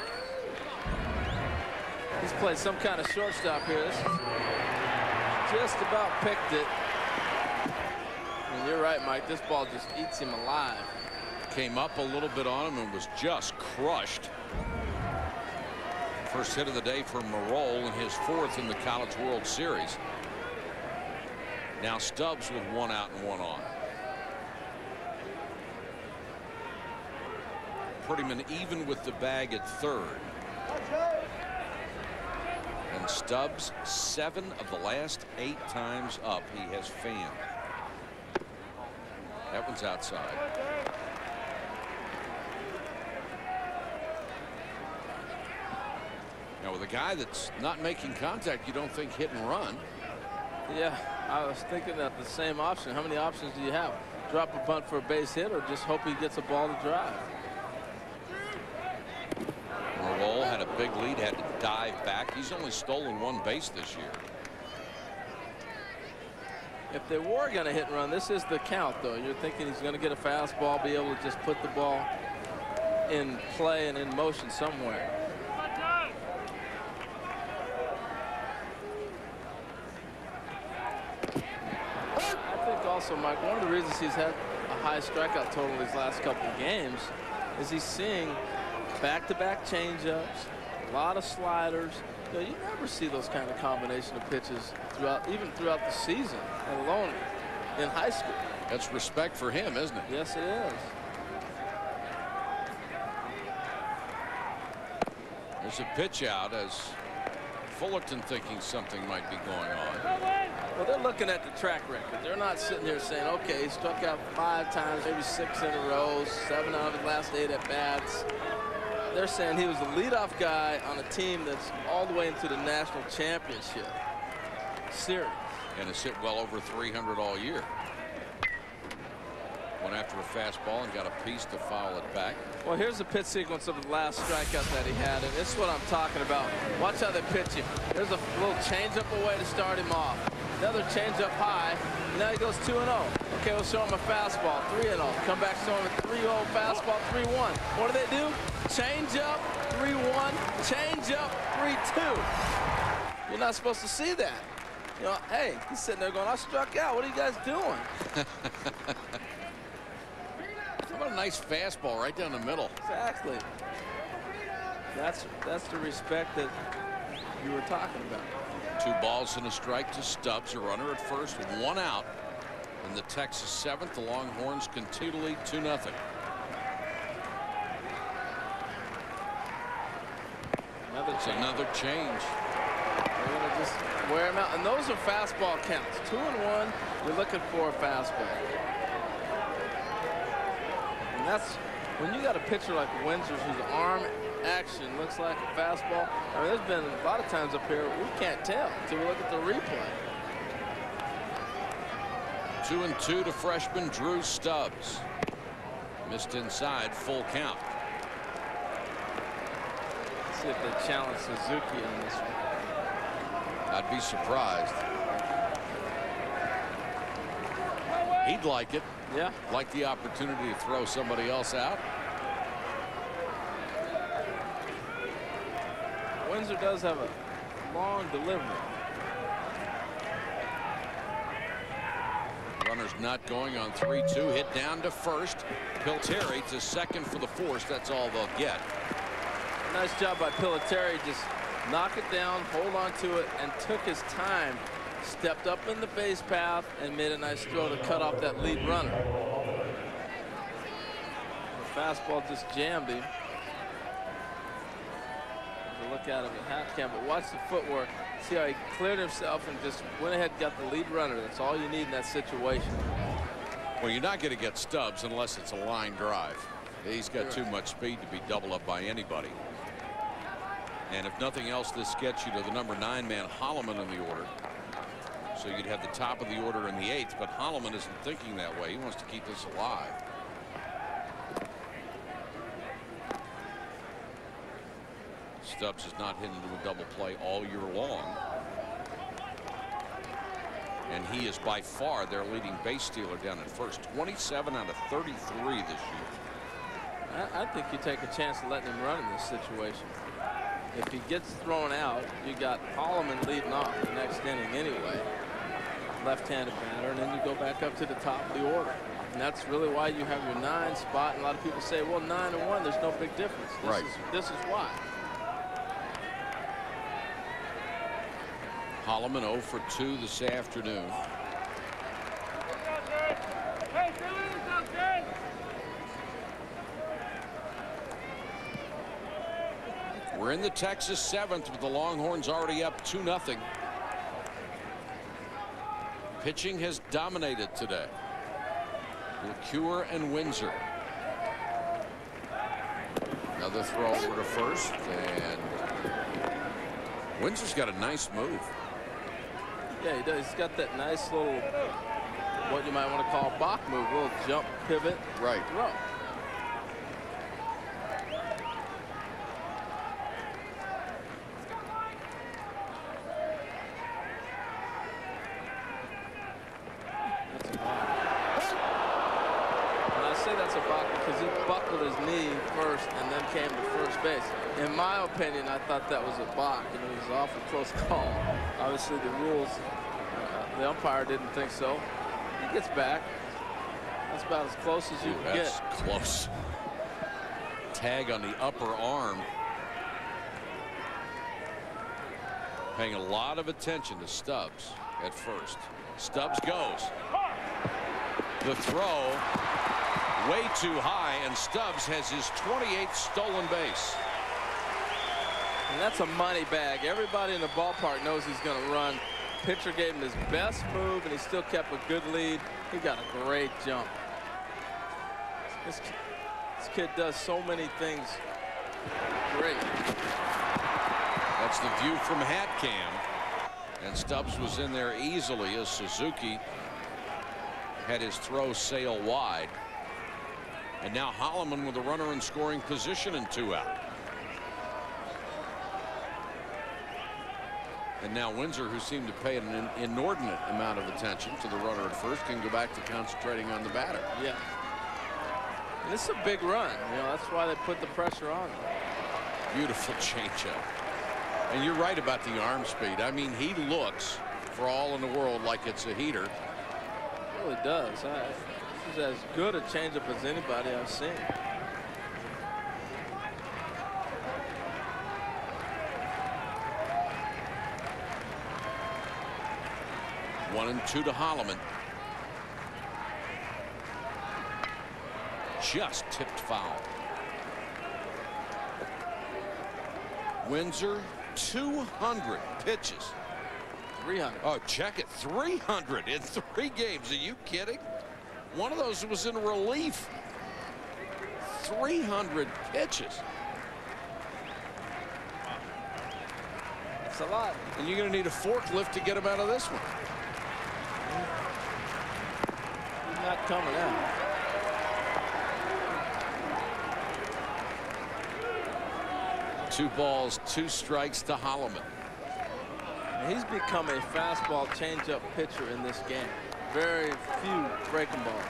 He's played some kind of shortstop here. This just about picked it. And you're right, Mike. This ball just eats him alive. Came up a little bit on him and was just crushed. First hit of the day for Marole, and his 4th in the College World Series. Now Stubbs with 1 out and 1 on. Prettyman even with the bag at third. And Stubbs, 7 of the last 8 times up he has fanned. That one's outside. Now with a guy that's not making contact, you don't think hit and run. Yeah, I was thinking of the same option. How many options do you have? Drop a bunt for a base hit or just hope he gets a ball to drive? Marole had a big lead, had to dive back. He's only stolen 1 base this year. If they were going to hit and run, this is the count, though. You're thinking he's going to get a fastball, be able to just put the ball in play and in motion somewhere. I think also, Mike, one of the reasons he's had a high strikeout total these last couple of games is he's seeing back-to-back changeups, a lot of sliders. You know, you never see those kind of combination of pitches even throughout the season, let alone in high school. That's respect for him, isn't it? Yes, it is. There's a pitch out as Fullerton thinking something might be going on. Well, they're looking at the track record. They're not sitting here saying, okay, he struck out 5 times, maybe 6 in a row, 7 out of his last 8 at bats. They're saying he was the leadoff guy on a team that's all the way into the national championship series. And has hit well over 300 all year. Went after a fastball and got a piece to foul it back. Well, here's the pitch sequence of the last strikeout that he had, and this is what I'm talking about. Watch how they pitch him. There's a little changeup away to start him off. Another changeup high. Now he goes 2-0. Okay, we'll show him a fastball, 3-0. Come back, show him a 3-0 fastball, 3-1. What do? Changeup, 3-1. Changeup, 3-2. You're not supposed to see that. You know, hey, he's sitting there going, I struck out. What are you guys doing? How about a nice fastball right down the middle? Exactly. That's the respect that you were talking about. 2 balls and a strike to Stubbs, a runner at first with 1 out. In the Texas 7th, the Longhorns continue to lead 2-0. Another change. They're going to just wear him out. And those are fastball counts. 2-1, you're looking for a fastball. And that's when you got a pitcher like Windsor's whose arm action looks like a fastball. I mean, there's been a lot of times up here we can't tell until we look at the replay. 2-2 to freshman Drew Stubbs. Missed inside, full count. Let's see if they challenge Suzuki on this one. I'd be surprised. He'd like it. Yeah. Like the opportunity to throw somebody else out. Windsor does have a long delivery. Runners not going on 3-2. Hit down to first. Pilteri to second for the force. That's all they'll get. Nice job by Pilteri. Just knock it down, hold on to it, and took his time. Stepped up in the base path and made a nice throw to cut off that lead runner. The fastball just jammed him. Look at him at half cam, but watch the footwork. See how he cleared himself and just went ahead and got the lead runner. That's all you need in that situation. Well, you're not going to get Stubbs unless it's a line drive. He's got too much speed to be doubled up by anybody. And if nothing else, this gets you to the number 9 man, Holloman, in the order. So you'd have the top of the order in the 8th, but Holloman isn't thinking that way. He wants to keep this alive. Stubbs has not hit into a double play all year long. And he is by far their leading base stealer down at first. 27 out of 33 this year. I think you take a chance of letting him run in this situation. If he gets thrown out, you got Holloman leading off the next inning anyway. Left-handed batter, and then you go back up to the top of the order. And that's really why you have your 9 spot. And a lot of people say, well, 9-1, there's no big difference. This is why. Holloman 0 for 2 this afternoon. We're in the Texas 7th with the Longhorns already up 2-0. Pitching has dominated today. LeCure and Windsor. Another throw over to first, and Windsor's got a nice move. Yeah, he does. He's got that nice little, what you might want to call a Bach move, a little jump, pivot, right, throw. That's a Bach. And I say that's a Bach because he buckled his knee first and then came to first base. In my opinion, I thought that was a Bach, and it was an awful close call. Obviously, the rules, the umpire didn't think so. He gets back. That's about as close as you can get. That's close. Tag on the upper arm. Paying a lot of attention to Stubbs at first. Stubbs goes. The throw way too high, and Stubbs has his 28th stolen base. And that's a money bag. Everybody in the ballpark knows he's going to run. Pitcher gave him his best move, and he still kept a good lead. He got a great jump. This kid does so many things great. That's the view from Hat Cam. And Stubbs was in there easily as Suzuki had his throw sail wide. And now Holloman with a runner in scoring position and 2 out. And now Windsor, who seemed to pay an inordinate amount of attention to the runner at first, can go back to concentrating on the batter. Yeah. And this is a big run. You know, that's why they put the pressure on him. Beautiful changeup. And you're right about the arm speed. I mean, he looks, for all in the world, like it's a heater. It really does. This is as good a changeup as anybody I've seen. One and 2 to Holloman. Just tipped foul. Windsor 200 pitches. 300. Oh, check it. 300 in 3 games. Are you kidding? One of those was in relief. 300 pitches. That's a lot. And you're going to need a forklift to get him out of this one. He's not coming out. Two balls, 2 strikes to Holloman. He's become a fastball changeup pitcher in this game. Very few breaking balls.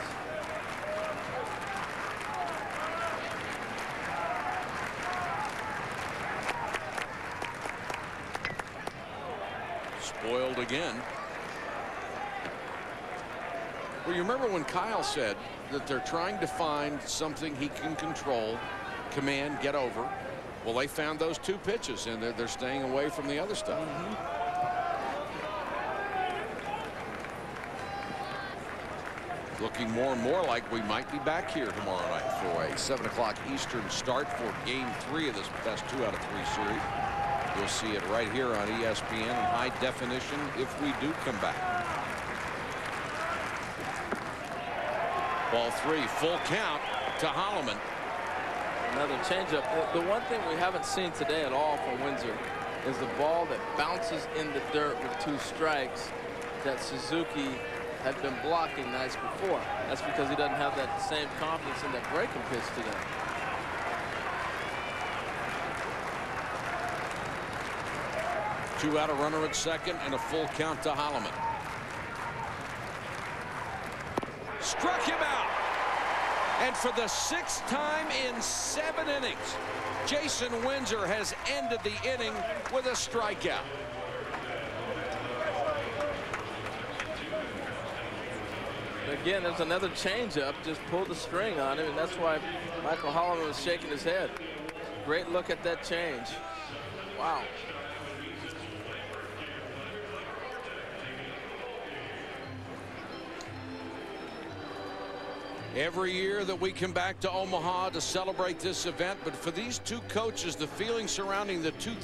Spoiled again. Well, you remember when Kyle said that they're trying to find something he can control, command, get over. Well, they found those 2 pitches, and they're staying away from the other stuff. Looking more and more like we might be back here tomorrow night for a 7 o'clock Eastern start for Game 3 of this best 2 out of 3 series. You'll see it right here on ESPN in high definition if we do come back. Ball 3, full count to Holloman. Another changeup. The one thing we haven't seen today at all from Windsor is the ball that bounces in the dirt with 2 strikes that Suzuki had been blocking nights before. That's because he doesn't have that same confidence in that breaking pitch today. Two out, a runner at second, and a full count to Holloman. Struck him out. And for the 6th time in 7 innings, Jason Windsor has ended the inning with a strikeout. Again, there's another changeup. Just pulled the string on him, and that's why Michael Holloman was shaking his head. Great look at that change. Wow. Every year that we come back to Omaha to celebrate this event, but for these two coaches, the feeling surrounding the 2000.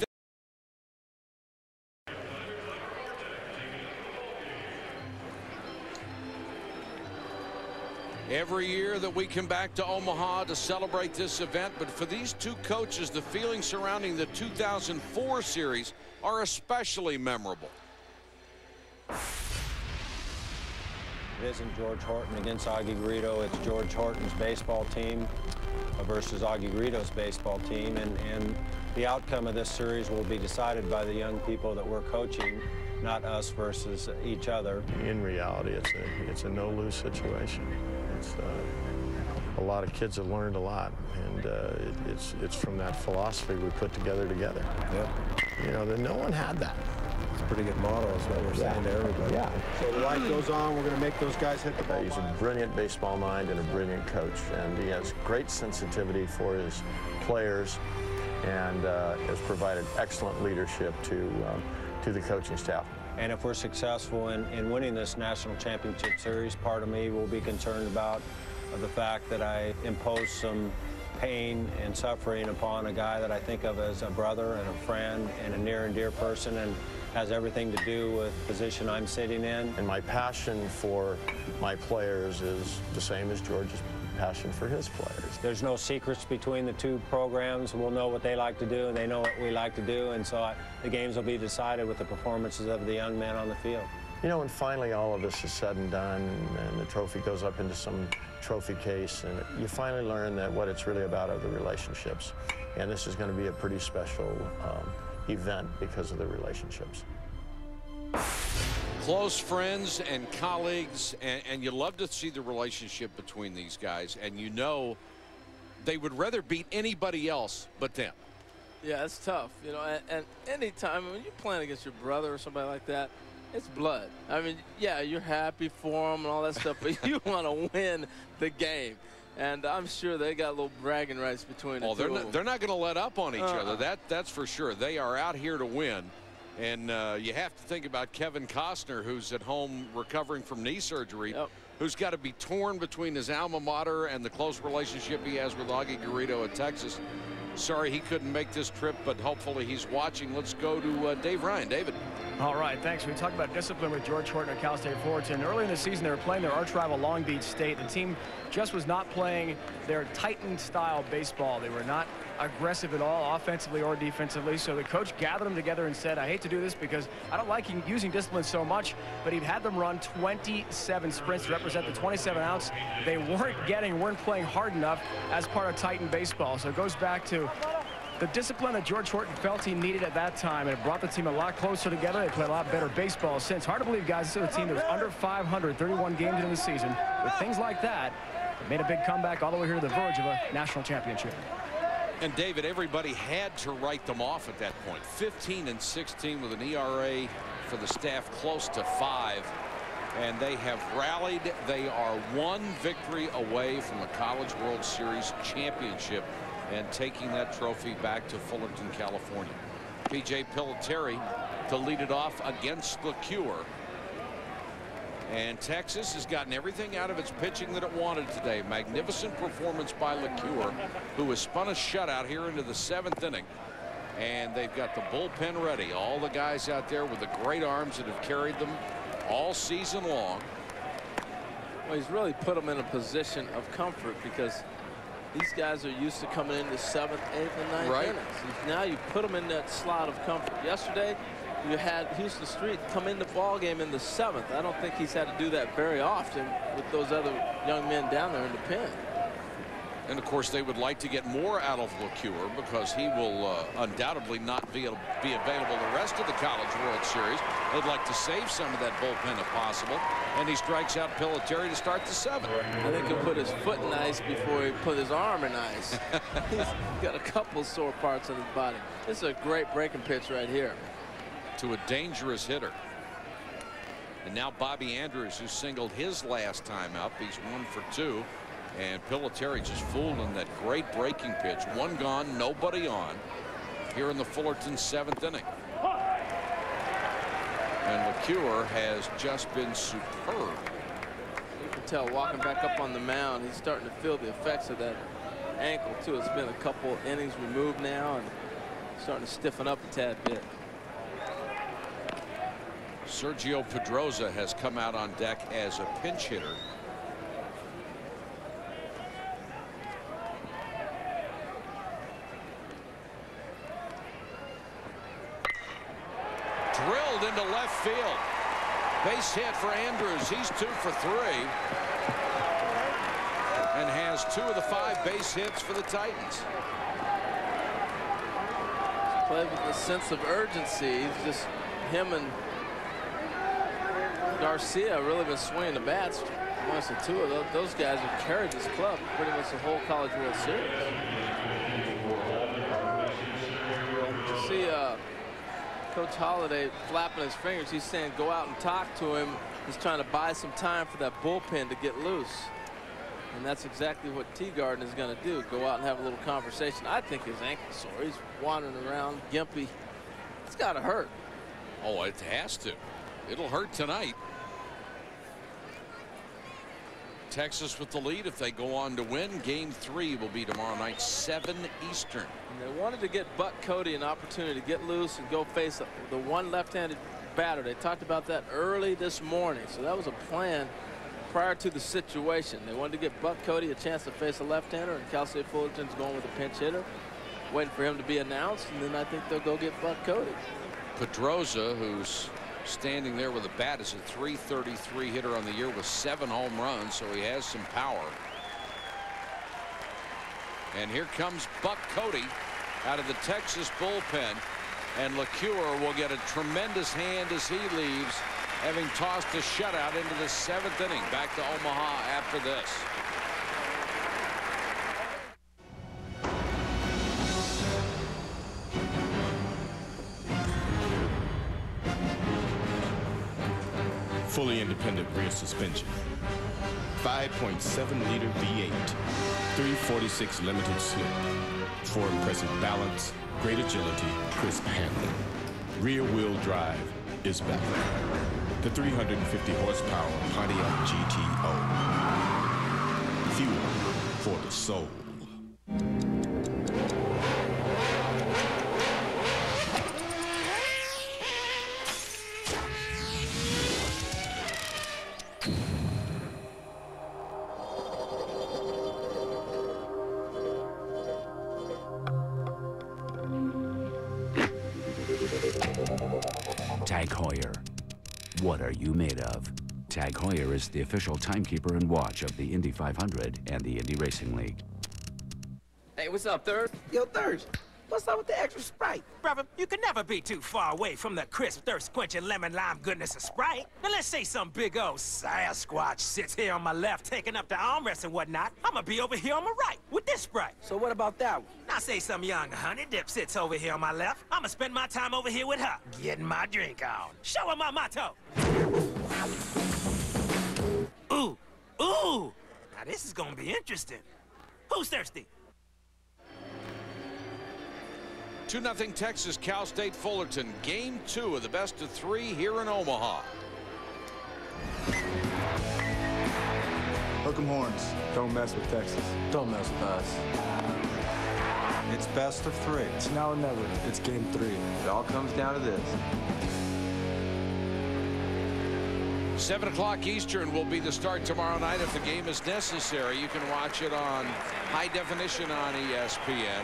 Every year that we come back to Omaha to celebrate this event, but for these two coaches, the feelings surrounding the 2004 series are especially memorable. It isn't George Horton against Augie Garrido. It's George Horton's baseball team versus Augie Garrido's baseball team, and the outcome of this series will be decided by the young people that we're coaching, not us versus each other. In reality, it's a no-lose situation. It's a lot of kids have learned a lot, and it's from that philosophy we put together. Yep. You know, no one had that. It's a pretty good model, is what we're saying to everybody. Yeah. So the light goes on. We're going to make those guys hit the ball. He's a brilliant baseball mind and a brilliant coach, and he has great sensitivity for his players, and has provided excellent leadership to the coaching staff. And if we're successful in winning this national championship series, part of me will be concerned about the fact that I impose some pain and suffering upon a guy that I think of as a brother and a friend and a near and dear person, and has everything to do with the position I'm sitting in. And my passion for my players is the same as George's passion for his players. There's no secrets between the two programs. We'll know what they like to do, and they know what we like to do, and so the games will be decided with the performances of the young men on the field. You know, when finally all of this is said and done, and the trophy goes up into some trophy case, and you finally learn that what it's really about are the relationships. And this is going to be a pretty special event because of the relationships. Close friends and colleagues, and you love to see the relationship between these guys, and you know they would rather beat anybody else but them. Yeah, it's tough, you know, and anytime when you're playing against your brother or somebody like that, it's blood. I mean, yeah, you're happy for them and all that stuff, but you want to win the game. And I'm sure they got little bragging rights between the two. They're not going to let up on each other. That's for sure. They are out here to win. And you have to think about Kevin Costner, who's at home recovering from knee surgery, who's got to be torn between his alma mater and the close relationship he has with Augie Garrido at Texas. Sorry he couldn't make this trip, but hopefully he's watching. Let's go to Dave Ryan. David. All right, thanks. We talked about discipline with George Horton at Cal State Fullerton. Early in the season, they were playing their arch rival Long Beach State. The team just was not playing their Titan-style baseball. They were not aggressive at all, offensively or defensively. So the coach gathered them together and said, I hate to do this because I don't like using discipline so much, but he'd had them run 27 sprints to represent the 27 outs they weren't playing hard enough as part of Titan baseball. So it goes back to the discipline that George Horton felt he needed at that time, and it brought the team a lot closer together. They played a lot better baseball since. Hard to believe, guys, this is a team that was under 500, 31 games into the season. With things like that, it made a big comeback all the way here to the verge of a national championship. And David, everybody had to write them off at that point. 15-16 with an ERA for the staff close to 5. And they have rallied. They are one victory away from the College World Series championship and taking that trophy back to Fullerton, California. P.J. Pelletieri to lead it off against LeCure. And Texas has gotten everything out of its pitching that it wanted today. Magnificent performance by LeCure, who has spun a shutout here into the 7th inning. And they've got the bullpen ready. All the guys out there with the great arms that have carried them all season long. Well, he's really put them in a position of comfort because these guys are used to coming into 7th, 8th, and 9th innings. Now you put them in that slot of comfort. Yesterday, you had Houston Street come in the ball game in the 7th. I don't think he's had to do that very often with those other young men down there in the pen. And, of course, they would like to get more out of LeCure because he will undoubtedly not be available the rest of the College World Series. They'd like to save some of that bullpen if possible. And he strikes out Pelletieri to start the 7th. I think he'll put his foot in ice before he put his arm in ice. He's got a couple sore parts in his body. This is a great breaking pitch right here. To a dangerous hitter. And now Bobby Andrews, who singled his last time up. He's 1 for 2. And Pelletieri just fooled in that great breaking pitch. 1 gone, nobody on here in the Fullerton 7th inning. And LeCure has just been superb. You can tell walking back up on the mound, he's starting to feel the effects of that ankle too. It's been a couple innings removed now and starting to stiffen up a tad bit. Sergio Pedroza has come out on deck as a pinch hitter. Drilled into left field. Base hit for Andrews. He's 2 for 3. And has 2 of the 5 base hits for the Titans. Played with a sense of urgency. It's just him and Garcia really been swinging the bats. Amongst the two of those guys have carried this club pretty much the whole College World Series. You see Coach Holliday flapping his fingers. He's saying go out and talk to him. He's trying to buy some time for that bullpen to get loose. And that's exactly what Teagarden is going to do. Go out and have a little conversation. I think his ankle's sore. He's wandering around, gimpy. It's got to hurt. Oh, it has to. It'll hurt tonight. Texas with the lead. If they go on to win, Game 3 will be tomorrow night, 7 Eastern. And they wanted to get Buck Cody an opportunity to get loose and go face the one left-handed batter. They talked about that early this morning. So that was a plan prior to the situation. They wanted to get Buck Cody a chance to face a left-hander, and Cal State Fullerton's going with a pinch hitter, waiting for him to be announced, and then I think they'll go get Buck Cody. Pedroza, who's standing there with a bat, is a .333 hitter on the year with 7 home runs, so he has some power. And here comes Buck Cody out of the Texas bullpen, and LeCure will get a tremendous hand as he leaves, having tossed a shutout into the 7th inning. Back to Omaha after this. Fully independent rear suspension, 5.7-liter V8, 346 limited slip, for impressive balance, great agility, crisp handling. Rear wheel drive is back. The 350 horsepower Pontiac GTO. Fuel for the soul. Tag Heuer. What are you made of? Tag Heuer is the official timekeeper and watch of the Indy 500 and the Indy Racing League. Hey, what's up, Thurs? Yo, Thurs, what's up with the extra Sprite? Brother, you can never be too far away from the crisp, thirst-quenching lemon lime goodness of Sprite. Now let's say some big old Sasquatch sits here on my left taking up the armrest and whatnot. I'ma be over here on my right with this Sprite. So what about that one? Now say some young honey dip sits over here on my left. I'ma spend my time over here with her, getting my drink on. Show her my motto. Ooh, ooh. Now this is gonna be interesting. Who's thirsty? 2-0 Texas, Cal State Fullerton. Game 2 of the best of 3 here in Omaha. Hook 'em horns. Don't mess with Texas. Don't mess with us. It's best of 3. It's now or never. It's Game 3. It all comes down to this. 7 o'clock Eastern will be the start tomorrow night. If the game is necessary, you can watch it on high definition on ESPN.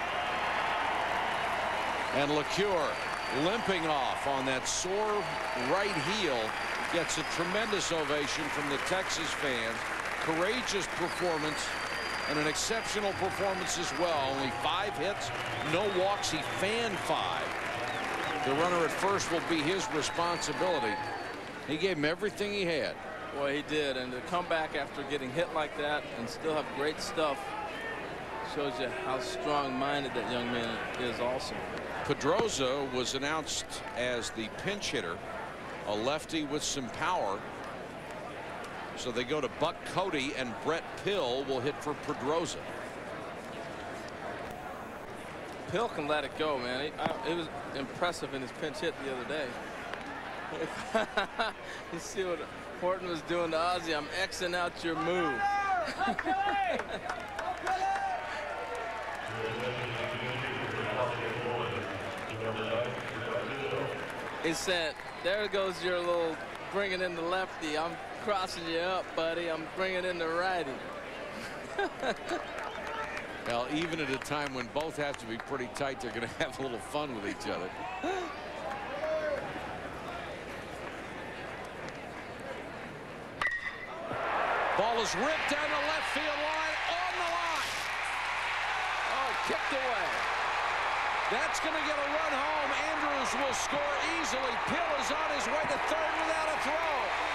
And LeCure limping off on that sore right heel gets a tremendous ovation from the Texas fans. Courageous performance and an exceptional performance as well. Only 5 hits, no walks. He fanned 5. The runner at first will be his responsibility. He gave him everything he had. Boy, he did. And to come back after getting hit like that and still have great stuff shows you how strong-minded that young man is also. Pedroza was announced as the pinch hitter, a lefty with some power. So they go to Buck Cody, and Brett Pill will hit for Pedroza. Pill can let it go, man. It was impressive in his pinch hit the other day. You see what Horton was doing to Ozzie, I'm Xing out your move. He said, there goes your little bringing in the lefty. I'm crossing you up, buddy. I'm bringing in the righty. Well, even at a time when both have to be pretty tight, they're going to have a little fun with each other. Ball is ripped down the left field line, on the line. Oh, kicked away. That's going to get a run home. Andrews will score easily. Pill is on his way to third without a throw.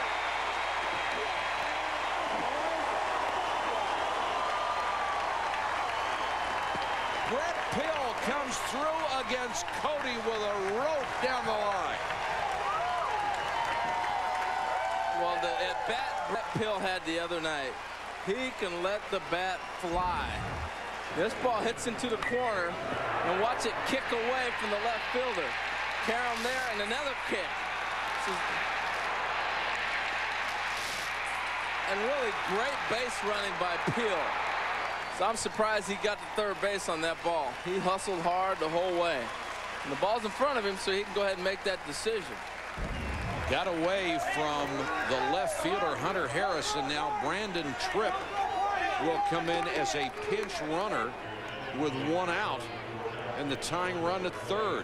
Brett Pill comes through against Cody with a rope down the line. Well, the at-bat Brett Pill had the other night, he can let the bat fly. This ball hits into the corner, and watch it kick away from the left fielder. Carom there, and another kick. And really great base running by Pill. So I'm surprised he got to third base on that ball. He hustled hard the whole way. And the ball's in front of him, so he can go ahead and make that decision. Got away from the left fielder, Hunter Harrison. Now Brandon Tripp will come in as a pinch runner with one out, and the tying run at third.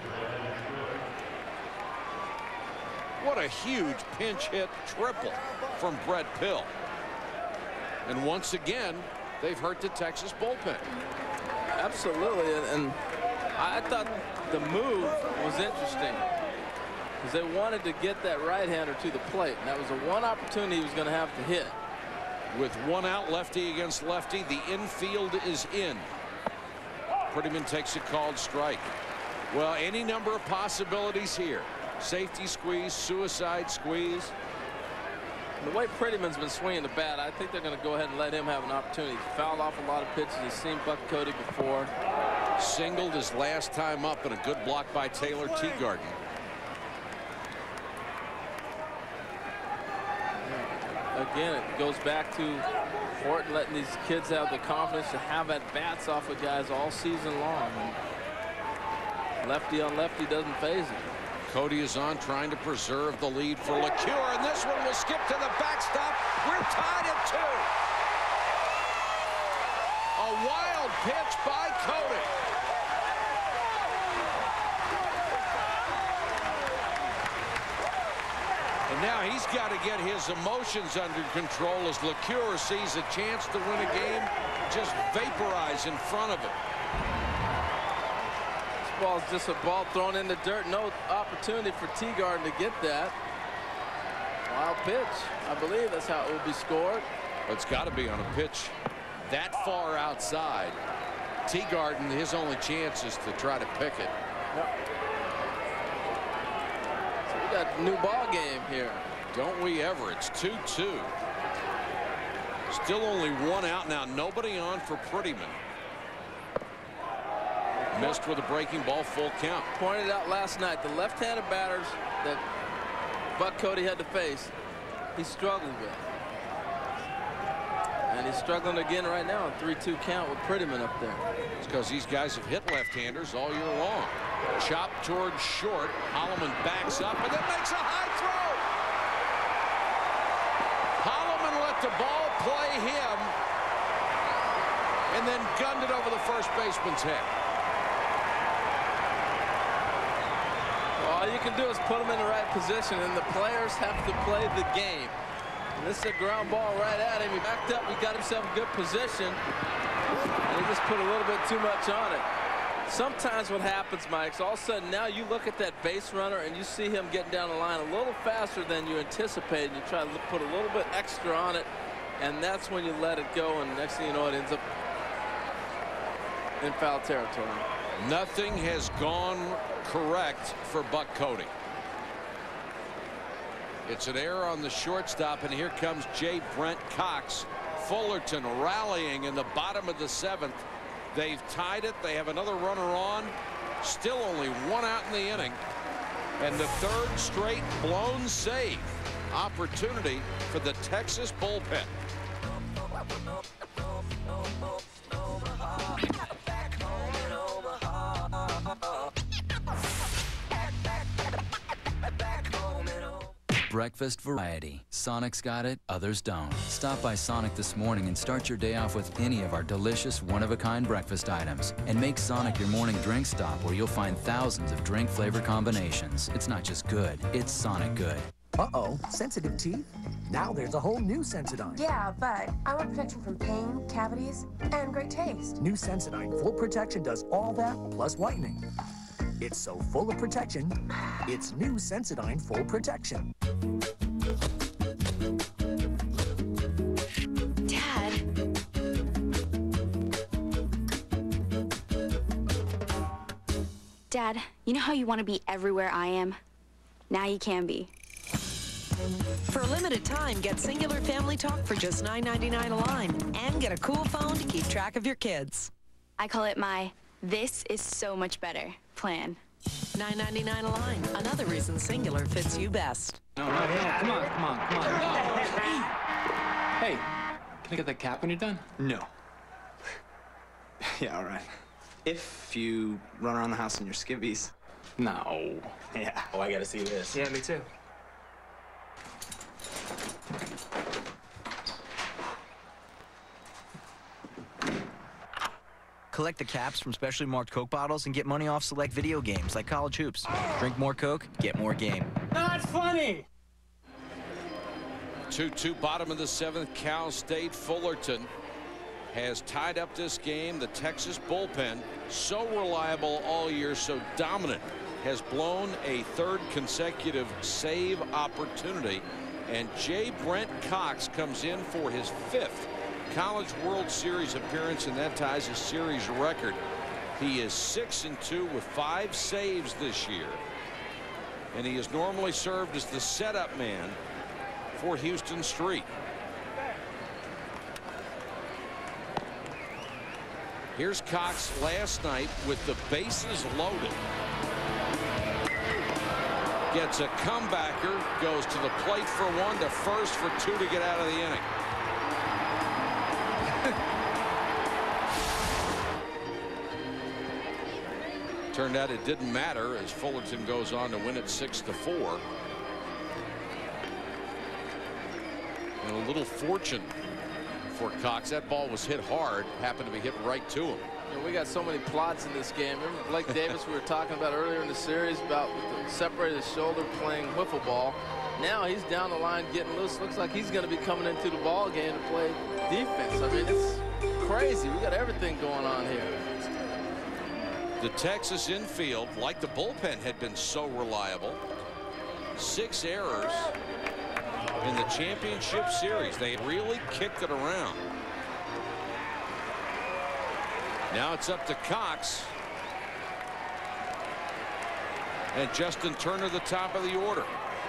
What a huge pinch hit triple from Brett Pill. And once again, they've hurt the Texas bullpen. Absolutely, and I thought the move was interesting because they wanted to get that right-hander to the plate, and that was the one opportunity he was going to have to hit. With one out, lefty against lefty, the infield is in. Prettyman takes a called strike. Well, any number of possibilities here. Safety squeeze, suicide squeeze. The way Prettyman's been swinging the bat, I think they're going to go ahead and let him have an opportunity. He's fouled off a lot of pitches. He's seen Buck Cody before. Singled his last time up, and a good block by Taylor Teagarden. Again, it goes back to Horton letting these kids have the confidence to have at bats off of guys all season long. And lefty on lefty doesn't faze him. Cody is on, trying to preserve the lead for LeCure, and this one will skip to the backstop. We're tied at 2. A wild pitch by Cody. And now he's got to get his emotions under control as LeCure sees a chance to win a game just vaporize in front of him. Ball's just a ball thrown in the dirt. No opportunity for Teagarden to get that. Wild pitch. I believe that's how it will be scored. It's got to be on a pitch that far outside. Teagarden, his only chance is to try to pick it. Yep. So we got a new ball game here. Don't we ever? It's 2-2. Still only one out now. Nobody on for Prettyman. Missed with a breaking ball, full count. Pointed out last night, the left-handed batters that Buck Cody had to face, he struggled with. And he's struggling again right now, a 3-2 count with Prettyman up there. It's because these guys have hit left-handers all year long. Chop towards short. Holloman backs up and then makes a high throw. Holloman let the ball play him and then gunned it over the first baseman's head. All you can do is put them in the right position, and the players have to play the game. And this is a ground ball right at him. He backed up. He got himself a good position. And he just put a little bit too much on it. Sometimes what happens, Mike, is all of a sudden now you look at that base runner and you see him getting down the line a little faster than you anticipated. You try to put a little bit extra on it, and that's when you let it go, and next thing you know, it ends up in foul territory. Nothing has gone correct for Buck Cody. It's an error on the shortstop, and here comes J. Brent Cox. Fullerton rallying in the bottom of the 7th. They've tied it. They have another runner on. Still only one out in the inning. And the third straight blown save opportunity for the Texas bullpen. Breakfast variety. Sonic's got it, others don't. Stop by Sonic this morning and start your day off with any of our delicious one-of-a-kind breakfast items. And make Sonic your morning drink stop where you'll find thousands of drink flavor combinations. It's not just good, it's Sonic good. Uh-oh, sensitive teeth? Now there's a whole new Sensodyne. Yeah, but I want protection from pain, cavities, and great taste. New Sensodyne Full Protection does all that, plus whitening. It's so full of protection, it's new Sensodyne Full Protection. Dad. Dad, you know how you want to be everywhere I am? Now you can be. For a limited time, get Singular Family Talk for just $9.99 a line and get a cool phone to keep track of your kids. I call it my "This is so much better" plan. $9.99 a line. Another reason Singular fits you best. No, yeah, come on. Hey, can I get that cap when you're done? No. Yeah, all right. If you run around the house in your skivvies. No. Yeah. Oh, I gotta see this. Yeah, me too. Collect the caps from specially marked Coke bottles and get money off select video games like College Hoops. Drink more Coke, get more game. Not funny! 2-2 bottom of the 7th. Cal State Fullerton has tied up this game. The Texas bullpen, so reliable all year, so dominant, has blown a third consecutive save opportunity. And J. Brent Cox comes in for his 5th College World Series appearance, and that ties his series record. He is 6-2 with 5 saves this year, and he is normally served as the setup man for Houston Street. Here's Cox last night with the bases loaded. Gets a comebacker, goes to the plate for 1, to first for 2 to get out of the inning. Turned out it didn't matter as Fullerton goes on to win it 6-4. And a little fortune for Cox. That ball was hit hard, happened to be hit right to him. Yeah, we got so many plots in this game. Remember Blake Davis we were talking about earlier in the series about with the separated shoulder playing wiffle ball. Now he's down the line getting loose. Looks like he's going to be coming into the ball game to play defense. I mean, it's crazy. We got everything going on here. The Texas infield, like the bullpen, had been so reliable. 6 errors in the championship series. They really kicked it around. Now it's up to Cox. And Justin Turner, the top of the order.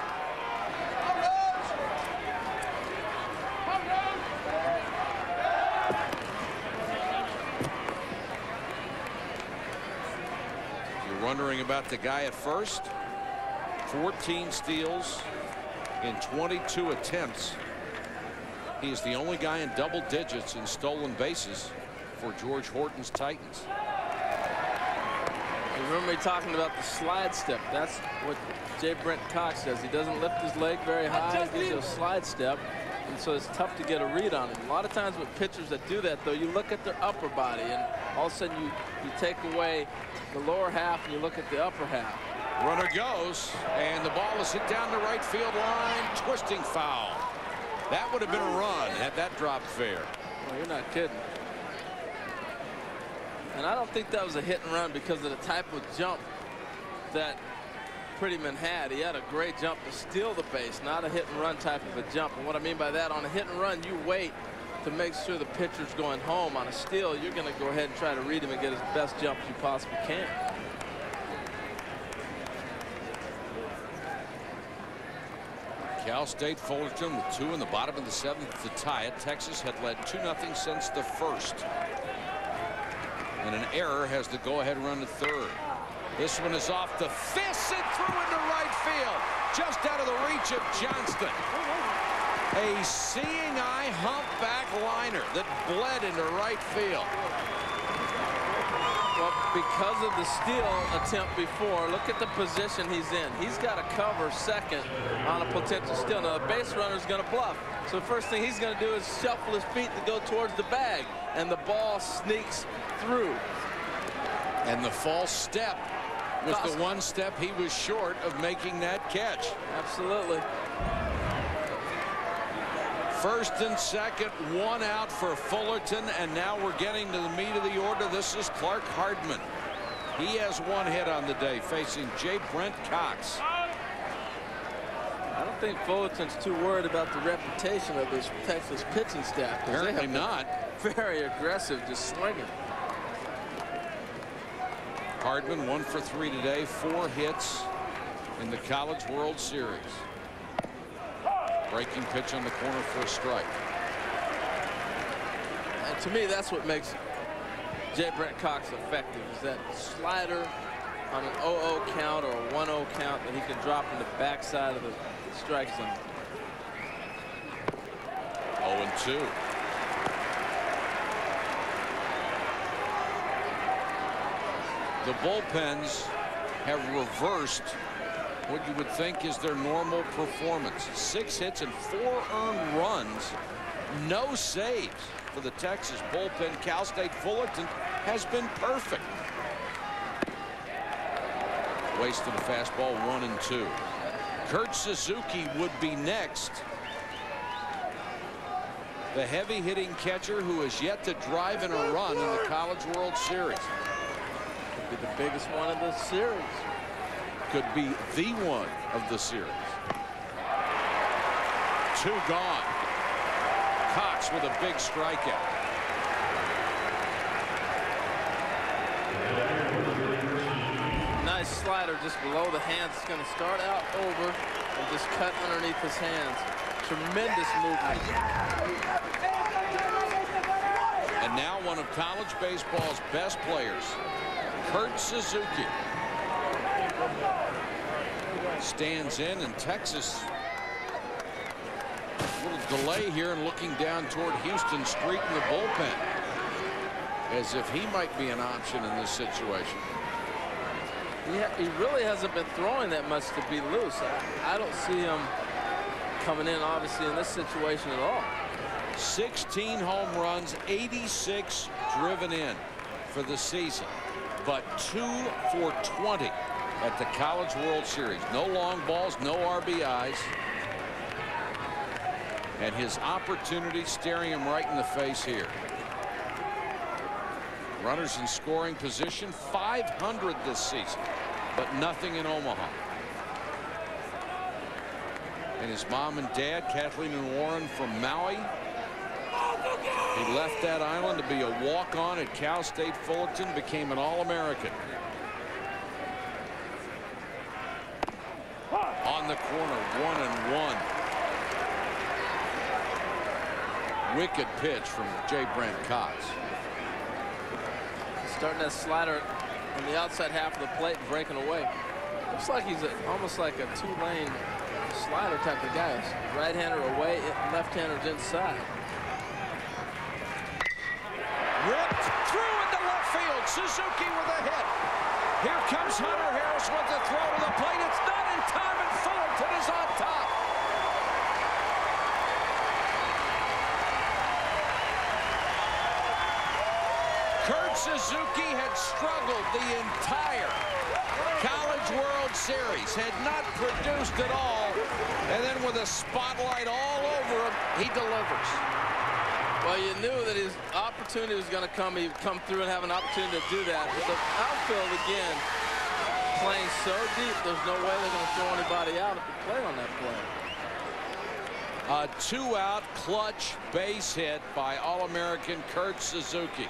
Wondering about the guy at first. 14 steals in 22 attempts. He is the only guy in double digits in stolen bases for George Horton's Titans. You remember me talking about the slide step. That's what J. Brent Cox does. He doesn't lift his leg very high. He gives you a slide step. And so it's tough to get a read on him. A lot of times with pitchers that do that, though, you look at their upper body, and all of a sudden you take away the lower half and you look at the upper half. Runner goes, and the ball is hit down the right field line. Twisting foul. That would have been a run had that dropped fair. Well, you're not kidding. And I don't think that was a hit and run because of the type of jump that Prettyman had. He had a great jump to steal the base, not a hit and run type of a jump. And what I mean by that, on a hit and run, you wait to make sure the pitcher's going home. On a steal, you're going to go ahead and try to read him and get his best jump you possibly can. Cal State Fullerton with 2 in the bottom of the 7th to tie it. Texas had led 2-0 since the 1st. And an error has the go-ahead run to 3rd. This one is off the fist and through into right field, just out of the reach of Johnston. A seeing eye humpback liner that bled into right field. Well, because of the steal attempt before, look at the position he's in. He's got to cover second on a potential steal. Now, the base runner is going to bluff. So the first thing he's going to do is shuffle his feet to go towards the bag, and the ball sneaks through. And the false step was the one step he was short of making that catch. Absolutely. First and second, one out for Fullerton, and now we're getting to the meat of the order. This is Clark Hardman. He has one hit on the day, facing J. Brent Cox. I don't think Fullerton's too worried about the reputation of his Texas pitching staff. Apparently not. Very aggressive, just swinging. Hardman 1 for 3 today, 4 hits in the College World Series. Breaking pitch on the corner for a strike. And to me, that's what makes J. Brent Cox effective, is that slider on an 0-0 count or a 1-0 count that he can drop in the backside of the strike zone. 0-2. The bullpens have reversed what you would think is their normal performance. 6 hits and 4 earned runs. No saves for the Texas bullpen. Cal State Fullerton has been perfect. Wasted a fastball, 1-2. Kurt Suzuki would be next. The heavy-hitting catcher who has yet to drive in a run in the College World Series. Could be the biggest one of the series. Could be the one of the series. 2 gone. Cox with a big strikeout. Nice slider just below the hands. It's going to start out over and just cut underneath his hands. Tremendous movement. And now one of college baseball's best players, Kurt Suzuki, stands in, and Texas a little delay here and looking down toward Houston Street in the bullpen as if he might be an option in this situation. He really hasn't been throwing that much to be loose. I don't see him coming in, obviously, in this situation at all. 16 home runs, 86 driven in for the season, but 2 for 20 at the College World Series. No long balls, no RBIs. And his opportunity staring him right in the face here. Runners in scoring position, 500 this season, but nothing in Omaha. And his mom and dad, Kathleen and Warren from Maui. He left that island to be a walk-on at Cal State Fullerton, became an All-American. On the corner, 1-1. Wicked pitch from J. Brent Cox. Starting that slider on the outside half of the plate and breaking away. Looks like he's almost like a 2-lane slider type of guy. Right-hander away, left-hander's inside. Ripped through into left field. Suzuki with a hit. Here comes Hunter Harris with the throw to the plate. It's not in time, and Fullerton is on top. Kurt Suzuki had struggled the entire College World Series, had not produced at all, and then with a spotlight all over him, he delivers. Well, you knew that his opportunity was going to come. He'd come through and have an opportunity to do that. But the outfield, again, playing so deep, there's no way they're going to throw anybody out at the plate on that play. A 2-out clutch base hit by All-American Kurt Suzuki.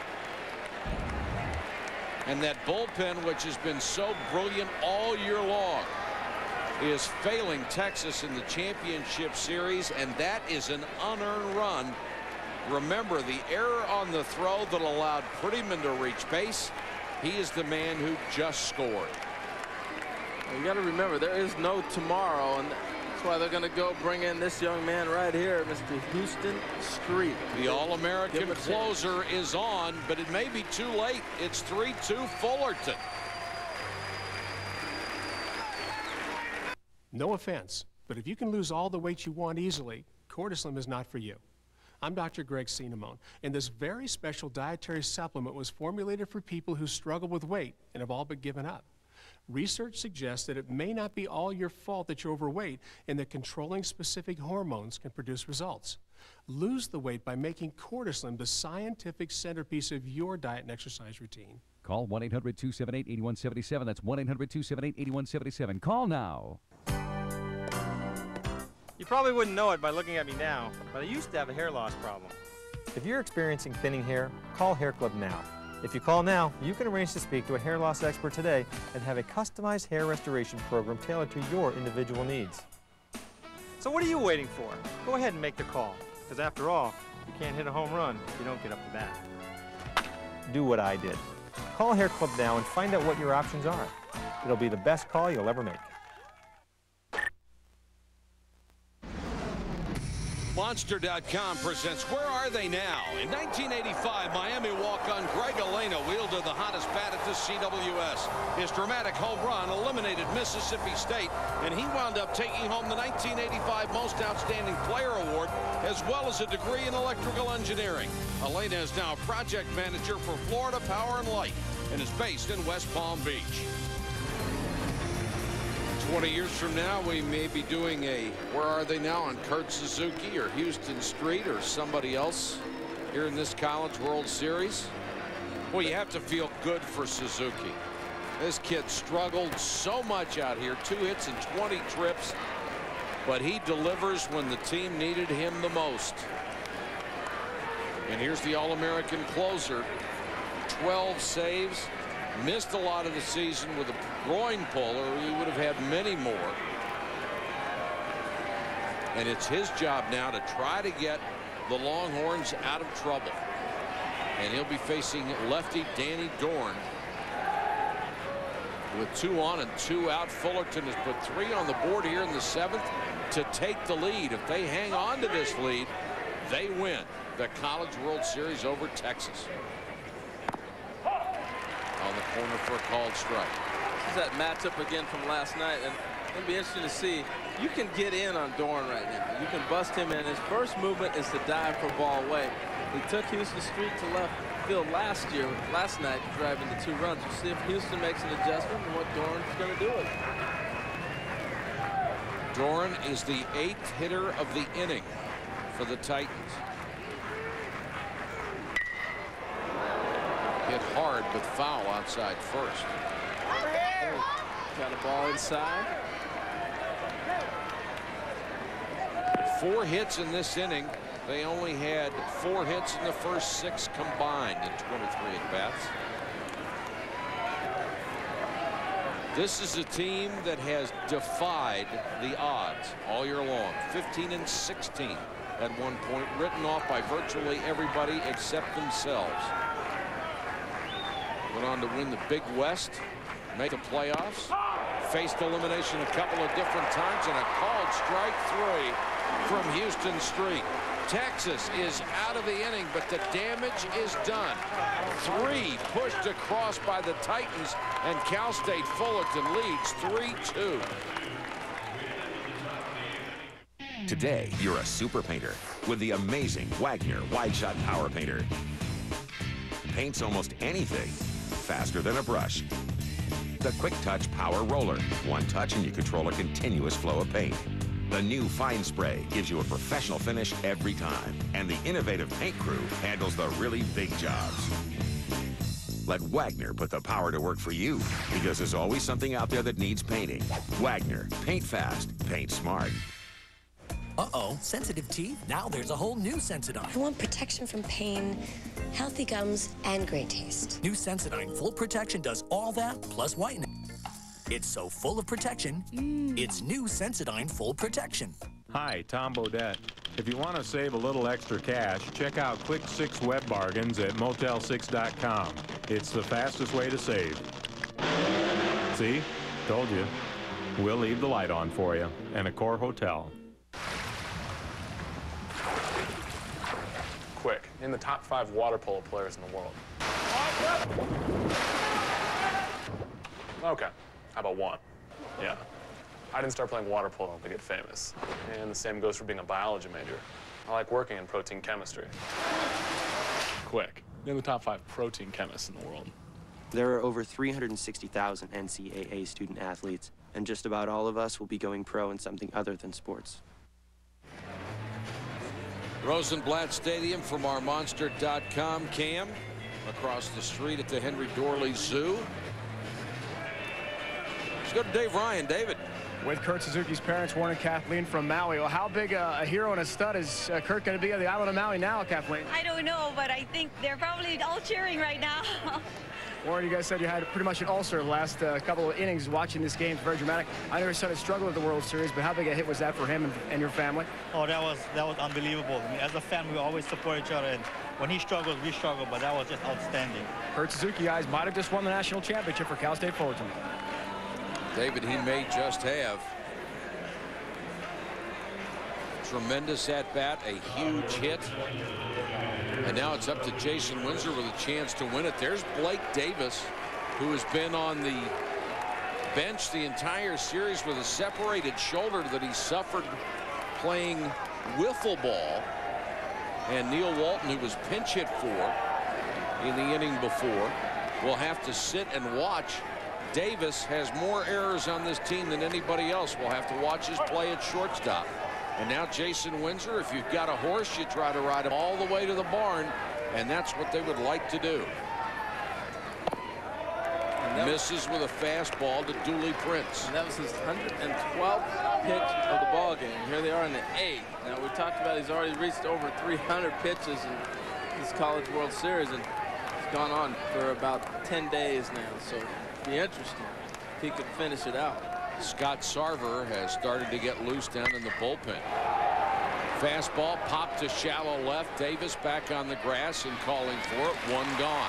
And that bullpen, which has been so brilliant all year long, is failing Texas in the championship series, and that is an unearned run. Remember the error on the throw that allowed Prettyman to reach base, He is the man who just scored. You got to remember, there is no tomorrow, and that's why they're going to go bring in this young man right here, Mr. Houston Street. The All-American closer is on, but it may be too late. It's 3-2 Fullerton. No offense, but if you can lose all the weight you want easily, Cortislim is not for you. I'm Dr. Greg Cinnamone, and this very special dietary supplement was formulated for people who struggle with weight and have all but given up. Research suggests that it may not be all your fault that you're overweight and that controlling specific hormones can produce results. Lose the weight by making Cortislim the scientific centerpiece of your diet and exercise routine. Call 1-800-278-8177. That's 1-800-278-8177. Call now. You probably wouldn't know it by looking at me now, but I used to have a hair loss problem. If you're experiencing thinning hair, call Hair Club now. If you call now, you can arrange to speak to a hair loss expert today and have a customized hair restoration program tailored to your individual needs. So what are you waiting for? Go ahead and make the call, because after all, you can't hit a home run if you don't get up to bat. Do what I did. Call Hair Club now and find out what your options are. It'll be the best call you'll ever make. Monster.com presents Where Are They Now? In 1985, Miami walk-on Greg Elena wielded the hottest bat at the CWS. His dramatic home run eliminated Mississippi State, and he wound up taking home the 1985 Most Outstanding Player Award, as well as a degree in electrical engineering. Elena is now project manager for Florida Power and Light and is based in West Palm Beach. 20 years from now, we may be doing a Where Are They Now on Kurt Suzuki or Houston Street or somebody else here in this College World Series. Well, you have to feel good for Suzuki. This kid struggled so much out here, 2 hits and 20 trips, but he delivers when the team needed him the most. And here's the All-American closer, 12 saves. Missed a lot of the season with a groin pull, or he would have had many more. And it's his job now to try to get the Longhorns out of trouble. And he'll be facing lefty Danny Dorn. With 2 on and 2 out, Fullerton has put 3 on the board here in the 7th to take the lead. If they hang on to this lead, they win the College World Series over Texas. On the corner for a called strike. This is that matchup again from last night, and it'll be interesting to see. You can get in on Dorn right now. You can bust him in. His first movement is to dive for ball away. He took Houston Street to left field last night, driving the 2 runs. We'll see if Houston makes an adjustment and what Dorn's going to do it. Dorn is the 8th hitter of the inning for the Titans. Hit hard with foul outside first. Got a ball inside. 4 hits in this inning. They only had 4 hits in the first 6 combined in 23 at-bats. This is a team that has defied the odds all year long. 15 and 16 at one point, written off by virtually everybody except themselves. Went on to win the Big West, make the playoffs, faced elimination a couple of different times, and a called strike 3 from Houston Street. Texas is out of the inning, but the damage is done. 3 pushed across by the Titans, and Cal State Fullerton leads 3-2. Today, you're a super painter with the amazing Wagner Wide Shot Power Painter. Paints almost anything faster than a brush. The Quick Touch Power Roller. 1 touch and you control a continuous flow of paint. The new Fine Spray gives you a professional finish every time. And the innovative paint crew handles the really big jobs. Let Wagner put the power to work for you, because there's always something out there that needs painting. Wagner. Paint fast. Paint smart. Uh-oh, sensitive teeth? Now there's a whole new Sensodyne. I want protection from pain, healthy gums, and great taste. New Sensodyne Full Protection does all that, plus whitening. It's so full of protection, it's new Sensodyne Full Protection. Hi, Tom Bodette. If you want to save a little extra cash, check out Quick 6 Web Bargains at Motel6.com. It's the fastest way to save. See? Told you. We'll leave the light on for you. And Accor Hotel. Quick, in the top 5 water polo players in the world. Okay, how about 1? Yeah. I didn't start playing water polo to get famous. And the same goes for being a biology major. I like working in protein chemistry. Quick, in the top 5 protein chemists in the world. There are over 360,000 NCAA student athletes, and just about all of us will be going pro in something other than sports. Rosenblatt Stadium from our Monster.com cam. Across the street at the Henry Dorley Zoo. Let's go to Dave Ryan. David. With Kurt Suzuki's parents, Warren and Kathleen from Maui. Well, how big a hero and a stud is Kurt going to be on the island of Maui now, Kathleen? I don't know, but I think they're probably all cheering right now. Warren, you guys said you had pretty much an ulcer the last couple of innings watching this game. It's very dramatic. I know your son has struggled with the World Series, but how big a hit was that for him and your family? Oh, that was unbelievable. I mean, as a family, we always support each other, and when he struggles, we struggle, but that was just outstanding. Kurt Suzuki, guys, might have just won the national championship for Cal State Fullerton. David, he may just have. Tremendous at-bat, a huge hit. And now it's up to Jason Windsor with a chance to win it. There's Blake Davis, who has been on the bench the entire series with a separated shoulder that he suffered playing wiffle ball. And Neil Walton, who was pinch hit for in the inning before, will have to sit and watch. Davis has more errors on this team than anybody else. We'll have to watch his play at shortstop. And now Jason Windsor, if you've got a horse, you try to ride him all the way to the barn, and that's what they would like to do. Misses with a fastball to Dooley Prince. And that was his 112th pitch of the ball game. Here they are in the 8th. Now we talked about he's already reached over 300 pitches in this College World Series, and it's gone on for about 10 days now. So it'll be interesting if he could finish it out. Scott Sarver has started to get loose down in the bullpen. Fastball popped to shallow left. Davis back on the grass and calling for it. One gone.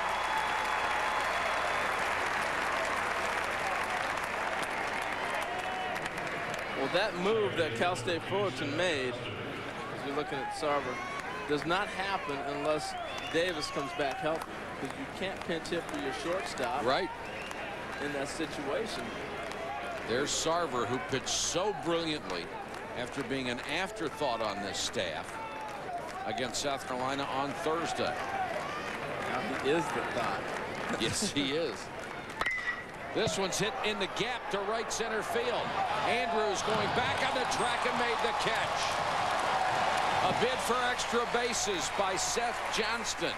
Well, that move that Cal State Fullerton made, as you're looking at Sarver, does not happen unless Davis comes back healthy, because you can't pinch hit for your shortstop. Right. In that situation. There's Sarver, who pitched so brilliantly after being an afterthought on this staff against South Carolina on Thursday. Now he is the thought. Yes, he is. This one's hit in the gap to right center field. Andrews going back on the track and made the catch. A bid for extra bases by Seth Johnston.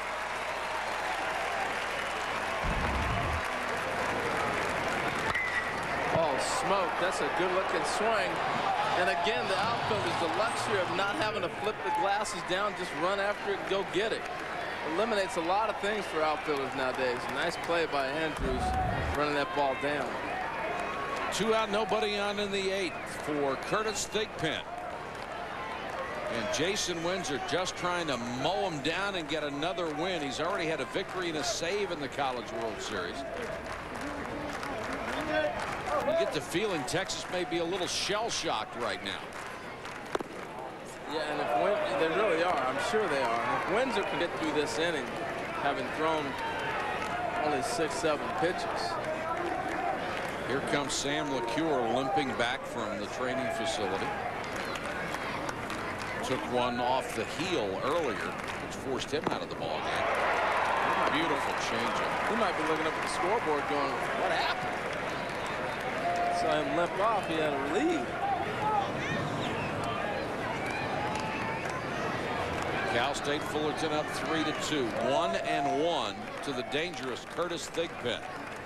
Oh, smoke. That's a good-looking swing. And again, the outfield is the luxury of not having to flip the glasses down, just run after it and go get it. Eliminates a lot of things for outfielders nowadays. Nice play by Andrews, running that ball down. 2 out, nobody on in the 8th for Curtis Thigpen. And Jason Windsor just trying to mow him down and get another win. He's already had a victory and a save in the College World Series. You get the feeling Texas may be a little shell-shocked right now. Yeah, and if they really are, I'm sure they are. And if Windsor can get through this inning, having thrown only 6-7 pitches. Here comes Sam LeCure limping back from the training facility. Took one off the heel earlier, which forced him out of the ball game. Beautiful changeup. He might be looking up at the scoreboard going, what happened? Saw him limp off. He had a lead. Cal State Fullerton up 3-2. 1-1 to the dangerous Curtis Thigpen.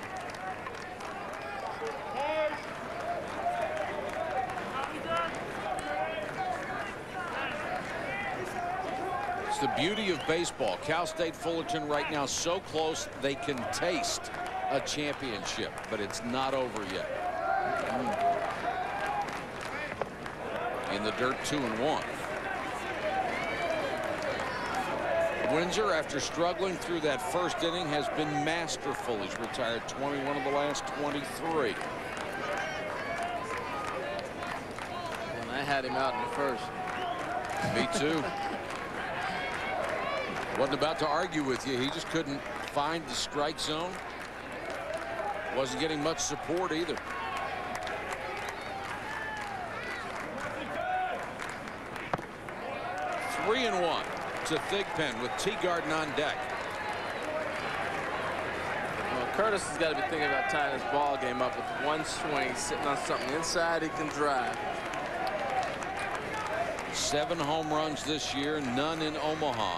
It's the beauty of baseball. Cal State Fullerton right now so close they can taste a championship, but it's not over yet. In the dirt, 2-1. Windsor, after struggling through that first inning, has been masterful. He's retired 21 of the last 23. And I had him out in the first. Me too. Wasn't about to argue with you. He just couldn't find the strike zone. Wasn't getting much support either. Three and one to Thigpen with Teagarden on deck. Well, Curtis has got to be thinking about tying his ball game up with one swing, sitting on something inside he can drive. 7 home runs this year, none in Omaha.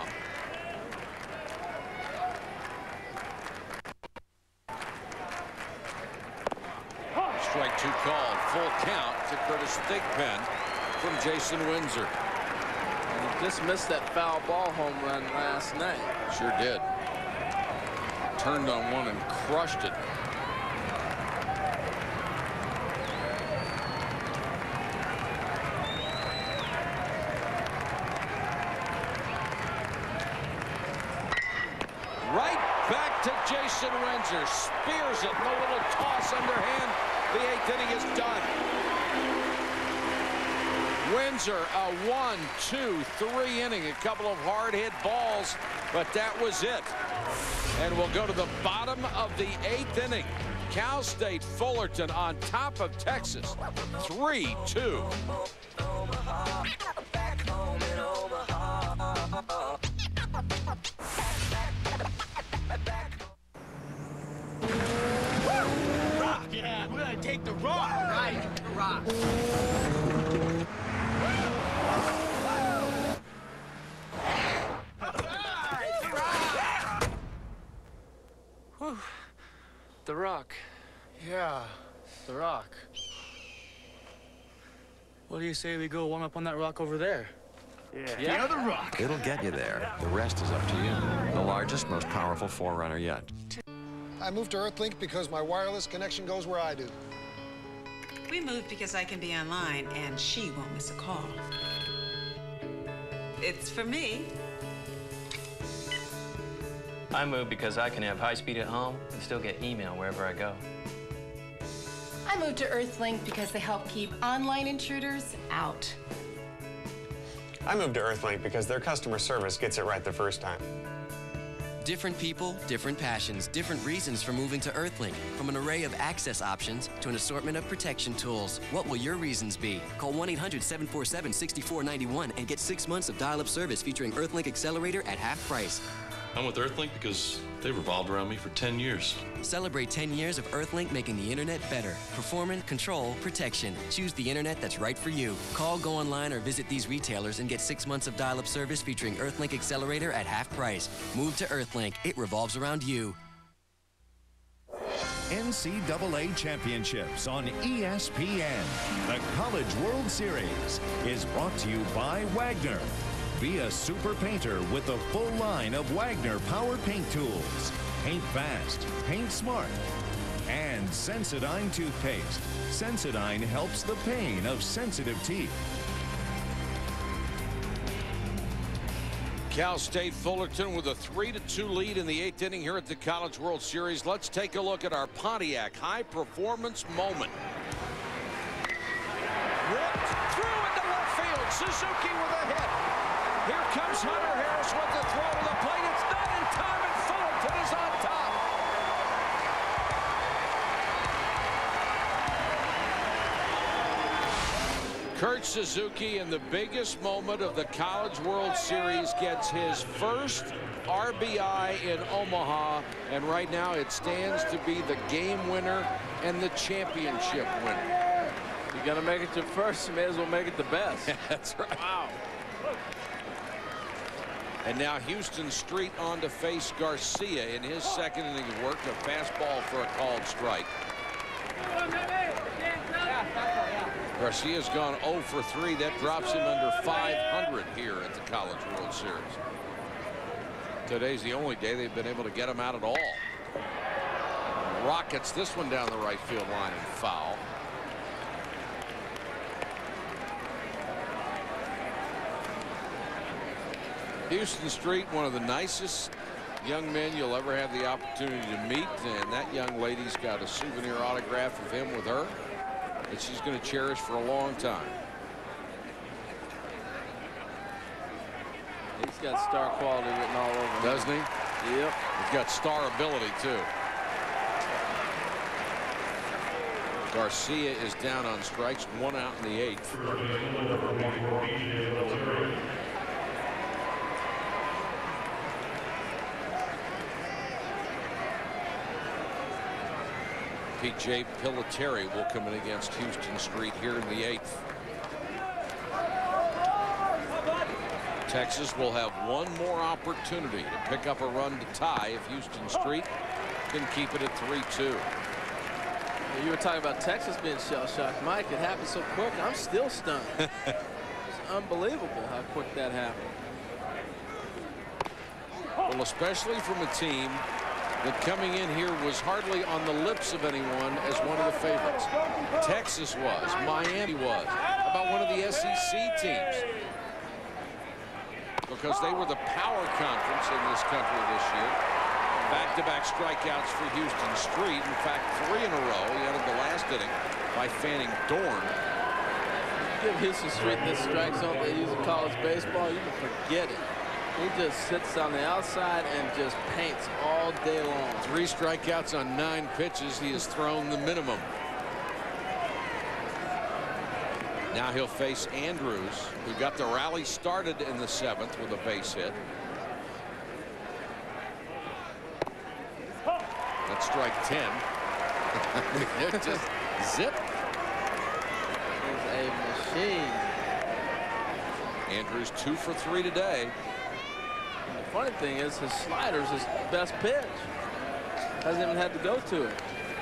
Strike 2 called. Full count to Curtis Thigpen from Jason Windsor. And he just missed that foul ball home run last night. Sure did. Turned on one and crushed it. Right back to Jason Windsor. Spears it. No little toss underhand. The 8th inning is done. Windsor, a 1, 2, 3 inning. A couple of hard hit balls, but that was it. And we'll go to the bottom of the 8th inning. Cal State Fullerton on top of Texas. 3-2. Rock, yeah, we're gonna take the rock. Right, the rock. Whew. The rock. Yeah, the rock. What do you say we go warm up on that rock over there? Yeah, the rock. It'll get you there. The rest is up to you. The largest, most powerful forerunner yet. I moved to Earthlink because my wireless connection goes where I do. We moved because I can be online and she won't miss a call. It's for me. I moved because I can have high speed at home and still get email wherever I go. I moved to Earthlink because they help keep online intruders out. I moved to Earthlink because their customer service gets it right the first time. Different people, different passions, different reasons for moving to Earthlink. From an array of access options to an assortment of protection tools. What will your reasons be? Call 1-800-747-6491 and get 6 months of dial-up service featuring Earthlink Accelerator at half price. I'm with Earthlink because they've revolved around me for 10 years. Celebrate 10 years of Earthlink making the internet better. Performance, control, protection. Choose the internet that's right for you. Call, go online, or visit these retailers and get 6 months of dial-up service featuring Earthlink Accelerator at half price. Move to Earthlink. It revolves around you. NCAA Championships on ESPN. The College World Series is brought to you by Wagner. Be a super painter with the full line of Wagner Power Paint Tools. Paint fast, paint smart. And Sensodyne toothpaste. Sensodyne helps the pain of sensitive teeth. Cal State Fullerton with a 3-2 lead in the 8th inning here at the College World Series. Let's take a look at our Pontiac high performance moment. Ripped through into left field. Suzuki with a hit. Here comes Hunter Harris with the throw to the plate. It's not in time, and Fullerton is on top. Kurt Suzuki, in the biggest moment of the College World Series, gets his first RBI in Omaha, and right now it stands to be the game winner and the championship winner. You're going to make it to first, you may as well make it the best. That's right. Wow. And now Houston Street on to face Garcia in his second inning of work. A fastball for a called strike. Garcia's gone 0 for 3. That drops him under 500 here at the College World Series. Today's the only day they've been able to get him out at all. Rockets this one down the right field line and foul. Houston Street, one of the nicest young men you'll ever have the opportunity to meet, and that young lady's got a souvenir autograph of him with her that she's going to cherish for a long time. He's got star quality written all over him. Doesn't he? Yep. He's got star ability too. Garcia is down on strikes, 1 out in the 8th. P.J. Piliteri will come in against Houston Street here in the 8th. Texas will have one more opportunity to pick up a run to tie if Houston Street can keep it at 3-2. You were talking about Texas being shell-shocked. Mike, it happened so quick. I'm still stunned. It's unbelievable how quick that happened. Well, especially from a team that coming in here was hardly on the lips of anyone as one of the favorites. Texas was. Miami was. How about one of the SEC teams? Because they were the power conference in this country this year. Back-to-back strikeouts for Houston Street. In fact, 3 in a row. He ended the last inning by fanning Dorn. Give Houston Street this strike zone they use in college baseball, you can forget it. He just sits on the outside and just paints all day long. 3 strikeouts on 9 pitches. He has thrown the minimum. Now he'll face Andrews, who got the rally started in the 7th with a base hit. That's strike 10. It just zip. He's a machine. Andrews 2 for 3 today. And the funny thing is his slider's his best pitch. Hasn't even had to go to it.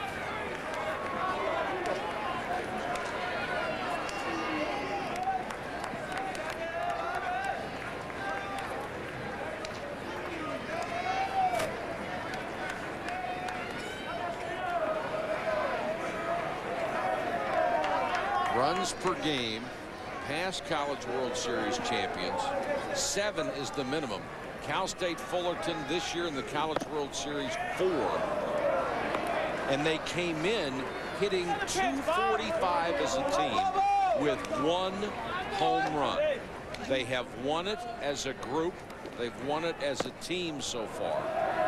Runs per game, past College World Series champions. 7 is the minimum. Cal State Fullerton this year in the College World Series 4. And they came in hitting .245 as a team with 1 home run. They have won it as a group. They've won it as a team so far.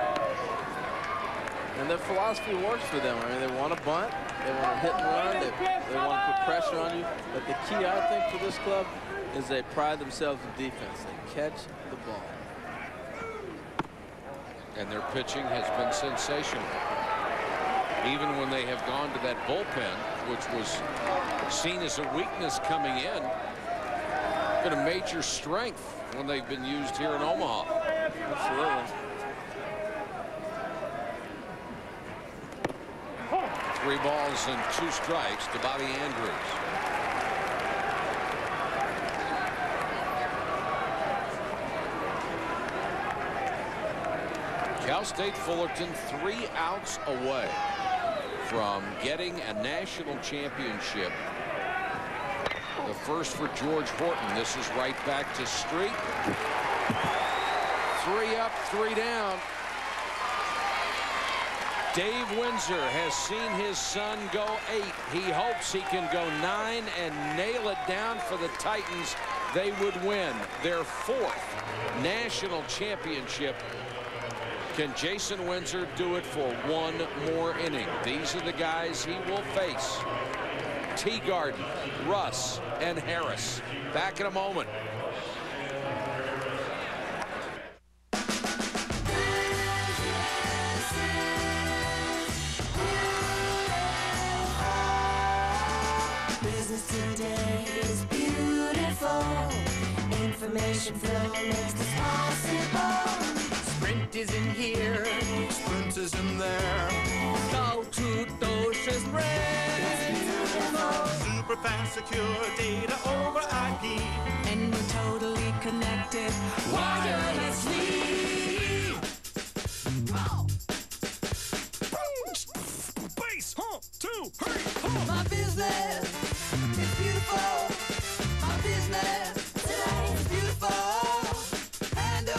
And their philosophy works for them. I mean, they want to bunt, they want to hit and run, they want to put pressure on you. But the key, I think, for this club is they pride themselves in defense. They catch the ball. And their pitching has been sensational. Even when they have gone to that bullpen, which was seen as a weakness coming in, been a major strength when they've been used here in Omaha. Absolutely. 3 balls and 2 strikes to Bobby Andrews. Cal State Fullerton 3 outs away from getting a national championship. The first for George Horton. This is right back to Street. 3 up, 3 down. Dave Windsor has seen his son go 8. He hopes he can go 9 and nail it down for the Titans. They would win their 4th national championship. Can Jason Windsor do it for 1 more inning? These are the guys he will face. Teagarden, Russ, and Harris. Back in a moment. Information flow makes this possible. Sprint is in here, Sprint is in there. Go to Dosha Sprint. It's beautiful. Super fast, secure data over IP. And we're totally connected wirelessly. Base, hump, 2, hurry, hump. My business is beautiful. My business. It's beautiful, and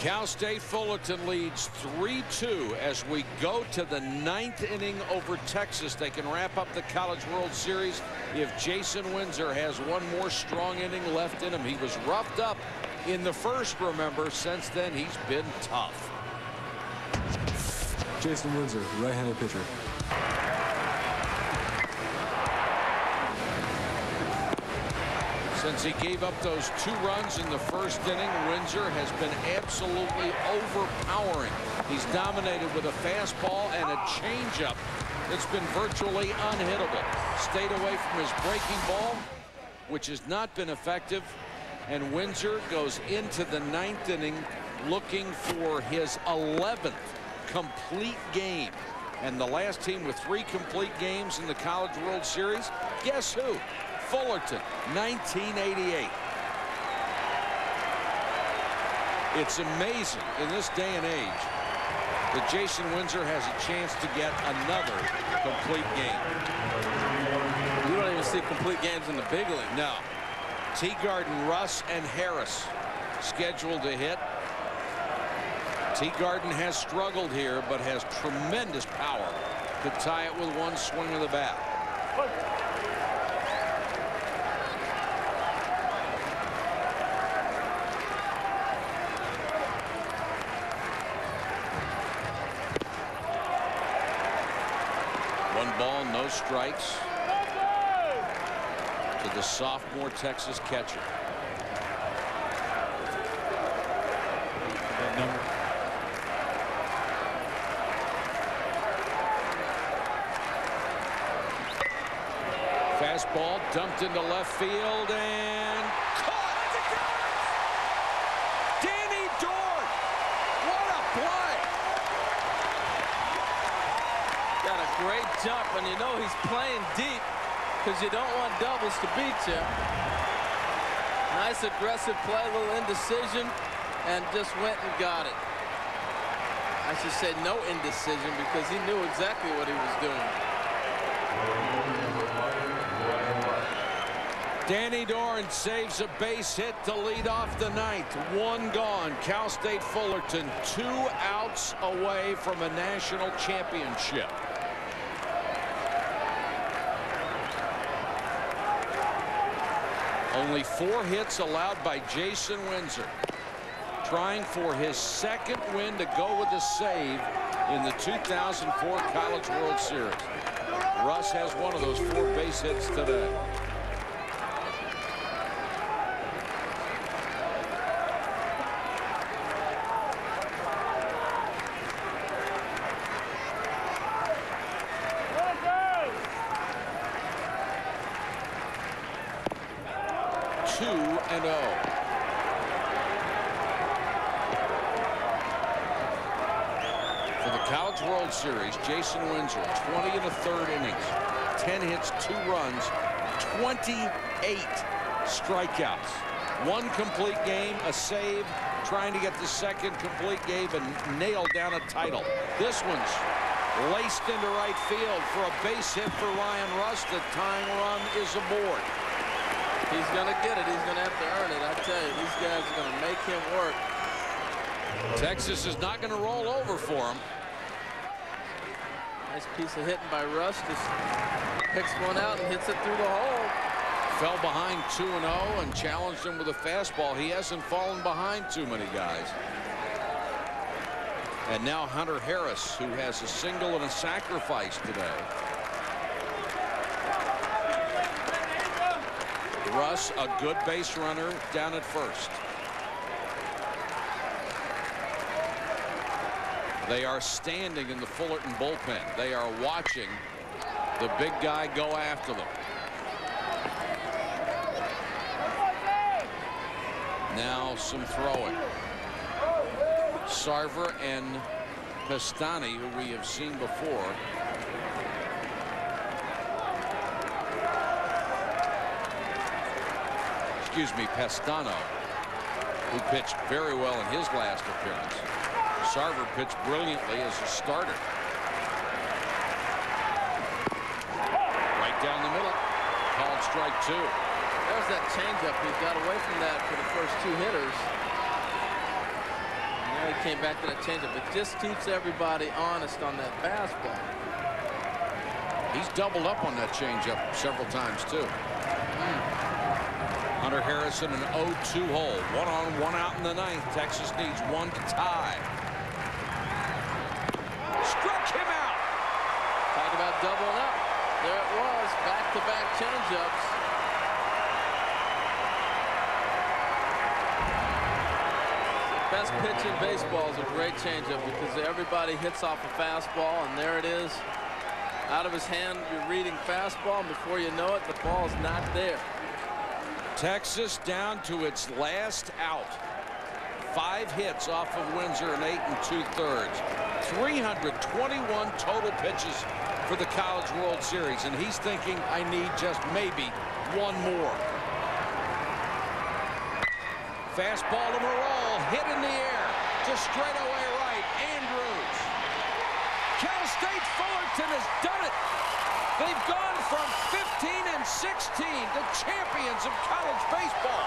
Cal State Fullerton leads 3-2 as we go to the 9th inning over Texas. They can wrap up the College World Series if Jason Windsor has one more strong inning left in him. He was roughed up in the first, remember. Since then, he's been tough. Jason Windsor, right-handed pitcher. Since he gave up those 2 runs in the first inning, Windsor has been absolutely overpowering. He's dominated with a fastball and a changeup that's been virtually unhittable. Stayed away from his breaking ball, which has not been effective. And Windsor goes into the 9th inning looking for his 11th complete game. And the last team with 3 complete games in the College World Series, guess who? Fullerton, 1988. It's amazing in this day and age that Jason Windsor has a chance to get another complete game. You don't even see complete games in the big league. No. Teagarden, Russ, and Harris scheduled to hit. Teagarden has struggled here, but has tremendous power to tie it with one swing of the bat. One ball, no strikes to the sophomore Texas catcher. Fastball dumped into left field and caught. Danny Dorn. What a play. Got a great jump, and you know he's playing deep because you don't want doubles to beat you. Nice aggressive play, a little indecision, and just went and got it. I should say no indecision because he knew exactly what he was doing. Danny Dorn saves a base hit to lead off the 9th. 1 gone. Cal State Fullerton 2 outs away from a national championship. Only 4 hits allowed by Jason Windsor, trying for his 2nd win to go with a save in the 2004 College World Series. Russ has one of those 4 base hits today. Series, Jason Windsor, 20 1/3 innings, 10 hits, 2 runs, 28 strikeouts, 1 complete game, a save, trying to get the 2nd complete game and nail down a title. This one's laced into right field for a base hit for Ryan Russ. The tying run is aboard. He's going to get it. He's going to have to earn it. I tell you, these guys are going to make him work. Texas is not going to roll over for him. Nice piece of hitting by Russ. Just picks one out and hits it through the hole. Fell behind 2-0 and challenged him with a fastball. He hasn't fallen behind too many guys. And now Hunter Harris, who has a single and a sacrifice today. Russ, a good base runner down at first. They are standing in the Fullerton bullpen. They are watching the big guy go after them. Now some throwing. Sarver and Pastani, who we have seen before. Excuse me, Pastano, who pitched very well in his last appearance. Sarver pitched brilliantly as a starter. Right down the middle. Called strike 2. There's that changeup. He got away from that for the first 2 hitters. And he came back to that changeup. It just keeps everybody honest on that fastball. He's doubled up on that changeup several times, too. Hunter Harrison, an 0-2 hole. 1 on, 1 out in the 9th. Texas needs 1 to tie. Struck him out. Talk about doubling up. There it was. Back-to-back changeups. Best pitch in baseball is a great changeup because everybody hits off a fastball, and there it is. Out of his hand, you're reading fastball, and before you know it, the ball's not there. Texas down to its last out. 5 hits off of Windsor in 8 2/3. 321 total pitches for the College World Series, and he's thinking, I need just maybe 1 more. Fastball to Morrall, hit in the air to straightaway right. Andrews. Cal State Fullerton has done it. They've gone from 15 and 16 to champions of college baseball.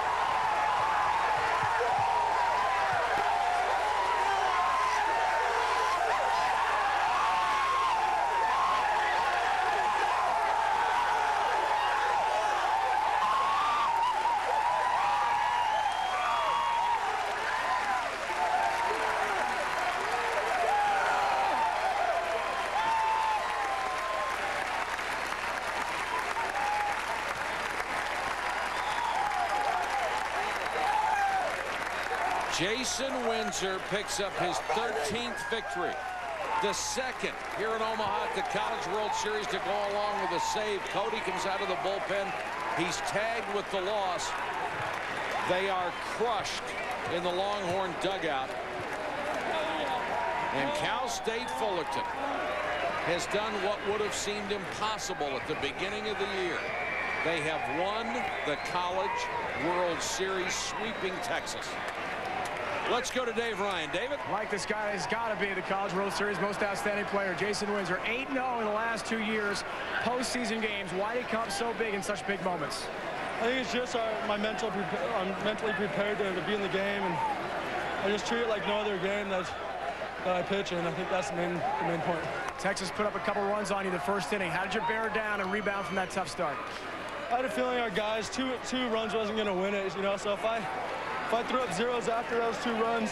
Jason Windsor picks up his 13th victory. The 2nd here in Omaha at the College World Series to go along with a save. Cody comes out of the bullpen. He's tagged with the loss. They are crushed in the Longhorn dugout. And Cal State Fullerton has done what would have seemed impossible at the beginning of the year. They have won the College World Series, sweeping Texas. Let's go to Dave Ryan. David? Like this guy has got to be the College World Series most outstanding player. Jason Windsor, 8-0 in the last 2 years. Postseason games. Why did he come so big in such big moments? I think it's just I'm mentally prepared to be in the game, and I just treat it like no other game that I pitch in. I think that's the main point. Texas put up a couple runs on you the first inning. How did you bear down and rebound from that tough start? I had a feeling our guys, two runs wasn't going to win it, you know, so if I threw up zeros after those 2 runs,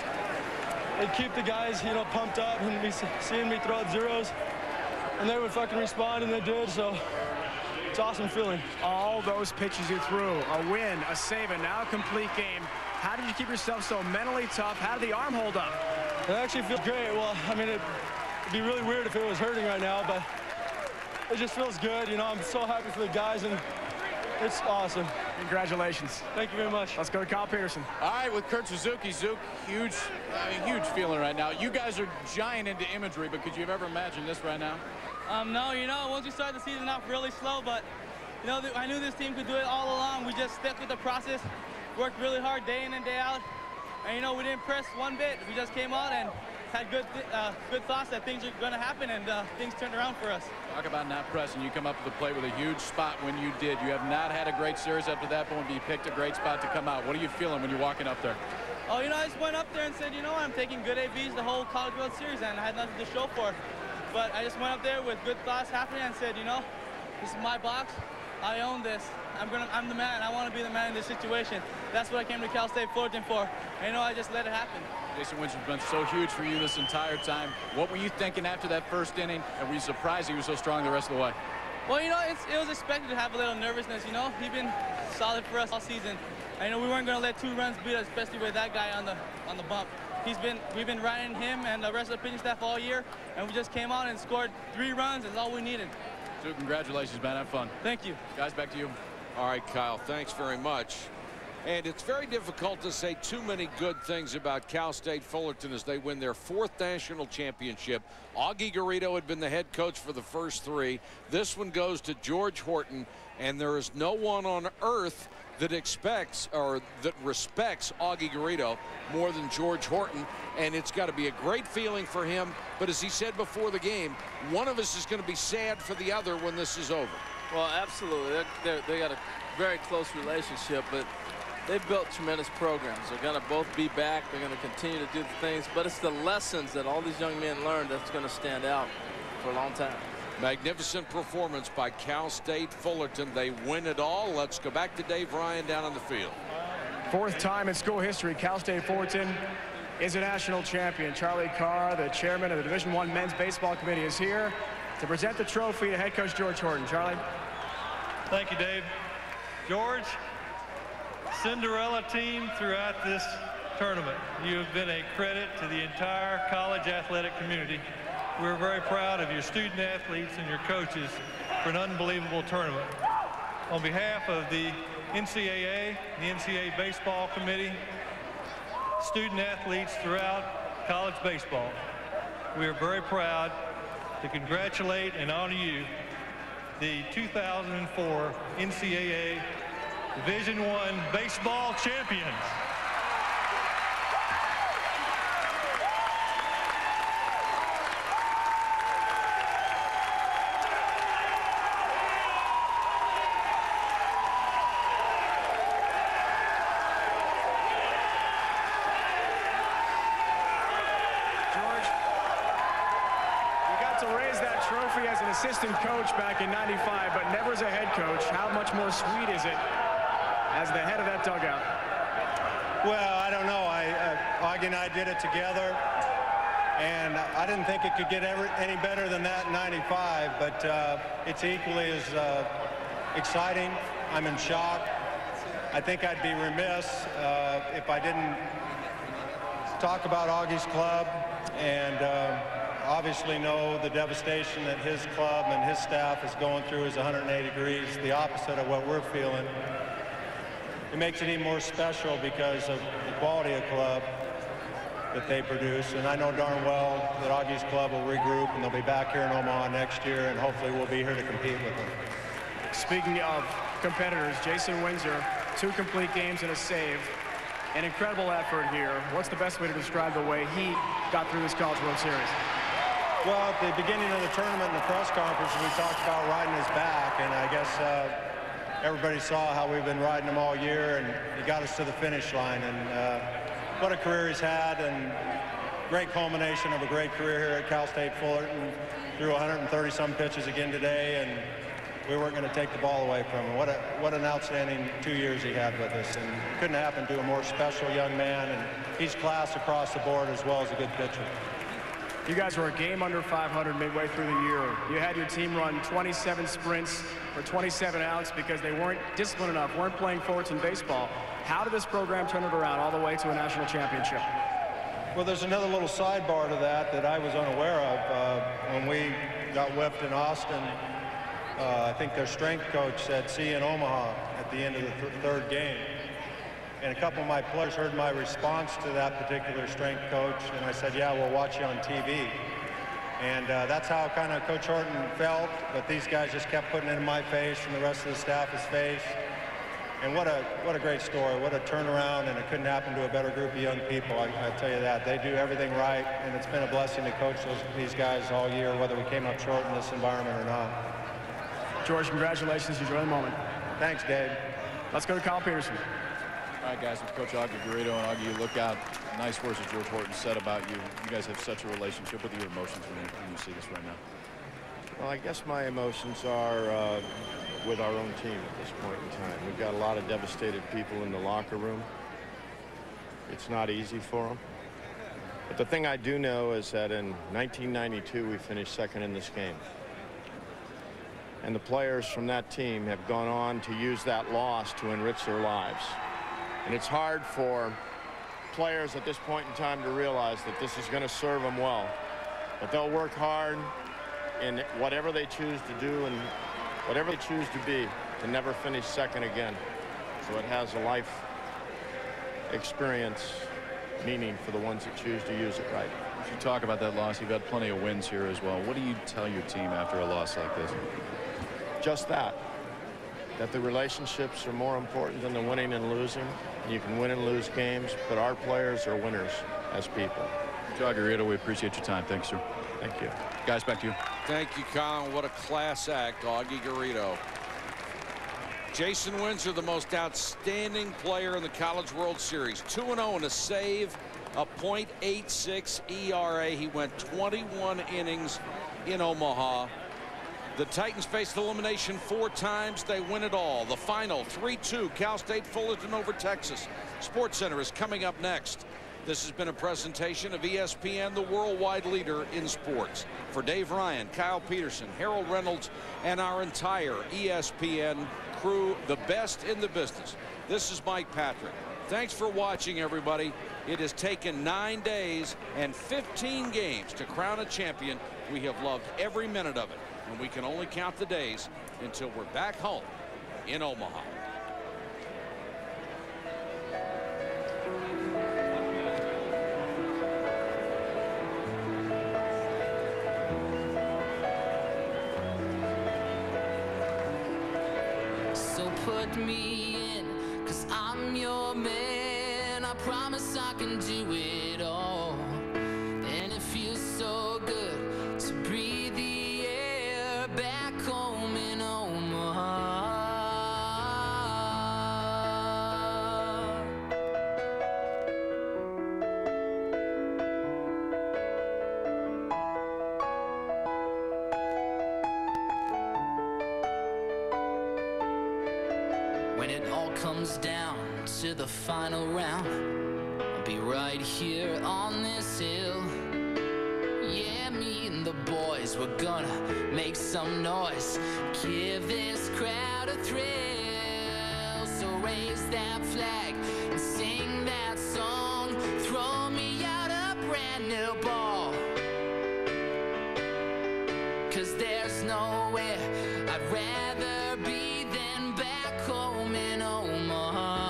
it'd keep the guys, you know, pumped up and be seeing me throw up zeros, and they would fucking respond, and they did, so it's an awesome feeling. All those pitches you threw, a win, a save, and now a complete game. How did you keep yourself so mentally tough? How did the arm hold up? It actually feels great. Well, I mean, it'd be really weird if it was hurting right now, but it just feels good. You know, I'm so happy for the guys, and it's awesome. Congratulations. Thank you very much. Let's go to Kyle Peterson. All right, with Kurt Suzuki. Zook, huge feeling right now. You guys are giant into imagery, but could you have ever imagined this right now? No, you know, once we started the season off really slow, but, you know, I knew this team could do it all along. We just stuck with the process, worked really hard day in and day out, and, you know, we didn't press one bit. We just came out and had good thoughts that things are going to happen, and things turned around for us. Talk about not pressing. You come up to the plate with a huge spot when you did. You have not had a great series up to that point, but you picked a great spot to come out. What are you feeling when you're walking up there? Oh, you know, I just went up there and said, you know what, I'm taking good ABs the whole College World Series, and I had nothing to show for it. But I just went up there with good thoughts happening and said, you know, this is my box. I own this. I'm the man. I want to be the man in this situation. That's what I came to Cal State Fullerton for. And, you know, I just let it happen. Jason Windsor's been so huge for you this entire time. What were you thinking after that first inning? And were you surprised he was so strong the rest of the way? Well, you know, it was expected to have a little nervousness, you know. He's been solid for us all season. And, you know, we weren't going to let 2 runs beat us, especially with that guy on the bump. We've been riding him and the rest of the pitching staff all year, and we just came out and scored 3 runs. That's all we needed. So congratulations, man. Have fun. Thank you. Guys, back to you. All right, Kyle, thanks very much. And it's very difficult to say too many good things about Cal State Fullerton as they win their 4th national championship. Augie Garrido had been the head coach for the first 3. This one goes to George Horton, and there is no one on earth that expects or that respects Augie Garrido more than George Horton, and it's got to be a great feeling for him. But as he said before the game, one of us is going to be sad for the other when this is over. Well, absolutely. They got a very close relationship, but they've built tremendous programs. They're going to both be back. They're going to continue to do the things, but it's the lessons that all these young men learned that's going to stand out for a long time. Magnificent performance by Cal State Fullerton. They win it all. Let's go back to Dave Ryan down on the field. Fourth time in school history, Cal State Fullerton is a national champion. Charlie Carr, the chairman of the Division I Men's Baseball Committee, is here to present the trophy to head coach George Horton. Charlie. Thank you, Dave. George, Cinderella team throughout this tournament. You have been a credit to the entire college athletic community. We're very proud of your student athletes and your coaches for an unbelievable tournament. On behalf of the NCAA, the NCAA Baseball Committee, student athletes throughout college baseball, we are very proud to congratulate and honor you, the 2004 NCAA Division I baseball champions. Assistant coach back in '95, but never as a head coach. How much more sweet is it as the head of that dugout? Well, I don't know. Augie and I did it together, and I didn't think it could get any better than that in '95, but it's equally as exciting. I'm in shock. I think I'd be remiss if I didn't talk about Augie's club and obviously know the devastation that his club and his staff is going through is 180 degrees, the opposite of what we're feeling. It makes it even more special because of the quality of club that they produce. And I know darn well that Augie's club will regroup and they'll be back here in Omaha next year, and hopefully we'll be here to compete with them. Speaking of competitors, Jason Windsor, 2 complete games and a save. An incredible effort here. What's the best way to describe the way he got through this College World Series? Well, at the beginning of the tournament in the press conference, we talked about riding his back, and I guess everybody saw how we've been riding him all year, and he got us to the finish line. And what a career he's had, and great culmination of a great career here at Cal State Fullerton. Threw 130-some pitches again today, and we weren't going to take the ball away from him. What an outstanding 2 years he had with us, and couldn't happen to a more special young man, and he's class across the board as well as a good pitcher. You guys were a game under 500 midway through the year. You had your team run 27 sprints for 27 outs because they weren't disciplined enough, weren't playing Fullerton baseball. How did this program turn it around all the way to a national championship? Well, there's another little sidebar to that I was unaware of. When we got whipped in Austin, I think their strength coach said, "See you in Omaha," at the end of the third game. And a couple of my players heard my response to that particular strength coach, and I said, "Yeah, we'll watch you on TV." And that's how kind of Coach Horton felt, but these guys just kept putting it in my face and the rest of the staff's face. And what a great story, what a turnaround, and it couldn't happen to a better group of young people, I tell you that. They do everything right, and it's been a blessing to coach these guys all year, whether we came up short in this environment or not. George, congratulations. Enjoy the moment. Thanks, Dave. Let's go to Kyle Peterson. All right, guys, with Coach Augie Garrido, and Augie, you look out. Nice words that George Horton said about you. You guys have such a relationship. What are your emotions when you see this right now? Well, I guess my emotions are with our own team at this point in time. We've got a lot of devastated people in the locker room. It's not easy for them. But the thing I do know is that in 1992, we finished second in this game. And the players from that team have gone on to use that loss to enrich their lives. And it's hard for players at this point in time to realize that this is going to serve them well. But they'll work hard in whatever they choose to do and whatever they choose to be to never finish second again. So it has a life experience meaning for the ones that choose to use it right. As you talk about that loss, you've had plenty of wins here as well. What do you tell your team after a loss like this? Just that the relationships are more important than the winning and losing. You can win and lose games, but our players are winners as people. Coach Garrido, we appreciate your time. Thanks, sir. Thank you. Guys, back to you. Thank you, Colin. What a class act, Augie Garrido. Jason Windsor, the most outstanding player in the College World Series. 2-0 in a save, a .86 ERA. He went 21 innings in Omaha. The Titans faced elimination 4 times. They win it all. The final 3-2 Cal State Fullerton over Texas. SportsCenter is coming up next. This has been a presentation of ESPN, the worldwide leader in sports. For Dave Ryan, Kyle Peterson, Harold Reynolds, and our entire ESPN crew, the best in the business, this is Mike Patrick. Thanks for watching, everybody. It has taken 9 days and 15 games to crown a champion. We have loved every minute of it, and we can only count the days until we're back home in Omaha. So put me in, 'cause I'm your man. I promise I can do it all. And it feels so good to breathe the air back home in Omaha. When it all comes down to the final round, I'll be right here on this hill. Yeah, me and the boys, we're gonna make some noise, give this crowd a thrill. So raise that flag and sing that song, throw me out a brand new ball. 'Cause there's nowhere I'd rather be than back home in Omaha.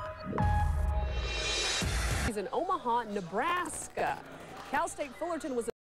He's in Omaha, Nebraska. Cal State Fullerton was